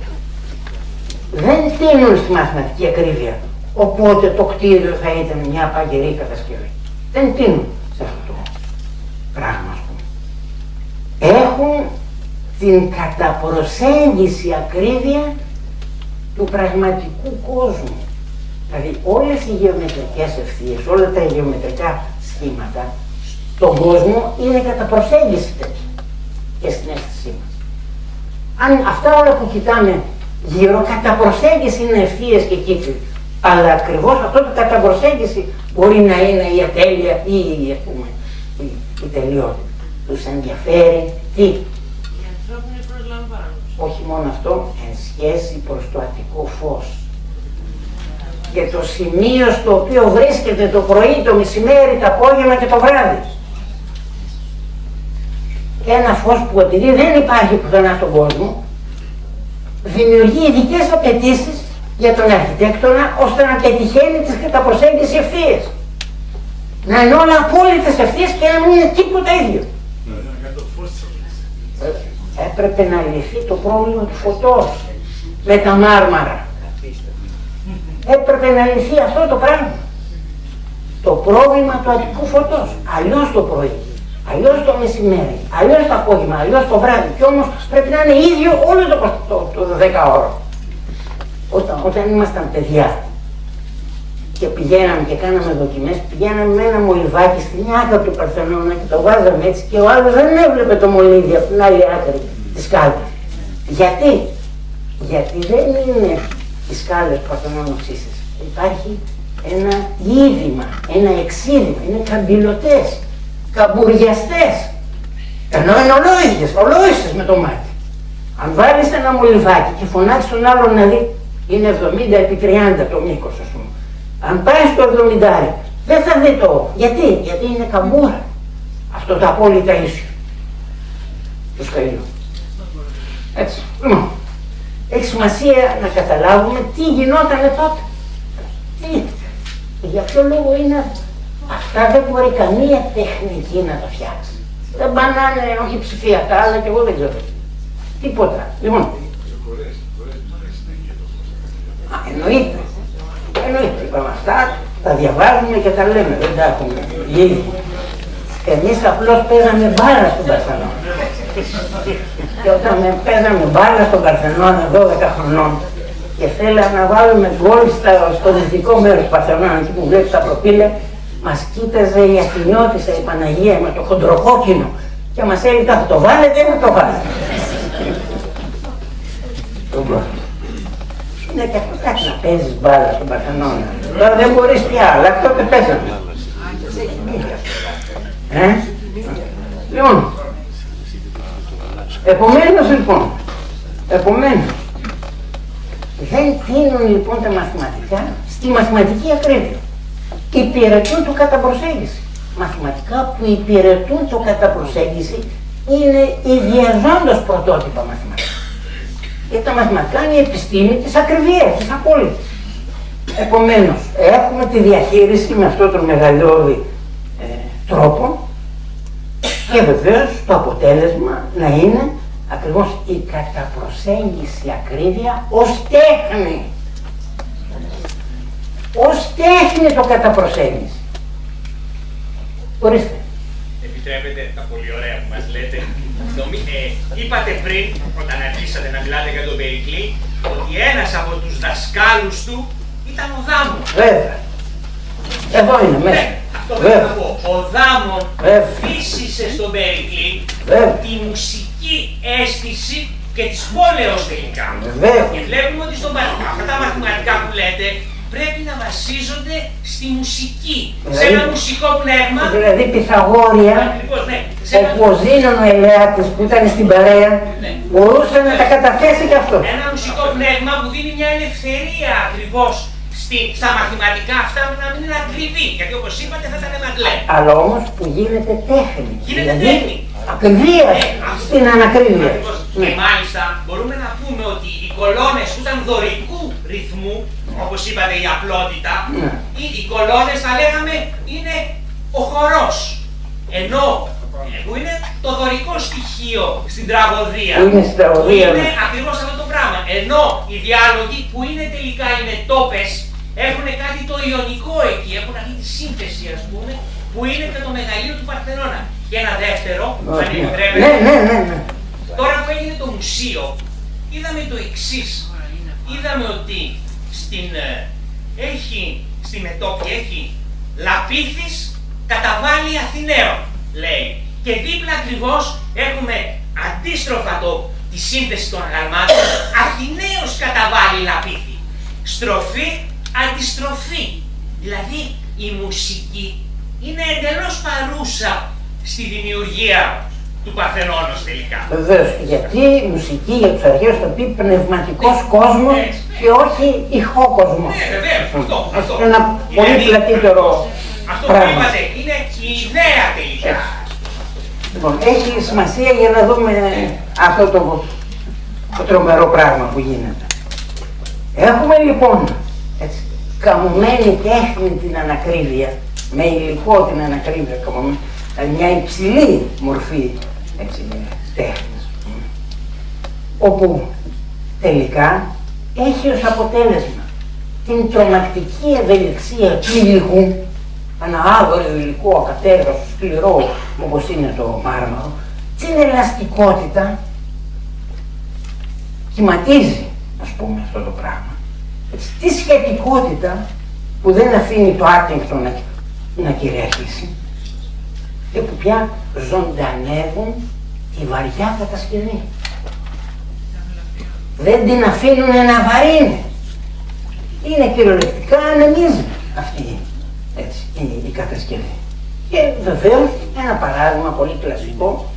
Δεν τείνουν στη μαθηματική ακρίβεια. Οπότε το κτίριο θα ήταν μια παγερή κατασκευή. Δεν τείνουν σε αυτό το πράγμα, ας πούμε. Έχουν την καταπροσέγγιση ακρίβεια του πραγματικού κόσμου. Δηλαδή όλες οι γεωμετρικές ευθείες, όλα τα γεωμετρικά σχήματα στον κόσμο είναι κατά προσέγγιση τέτοια και στην αίσθησή μας. Αν αυτά όλα που κοιτάμε γύρω κατά προσέγγιση είναι ευθείες και κύκλοι, αλλά ακριβώς αυτό το κατά προσέγγιση μπορεί να είναι η ατέλεια ή ας πούμε, η τελειότητα. Τους ενδιαφέρει τι? Η ανθρώπινη προσλαμβάνωση. Όχι μόνο αυτό, εν σχέση προς το αττικό φως. Και το σημείο στο οποίο βρίσκεται το πρωί, το μεσημέρι, το απόγευμα και το βράδυ. Ένα φως που επειδή δεν υπάρχει πουθενά στον κόσμο, δημιουργεί ειδικές απαιτήσεις για τον αρχιτέκτονα ώστε να πετυχαίνει τις κατά προσέγγιση ευθείες. Να είναι όλα απόλυτες ευθείες και να μην είναι τίποτα ίδιο. Έπρεπε να λυθεί το πρόβλημα του φωτός με τα μάρμαρα. Έπρεπε να λυθεί αυτό το πράγμα. Το πρόβλημα του αττικού φωτός. Αλλιώς το πρωί, αλλιώς το μεσημέρι, αλλιώς το απόγευμα, αλλιώς το βράδυ. Και όμως πρέπει να είναι ίδιο όλο το 10ωρο. Όταν ήμασταν παιδιά και πηγαίναμε και κάναμε δοκιμές, πηγαίναμε με ένα μολυβάκι στην άκρη του Παρθενώνα και το βάζαμε έτσι και ο άλλος δεν έβλεπε το μολύβι από την άλλη άκρη της σκάλας. Γιατί? Γιατί δεν είναι οι σκάλες του Παρθενώνου ψήσεις. Υπάρχει ένα είδημα, ένα εξίδημα, είναι καμπυλωτές, καμπουριαστές. Ενώ είναι ολόιδες με το μάτι. Αν βάλεις ένα μολυβάκι και φωνάξεις τον άλλον να δει, είναι 70 επί 30 το μήκος, ας πούμε. Αν πάει στο 70, δεν θα δει το. Γιατί? Γιατί είναι καμπούρα. Αυτό το απόλυτα ίσιο του σκαλιού. Έτσι. Λοιπόν, έχει σημασία να καταλάβουμε τι γινόταν τότε. Τι. Για ποιο λόγο είναι αυτά, δεν μπορεί καμία τεχνική να τα φτιάξει. Δεν πάνε να είναι όχι ψηφιακά, αλλά και εγώ δεν ξέρω. Τίποτα. Λοιπόν. Εννοείται. Εννοείται. Είπαμε αυτά, τα διαβάζουμε και τα λέμε. Δεν τα έχουμε ήδη. Εμείς απλώς παίζαμε μπάλα στον Παρθενώνα. Και όταν παίζαμε μπάλα στον Παρθενώνα 12 χρονών και θέλαμε να βάλουμε γκολ στο δυτικό μέρος του Παρθενώνα, εκεί που βλέπεις τα προπήλαια, μας κοίταζε η Αθηνιώτισσα, η Παναγία με το χοντροκόκκινο και μας έλεγε θα το βάλετε ή θα το βάλετε. Είναι και αυτό κάτι να παίζεις μπάλα στον Παρθενώνα. Τώρα δεν μπορείς πια, αλλά τότε παίζαμε. Λοιπόν, επομένως, δεν τείνουν λοιπόν τα μαθηματικά στη μαθηματική ακρίβεια. Υπηρετούν του κατά προσέγγιση. μαθηματικά που υπηρετούν το κατά προσέγγιση είναι ιδιαζόντως πρωτότυπα μαθηματικά. Γιατί τα μαθηματικά είναι η επιστήμη της ακριβίας, της απόλυτης. Επομένως, έχουμε τη διαχείριση με αυτόν τον μεγαλειώδη τρόπο και βεβαίως το αποτέλεσμα να είναι ακριβώς η καταπροσέγγιση ακρίβεια ως τέχνη. Ως τέχνη το καταπροσέγγιση. Ορίστε. Επιτρέπετε τα πολύ ωραία που μας λέτε. Είπατε πριν, όταν αρχίσατε να μιλάτε για τον Περικλή, ότι ένας από τους δασκάλους του ήταν ο Δάμων. Βέβαια. Εδώ είναι μέσα. Ναι, αυτό θέλω να πω. Ο Δάμων φύσισε στον Περικλή τη μουσική αίσθηση και της πόλεως τελικά. Και βλέπουμε ότι αυτά τα μαθηματικά που λέτε πρέπει να βασίζονται στη μουσική, σε ένα μουσικό πνεύμα. Δηλαδή Πυθαγόρια, όπου ο Ζήνων ο Ελεάτης που ήταν στην παρέα, μπορούσε να τα καταθέσει και αυτό. Ένα μουσικό πνεύμα που δίνει μια ελευθερία ακριβώς στα μαθηματικά αυτά να μην είναι ακριβή, γιατί όπως είπατε θα ήταν μαντλέ. Αλλά όμως που γίνεται τέχνη. Γίνεται τέχνη. Ακριβία στην ανακρίβεια. Και μάλιστα μπορούμε να πούμε ότι οι κολόνες που ήταν δωρικού ρυθμού, όπως είπατε η απλότητα, οι κολόνες θα λέγαμε είναι ο χορός. Ενώ που είναι το δωρικό στοιχείο στην τραγωδία. Που είναι ακριβώς αυτό το πράγμα. Ενώ οι διάλογοι που είναι τελικά οι μετώπες έχουν κάτι το ιονικό εκεί, έχουν αυτή τη σύνθεση ας πούμε, που είναι και το μεγαλείο του Παρθενώνα. Και ένα δεύτερο, αν επιτρέπετε. Ναι. Τώρα που έγινε το μουσείο, είδαμε το εξής. Είδαμε ότι στη μετώπη έχει Λαπίθης καταβάλει Αθηναίων, λέει. Και δίπλα ακριβώς έχουμε αντίστροφα τη σύνθεση των αγαλμάτων, Αθηναίος καταβάλει Λαπίθη. Στροφή, αντιστροφή. Δηλαδή η μουσική είναι εντελώς παρούσα στη δημιουργία του Παρθενώνος τελικά. Βεβαίως, γιατί η μουσική για τους αρχαίους θα πει πνευματικός κόσμος και όχι ηχό κόσμος. Ναι, βεβαίως, αυτό. Ένα πολύ πλατύτερο αυτό που είπατε είναι η ιδέα τελικά. Λοιπόν, έχει σημασία για να δούμε αυτό το τρομερό πράγμα που γίνεται. Έχουμε λοιπόν καμωμένη τέχνη την ανακρίβεια, με υλικό την ανακρίβεια, μια υψηλή μορφή τέχνης, όπου τελικά έχει ως αποτέλεσμα την τρομακτική ευελιξία του υλικού, ένα άγριο υλικό, ακατέργαστο, σκληρό, όπως είναι το μάρμαρο, την ελαστικότητα, κυματίζει, ας πούμε, αυτό το πράγμα. Τη σχετικότητα που δεν αφήνει το άτεγκτο να κυριαρχήσει και που πια ζωντανεύουν τη βαριά κατασκευή. Δεν την αφήνουν να βαρύνει. Είναι κυριολεκτικά ανεμίζει αυτή η κατασκευή. Και βεβαίως ένα παράδειγμα πολύ κλασικό,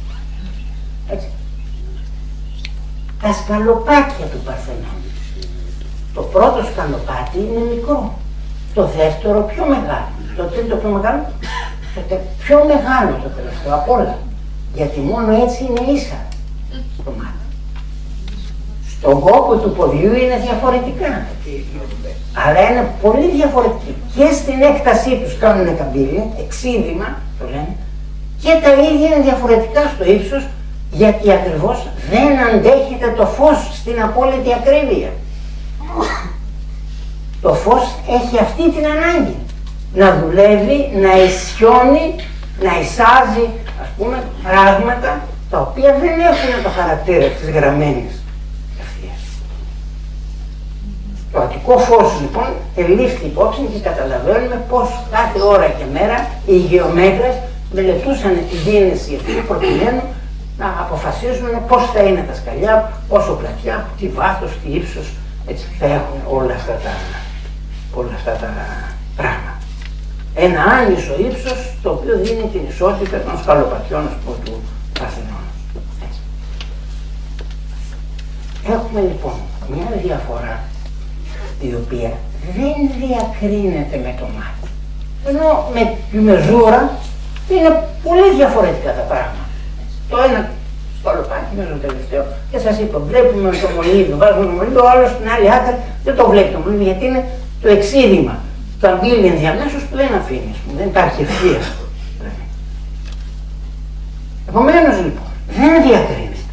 τα σκαλοπάτια του Παρθενώνα. Το πρώτο σκαλοπάτι είναι μικρό, το δεύτερο πιο μεγάλο, το τρίτο πιο μεγάλο, το πιο μεγάλο το τελευταίο απ' όλα, γιατί μόνο έτσι είναι ίσα στο μάτι. Στον κόπο του ποδιού είναι διαφορετικά, αλλά είναι πολύ διαφορετική. Και στην έκτασή τους κάνουν καμπύλια, εξίδημα το λένε, και τα ίδια είναι διαφορετικά στο ύψος, γιατί ακριβώς δεν αντέχεται το φως στην απόλυτη ακρίβεια. Το φως έχει αυτή την ανάγκη να δουλεύει, να ισιώνει, να εισάζει, ας πούμε, πράγματα τα οποία δεν έχουν το χαρακτήρα της γραμμένης ευθείας. Το Αττικό φως λοιπόν ελήφθη υπόψη και καταλαβαίνουμε πως κάθε ώρα και μέρα οι γεωμέτρες μελετούσαν τη δίνηση αυτή προκειμένου να αποφασίζουν πώς θα είναι τα σκαλιά, πόσο πλατιά, τι βάθος, τι ύψος, έτσι θα έχουν όλα αυτά τα πράγματα. Ένα άνισο ύψος το οποίο δίνει την ισότητα των σκαλοπατιών του Παρθενώνα. Έχουμε λοιπόν μια διαφορά η οποία δεν διακρίνεται με το μάτι. Ενώ με τη μεζούρα Είναι πολύ διαφορετικά τα πράγματα. Το ένα στο άλλο πάνκινο, το τελευταίο. Και σας είπα, βλέπουμε το μολύβι, βάζουμε το μολύβι, ο άλλος στην άλλη άκρη δεν το βλέπει το μολύβι, γιατί είναι το εξίδημα. Το αμπίλι ενδιαμέσως που δεν αφήνει, δεν υπάρχει ευθεία. Επομένως λοιπόν, δεν διακρίνεται.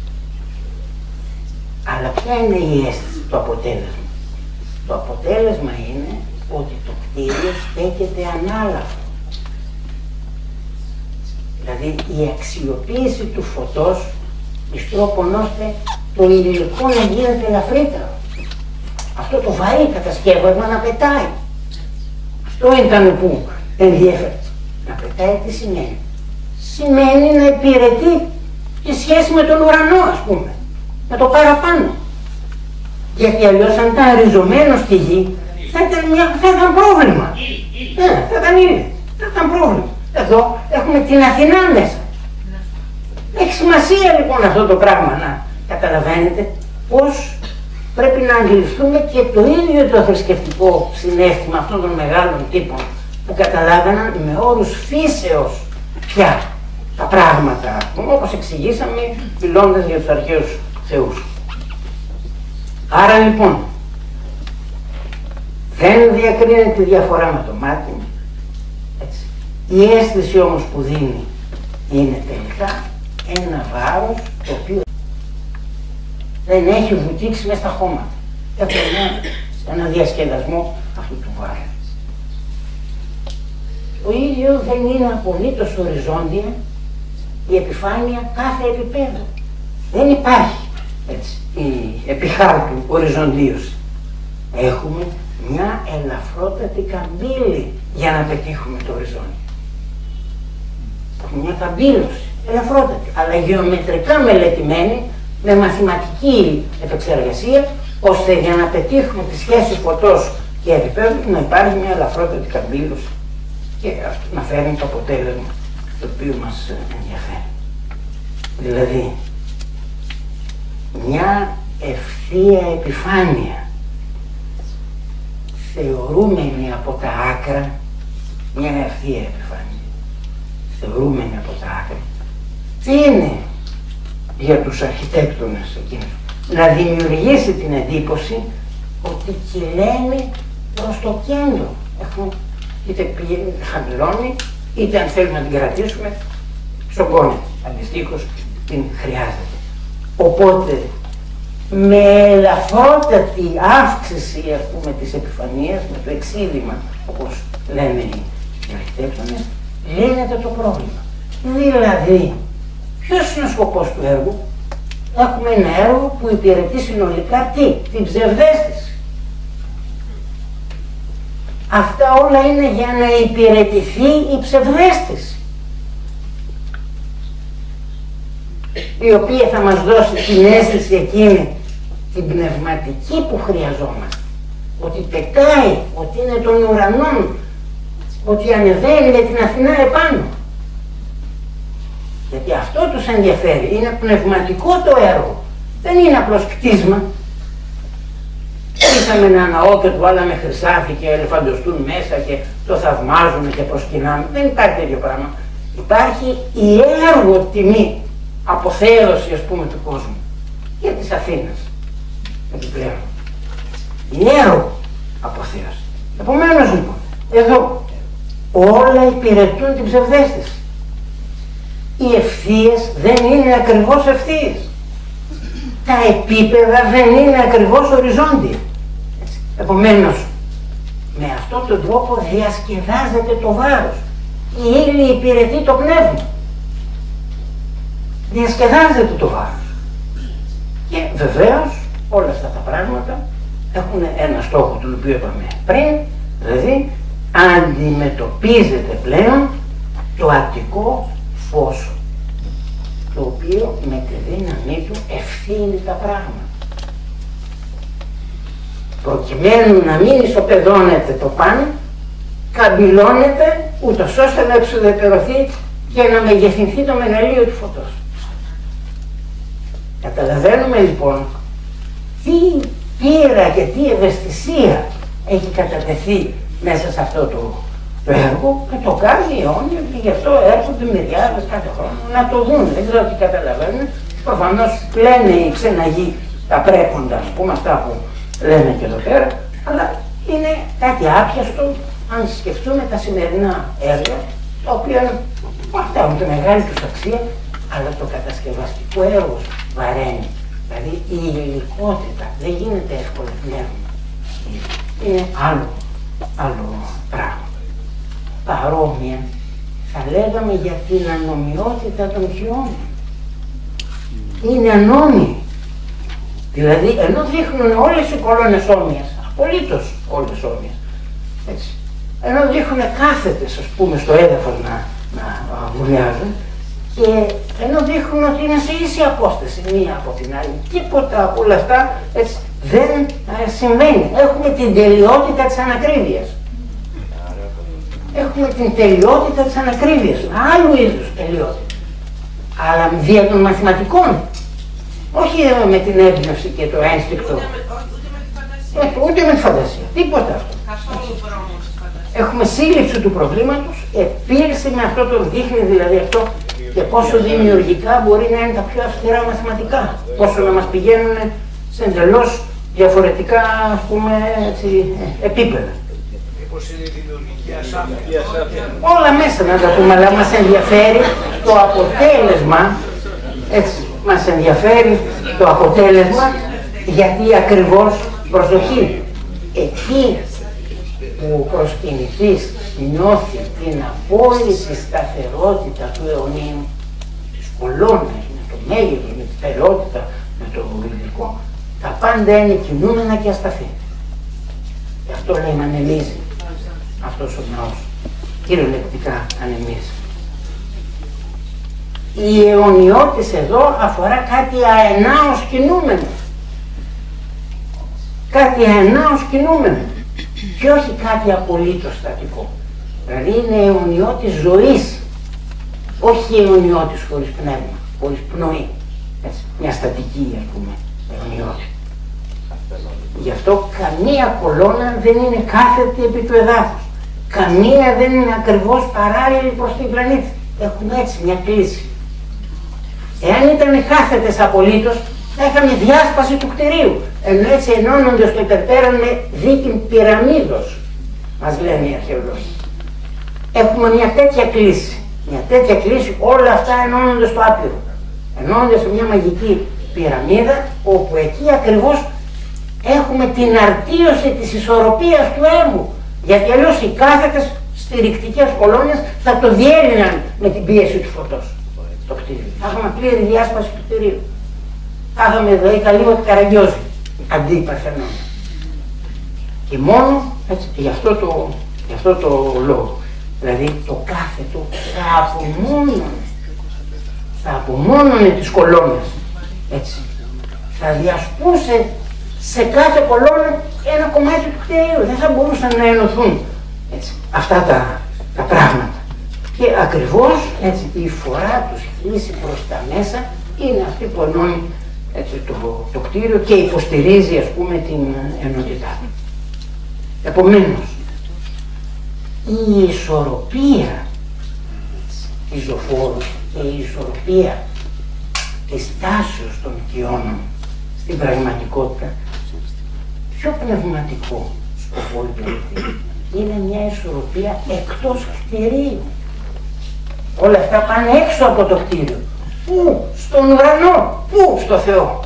Αλλά ποια είναι η αίσθηση, το αποτέλεσμα. Το αποτέλεσμα είναι ότι το κτίριο στέκεται ανάλαφρο. Δηλαδή η αξιοποίηση του φωτός εις τρόπον ώστε το υλικό να γίνεται ελαφρύτερο. Αυτό το βαρύ κατασκεύασμα να πετάει. Αυτό ήταν που ενδιέφερε. Να πετάει τι σημαίνει. Σημαίνει να υπηρετεί τη σχέση με τον ουρανό, ας πούμε. Με το παραπάνω. Γιατί αλλιώς αν ήταν ριζωμένο στη γη θα ήταν πρόβλημα. Ναι, θα ήταν ύλη. Θα ήταν πρόβλημα. Εδώ έχουμε την Αθηνά μέσα. Έχει σημασία λοιπόν αυτό το πράγμα να καταλαβαίνετε πως πρέπει να αντιληφθούμε και το ίδιο το θρησκευτικό συναίσθημα αυτών των μεγάλων τύπων που καταλάβαιναν με όρους φύσεως πια τα πράγματα, όπως εξηγήσαμε μιλώντας για τους αρχαίους θεούς. Άρα λοιπόν δεν διακρίνεται τη διαφορά με το μάτι. Έτσι. Η αίσθηση όμως που δίνει είναι τελικά ένα βάρος το οποίο δεν έχει βουτήξει μέσα στα χώματα. Έχουμε ένα διασκεδασμό αυτού του βάρου. Το ίδιο δεν είναι απολύτως οριζόντια η επιφάνεια κάθε επίπεδου. Δεν υπάρχει έτσι, η επιχάρτου οριζοντίωση. Έχουμε μια ελαφρότατη καμπύλη για να πετύχουμε το οριζόντιο. Έχουμε μια καμπύλωση, ελαφρότατη, αλλά γεωμετρικά μελετημένη, με μαθηματική επεξεργασία, ώστε για να πετύχουμε τη σχέση φωτός και επίπεδου να υπάρχει μια ελαφρότατη καμπύλωση και αυτό να φέρνει το αποτέλεσμα το οποίο μας ενδιαφέρει. Δηλαδή, μια ευθεία επιφάνεια θεωρούμενη από τα άκρα, μια ευθεία επιφάνεια θεωρούμενη από τα άκρα, τι είναι για τους αρχιτέκτονες εκείνους? Να δημιουργήσει την εντύπωση ότι κυλαίνει προς το κέντρο. Έχουμε, είτε χαμηλώνει, είτε αν θέλουμε να την κρατήσουμε, ψωγκώνει. Αντιστοίχως την χρειάζεται. Οπότε, με ελαφρότατη αύξηση, ας πούμε, της επιφανείας, με το εξίδημα, όπως λένε οι αρχιτέκτονες, λύνεται το πρόβλημα. Δηλαδή, ποιος είναι ο σκοπός του έργου? Έχουμε ένα έργο που υπηρετεί συνολικά τι? Την ψευδαίσθηση. Αυτά όλα είναι για να υπηρετηθεί η ψευδαίσθηση, η οποία θα μας δώσει την αίσθηση εκείνη, την πνευματική που χρειαζόμαστε. Ότι πετάει, ότι είναι των ουρανών, ότι ανεβαίνει με την Αθηνά επάνω. Γιατί αυτό τους ενδιαφέρει, είναι πνευματικό το έργο, δεν είναι απλώς κτίσμα. Ήσαμε ένα ναό και του βάλαμε χρυσάφι και ελεφαντοστούν μέσα και το θαυμάζουμε και προσκυνάμε. Δεν υπάρχει τέτοιο πράγμα. Υπάρχει η έργο τιμή, αποθέωση ας πούμε του κόσμου και της Αθήνας επιπλέον. Η έργο αποθέωση. Επομένως λοιπόν, εδώ όλα υπηρετούν την ψευδαίσθηση. Οι ευθείες δεν είναι ακριβώς ευθείες. Τα επίπεδα δεν είναι ακριβώς οριζόντια. Επομένως, με αυτόν τον τρόπο διασκεδάζεται το βάρος. Η ύλη υπηρετεί το πνεύμα. Διασκεδάζεται το βάρος. Και βεβαίως όλα αυτά τα πράγματα έχουν ένα στόχο, τον οποίο είπαμε πριν, δηλαδή αντιμετωπίζεται πλέον το αττικό φως, το οποίο με τη δύναμή του ευθύνει τα πράγματα. Προκειμένου να μην ισοπεδώνεται το πάνω, καμπυλώνεται ούτως ώστε να εξουδετερωθεί και να μεγεθυνθεί το μεγαλείο του φωτός. Καταλαβαίνουμε λοιπόν τι πείρα και τι ευαισθησία έχει κατατεθεί μέσα σε αυτό το έργο και το κάνει η αιώνια και γι' αυτό έρχονται μυριάδες κάθε χρόνο να το δουν. Δεν ξέρω τι καταλαβαίνουν. Προφανώς λένε οι ξεναγοί τα πρέποντα, ας πούμε, αυτά που λένε και εδώ πέρα, αλλά είναι κάτι άπιαστο αν σκεφτούμε τα σημερινά έργα, τα οποία αυτά έχουν τη μεγάλη τους αξία, αλλά το κατασκευαστικό έργο βαραίνει. Δηλαδή η υλικότητα δεν γίνεται εύκολα πνεύμα. Είναι άλλο πράγμα. Παρόμοια θα λέγαμε για την ανομοιότητα των χιών. Είναι ανώμοιοι. Δηλαδή ενώ δείχνουν όλες οι κολόνες όμοιας, απολύτως όλες όμοιας, έτσι, ενώ δείχνουν κάθετες, ας πούμε, στο έδαφος να βουλιάζουν, και ενώ δείχνουν ότι είναι σε ίση απόσταση μία από την άλλη, τίποτα από όλα αυτά έτσι δεν συμβαίνει. Έχουμε την τελειότητα της ανακρίβειας. Έχουμε την τελειότητα της ανακρίβειας, άλλου είδους τελειότητα. Αλλά δια των μαθηματικών, όχι με την έμπνευση και το ένστικτο. Ούτε με τη φαντασία, τίποτα αυτό. Έχουμε σύλληψη του προβλήματος, επίλυση με αυτό το δείχνει δηλαδή αυτό και πόσο δημιουργικά μπορεί να είναι τα πιο αυστηρά μαθηματικά, πόσο να μας πηγαίνουν σε εντελώς διαφορετικά, ας πούμε, έτσι, επίπεδα. Μήπως είναι η δημιουργική ασάφεια. Όλα μέσα να τα πούμε, αλλά μας ενδιαφέρει το αποτέλεσμα, έτσι, μας ενδιαφέρει το αποτέλεσμα, γιατί ακριβώς, προσοχή, εκεί που ο προσκυνητής νιώθει την απόλυτη σταθερότητα του αιωνίου, τις κολόνες, με το μέγεθος, με τη στερεότητα, με το υλικό, τα πάντα είναι κινούμενα και ασταθή. Γι' αυτό λέει να ανεμίζει αυτός ο ναός, κυριολεκτικά ανεμίζει. Η αιωνιότης εδώ αφορά κάτι αενάως κινούμενο. Κάτι αενάως κινούμενο. Και όχι κάτι απολύτως στατικό. Δηλαδή είναι αιωνιότης ζωής. Όχι αιωνιότης χωρίς πνεύμα, χωρίς πνοή. Έτσι, μια στατική, ας πούμε, αιωνιότητα. Γι' αυτό καμία κολόνα δεν είναι κάθετη επί του εδάφους. Καμία δεν είναι ακριβώς παράλληλη προς την πλανήτη. Έχουμε έτσι μια κλίση. Εάν ήταν κάθετες απολύτως, θα είχαμε διάσπαση του κτηρίου. Ενώ έτσι ενώνονται στο υπερπέραν με δίκην πυραμίδος, μας λένε οι αρχαιολόγοι. Έχουμε μια τέτοια κλίση. Μια τέτοια κλίση, όλα αυτά ενώνονται στο άπειρο. Ενώνονται σε μια μαγική πυραμίδα, όπου εκεί ακριβώς έχουμε την αρτίωση της ισορροπίας του έργου. Γιατί αλλιώς οι κάθετες στηρικτικές κολόνες θα το διέλυναν με την πίεση του φωτός στο κτίριο. Θα είχαμε πλήρη διάσπαση του κτηρίου. Θα είχαμε δηλαδή καλύβα Καραγκιόζη, αντί Παρθενών. Και μόνο έτσι, γι' αυτό το λόγο. Δηλαδή το κάθετο θα απομόνωνε τις κολόνες. Έτσι. Θα διασπούσε σε κάθε κολόνα ένα κομμάτι του κτηρίου. Δεν θα μπορούσαν να ενωθούν έτσι, αυτά τα πράγματα. Και ακριβώς έτσι, η φορά τους χύλιση προς τα μέσα είναι αυτή που ενώνει έτσι, το κτίριο και υποστηρίζει, ας πούμε, την ενότητά του. Επομένως, η ισορροπία της ζωφόρου και η ισορροπία της τάσεως των κοιώνων στην πραγματικότητα, πιο πνευματικό σκοπό υπηρετεί. Είναι μια ισορροπία εκτός κτηρίου. Όλα αυτά πάνε έξω από το κτίριο. Πού? Στον ουρανό. Πού? Στο Θεό.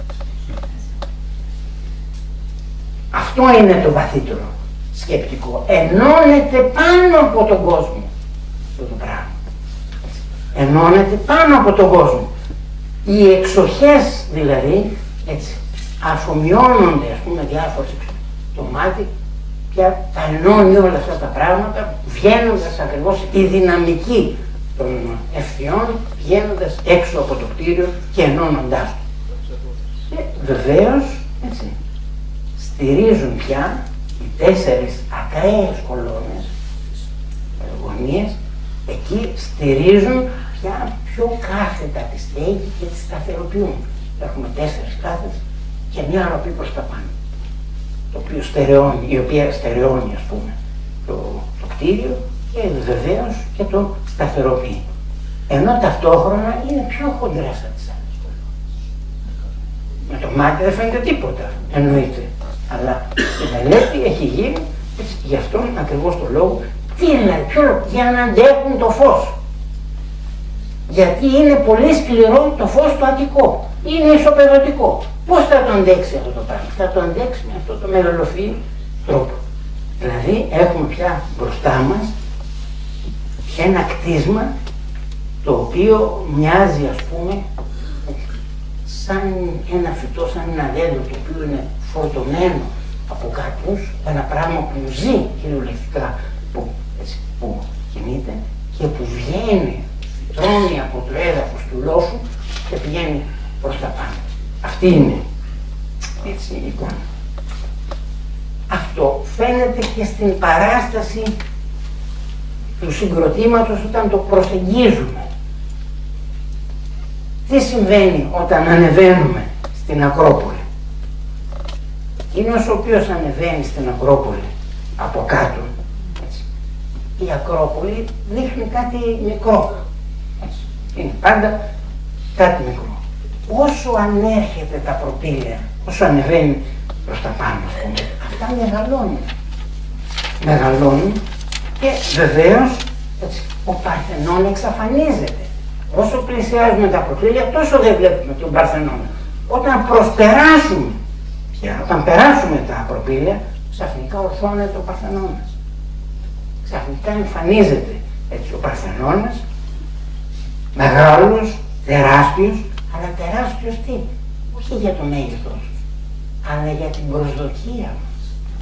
Αυτό είναι το βαθύτερο σκεπτικό. Ενώνεται πάνω από τον κόσμο αυτό το πράγμα. Ενώνεται πάνω από τον κόσμο. Οι εξοχές δηλαδή, έτσι, αφομοιώνονται, ας πούμε, διάφορες το μάτι, πια τα ενώνει όλα αυτά τα πράγματα, βγαίνοντας ακριβώς τη δυναμική των ευθειών, βγαίνοντας έξω από το κτίριο και ενώνοντάς το. Και βεβαίως, έτσι, στηρίζουν πια οι 4 ακραίες κολόνες, γωνίες, εκεί στηρίζουν πια πιο κάθετα τη στέγη και τη σταθεροποιούν. Έχουμε 4 κάθετες και μια αρροπή προς τα πάνω, το οποίο στερεώνει, η οποία στερεώνει, ας πούμε, το κτίριο. κτίριο και βεβαίως και το σταθεροποιεί. Ενώ ταυτόχρονα είναι πιο χοντρά σαν τις άλλες κολόνες. Με το μάτι δεν φαίνεται τίποτα, εννοείται. Αλλά η μελέτη έχει γίνει γι' αυτόν ακριβώς το λόγο. Τι είναι, για να αντέχουν το φως. Γιατί είναι πολύ σκληρό το φως το αττικό. Είναι ισοπεδωτικό. Πώς θα το αντέξει αυτό το πράγμα? Θα το αντέξει με αυτό το μεγαλοφυή τρόπο. Δηλαδή έχουμε πια μπροστά μας ένα κτίσμα το οποίο μοιάζει, ας πούμε, σαν ένα φυτό, σαν ένα δέντρο το οποίο είναι φορτωμένο από κάποιους, ένα πράγμα που ζει κυριολεκτικά, που κινείται και που βγαίνει, φυτρώνει από το έδαφος του λόσου και πηγαίνει προς τα πάνω. Αυτή είναι έτσι η εικόνα. Αυτό φαίνεται και στην παράσταση του συγκροτήματος όταν το προσεγγίζουμε. Τι συμβαίνει όταν ανεβαίνουμε στην Ακρόπολη? Είναι ο οποίος ανεβαίνει στην Ακρόπολη από κάτω. Έτσι. Η Ακρόπολη δείχνει κάτι μικρό. Έτσι. Είναι πάντα κάτι μικρό. Όσο ανέρχεται τα προπήλαια, όσο ανεβαίνει προς τα πάνω, αυτά μεγαλώνουν. Μεγαλώνουν και βεβαίως έτσι, ο Παρθενών εξαφανίζεται. Όσο πλησιάζουμε τα προπήλαια, τόσο δεν βλέπουμε τον Παρθενώνα. Όταν προσπεράσουμε, όταν περάσουμε τα προπήλαια, ξαφνικά ορθώνεται ο Παρθενώνας. Ξαφνικά εμφανίζεται έτσι ο Παρθενώνας, μεγάλος, τεράστιος, αλλά τεράστιος τι? Όχι για το μέγεθός του, αλλά για την προσδοκία μας.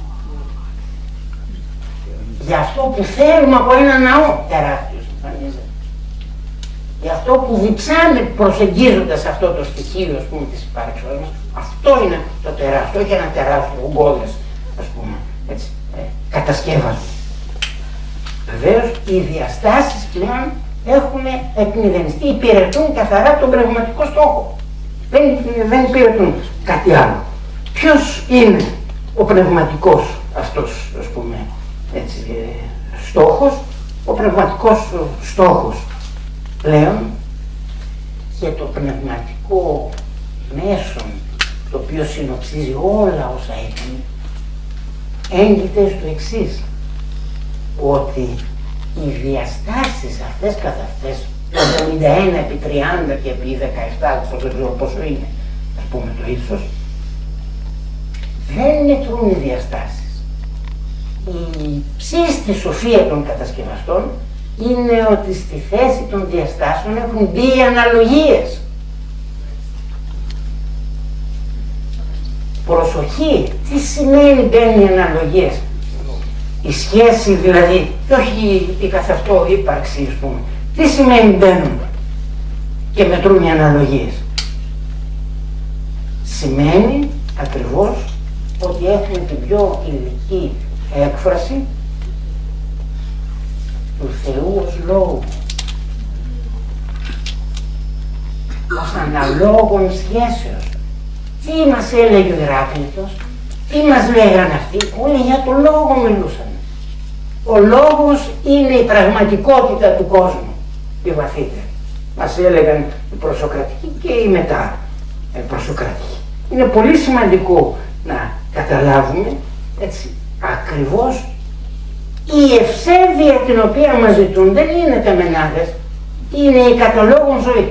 Για αυτό που θέλουμε από ένα ναό, τεράστιος εμφανίζεται. Για αυτό που διψάμε προσεγγίζοντας αυτό το στοιχείο, ας πούμε, της υπάρξεως μας, αυτό είναι το τεράστιο, όχι ένα τεράστιο ογκώδες, ας πούμε, έτσι, κατασκεύασμα. Βεβαίως, οι διαστάσεις πλέον έχουν εκμηδενιστεί, υπηρετούν καθαρά τον πνευματικό στόχο. Δεν υπηρετούν κάτι άλλο. Ποιος είναι ο πνευματικός αυτός, ας πούμε, έτσι, στόχος? Ο πνευματικός στόχος πλέον και το πνευματικό μέσον το οποίο συνοψίζει όλα όσα έκανε έγκυται στο εξής, ότι οι διαστάσεις αυτές καθ' αυτές, το 71 επί 30 και επί 17, δεν ξέρω πόσο είναι, ας πούμε, το ύψος, δεν μετρούν οι διαστάσεις. Η ψήστη σοφία των κατασκευαστών είναι ότι στη θέση των διαστάσεων έχουν μπει οι αναλογίες. Προσοχή, τι σημαίνει μπαίνουν οι αναλογίες? Η σχέση δηλαδή, και όχι η καθ' αυτό ύπαρξη, ας πούμε. Τι σημαίνει μπαίνουν και μετρούν οι αναλογίες? Σημαίνει ακριβώς ότι έχουμε την πιο υλική έκφραση του Θεού ως λόγου, ως αναλόγων σχέσεως. Τι μας έλεγε ο Ηράκλειτος, τι μας λέγανε αυτοί? Όλοι για το λόγο μιλούσαν. Ο λόγος είναι η πραγματικότητα του κόσμου, η βαθύτερη. Μας έλεγαν η προσοκρατική και η μετά προσοκρατική. Είναι πολύ σημαντικό να καταλάβουμε έτσι ακριβώς η ευσέβεια την οποία μας ζητούν δεν είναι τεμενάδες, είναι η καταλόγων ζωή.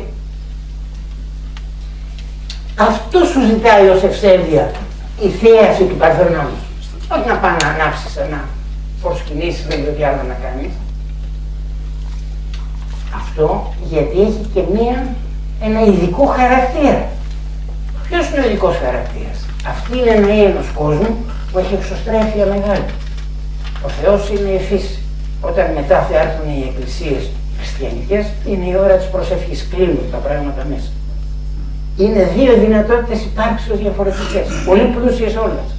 Αυτό σου ζητάει ως ευσέβεια η θέαση του Παρθενώνα. Όχι να πάει να ανάψεις ένα προσκυνήσεις, δεν ξέρω τι άλλο να κάνεις. Αυτό γιατί έχει και ένα ειδικό χαρακτήρα. Ποιος είναι ο ειδικός χαρακτήρας? Αυτή είναι ένα είδος κόσμου που έχει εξωστρέφεια μεγάλη. Ο Θεός είναι η φύση. Όταν μετά θα έρθουν οι εκκλησίες χριστιανικές, είναι η ώρα της προσευχής. Κλείνουν τα πράγματα μέσα. Είναι δύο δυνατότητες υπάρξεως διαφορετικές, πολύ πλούσιες όλες.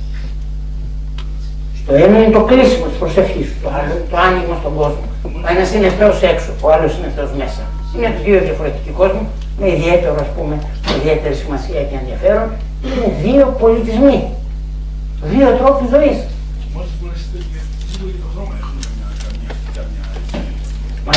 Το ένα είναι το κλείσιμο της προσευχής, το άλλο είναι το άνοιγμα στον κόσμο. Ο ένας είναι Θεός έξω, ο άλλος είναι Θεός μέσα. Είναι δύο διαφορετικοί κόσμοι, με ιδιαίτερο, ας πούμε, με ιδιαίτερη σημασία και ενδιαφέρον. Είναι δύο πολιτισμοί, δύο τρόποι ζωής.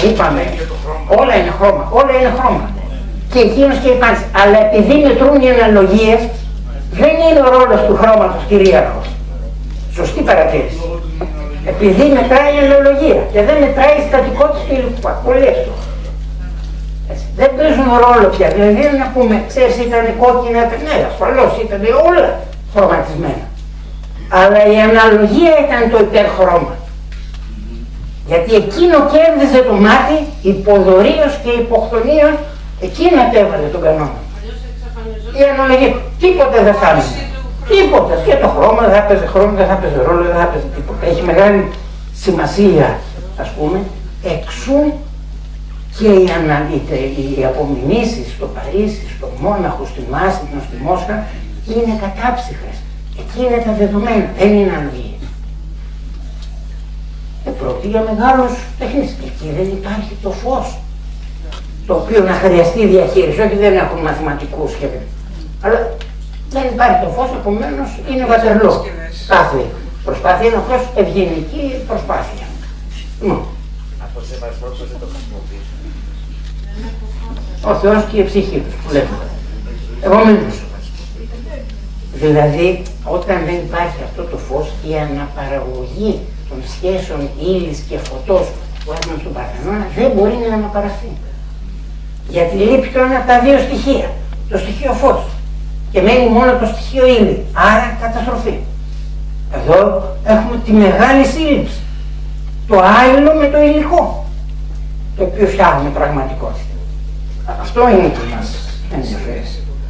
είπαμε, όλα είναι χρώμα, όλα είναι χρώμα. Και εκείνος και η πάνση. Αλλά επειδή μετρούν οι αναλογίες, δεν είναι ο ρόλος του χρώματος κυρίαρχος. Σωστή παρατήρηση. Επειδή μετράει η αναλογία και δεν μετράει η στατικότητα του υλικού. Πολύ εύστοχο. Δεν παίζουν ρόλο πια. Δηλαδή να πούμε, ξέρεις, ήταν κόκκινα, ναι, ασφαλώς ήταν όλα χρωματισμένα. Αλλά η αναλογία ήταν το υπερχρώμα. Γιατί εκείνο κέρδιζε το μάτι υποδωρίως και υποχθονίως, εκείνο επέβαλε τον κανόνα. Η αναλογία, τίποτα δεν θα είναι. Τίποτα. Και το χρώμα δεν θα παίζει χρόνο, δεν θα παίζει ρόλο, δεν θα παίζει τίποτα. Έχει μεγάλη σημασία, ας πούμε, εξού και οι απομιμήσεις στο Παρίσι, στο Μόναχο, στη Μάστιγνο, στη Μόσχα είναι κατάψυχρες. Εκεί είναι τα δεδομένα, δεν είναι αναλογίες. Πρόκειται για μεγάλους τεχνίτες. Εκεί δεν υπάρχει το φως, το οποίο να χρειαστεί διαχείριση. Όχι, δεν έχουν μαθηματικούς και αλλά δεν υπάρχει το φως, επομένως είναι βατερλό. Κάθε προσπάθεια είναι απλώς ευγενική προσπάθεια. Από σεβασμό πώς δεν το χρησιμοποιήσουν. Ο Θεός και η ψυχή τους που λέμε. Επομένως, δηλαδή όταν δεν υπάρχει αυτό το φως, η αναπαραγωγή των σχέσεων ύλης και φωτός που έχουμε στον Παρθενώνα δεν μπορεί να αναπαραχθεί. Γιατί λείπει το ένα από τα δύο στοιχεία. Το στοιχείο φως. Και μένει μόνο το στοιχείο ύλη. Άρα καταστροφή. Εδώ έχουμε τη μεγάλη σύλληψη. Το άειλο με το υλικό. Το οποίο φτιάχνουμε πραγματικότητα. Αυτό είναι που μας ενδιαφέρει.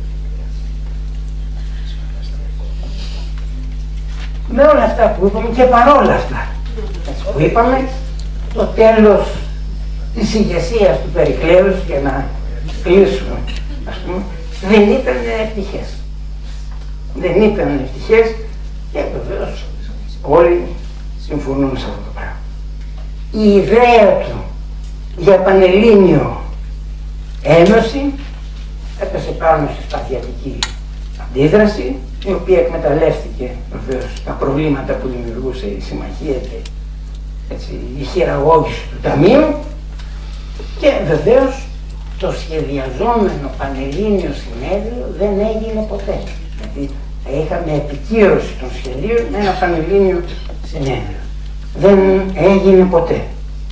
Με όλα αυτά που είπαμε και παρόλα αυτά που είπαμε, το τέλος της ηγεσίας του Περικλέους, για να κλείσουμε, ας πούμε, δεν ήταν ευτυχές. Δεν ήταν ευτυχές και βεβαίως όλοι συμφωνούν σε αυτό το πράγμα. Η ιδέα του για πανελλήνιο ένωση έπεσε πάνω στη σπαθιατική αντίδραση, η οποία εκμεταλλεύτηκε βεβαίως τα προβλήματα που δημιουργούσε η συμμαχία και έτσι, η χειραγώγηση του Ταμείου, και βεβαίως το σχεδιαζόμενο πανελλήνιο συνέδριο δεν έγινε ποτέ. Γιατί θα είχαμε επικύρωση των σχεδίων με ένα πανελλήνιο συνέδριο. Δεν έγινε ποτέ.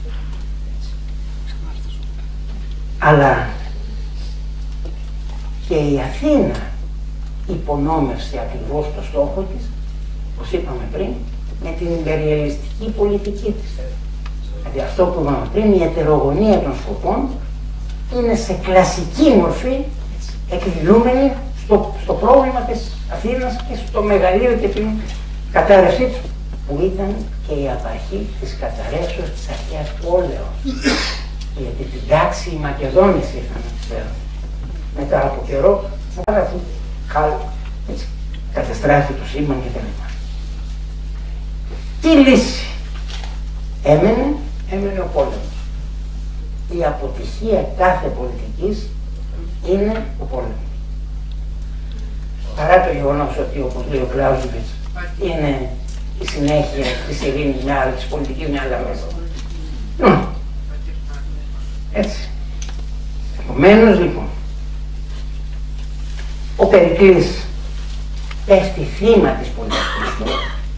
Αλλά και η Αθήνα υπονόμευσε ακριβώς το στόχο της, όπως είπαμε πριν, με την ιμπεριαλιστική πολιτική της. Δηλαδή αυτό που είπαμε πριν, η ετερογωνία των σκοπών είναι σε κλασική μορφή εκδηλούμενη στο πρόβλημα της Αθήνας και στο μεγαλείο και την κατάρρευσή της, που ήταν και η απαρχή της καταρρεύσεως της αρχαίας πόλεως. Γιατί την τάξη οι Μακεδόνες ήρθαν να ξέρουν. Μετά από καιρό, καταστράφει το σύμπαν και τα λοιπά. Τι λύση έμενε ο πόλεμος. Η αποτυχία κάθε πολιτικής είναι ο πόλεμος. Παρά το γεγονός ότι, όπως λέει ο Κλάουζεβιτς, είναι η συνέχεια της ειρήνης μια άλλη, της πολιτικής μια άλλα μέσα. Έτσι. Επομένως, λοιπόν, ο Περικλής πέφτει θύμα της πολιτικής του.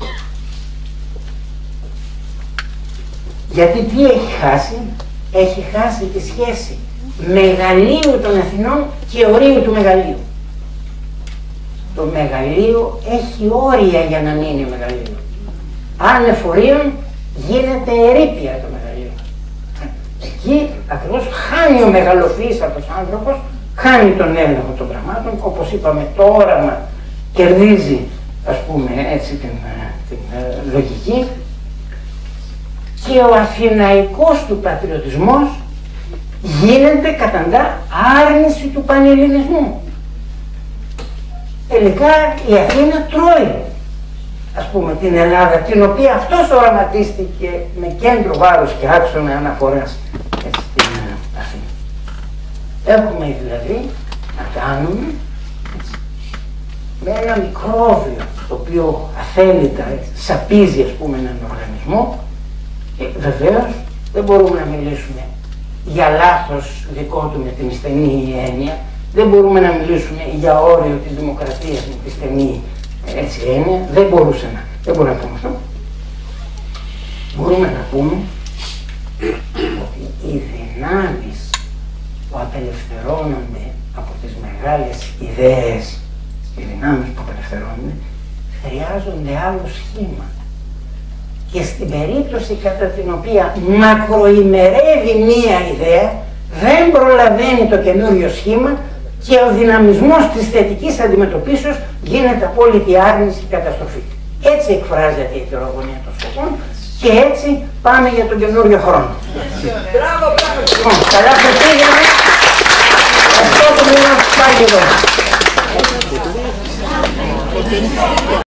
Γιατί τι έχει χάσει? Έχει χάσει τη σχέση μεγαλείου των Αθηνών και ορίου του μεγαλείου. Το μεγαλείο έχει όρια για να μείνει μεγαλείο. Άνευ ορίων γίνεται ερείπια το μεγαλείο. Εκεί ακριβώς χάνει ο μεγαλοφύσατος άνθρωπος, χάνει τον έλεγχο των πραγμάτων, όπως είπαμε το όραμα κερδίζει, ας πούμε έτσι, την λογική, και ο αθηναϊκός του πατριωτισμός γίνεται καταντά άρνηση του πανελληνισμού. Τελικά η Αθήνα τρώει, ας πούμε, την Ελλάδα, την οποία αυτός οραματίστηκε με κέντρο βάρους και άξονα αναφοράς στην Αθήνα. Έχουμε δηλαδή να κάνουμε έτσι, με ένα μικρόβιο, το οποίο αθέλητα σαπίζει, ας πούμε, έναν οργανισμό, και βεβαίως δεν μπορούμε να μιλήσουμε για λάθος δικό του με την στενή έννοια. Δεν μπορούμε να μιλήσουμε για όριο της δημοκρατίας με τη στενή έτσι έννοια. Δεν μπορούμε να πούμε αυτό. Μπορούμε να πούμε ότι οι δυνάμεις που απελευθερώνονται από τις μεγάλες ιδέες, οι δυνάμεις που απελευθερώνονται, χρειάζονται άλλο σχήμα. Και στην περίπτωση κατά την οποία μακροημερεύει μία ιδέα, δεν προλαβαίνει το καινούριο σχήμα και ο δυναμισμός της θετικής αντιμετωπίσεως γίνεται απόλυτη άρνηση και καταστροφή. Έτσι εκφράζεται η ετερογωνία των σκοπών και έτσι πάμε για τον καινούριο χρόνο. Μπράβο, μπράβο. Καλά που πήγαμε. Αυτό το μήνα πάει εδώ.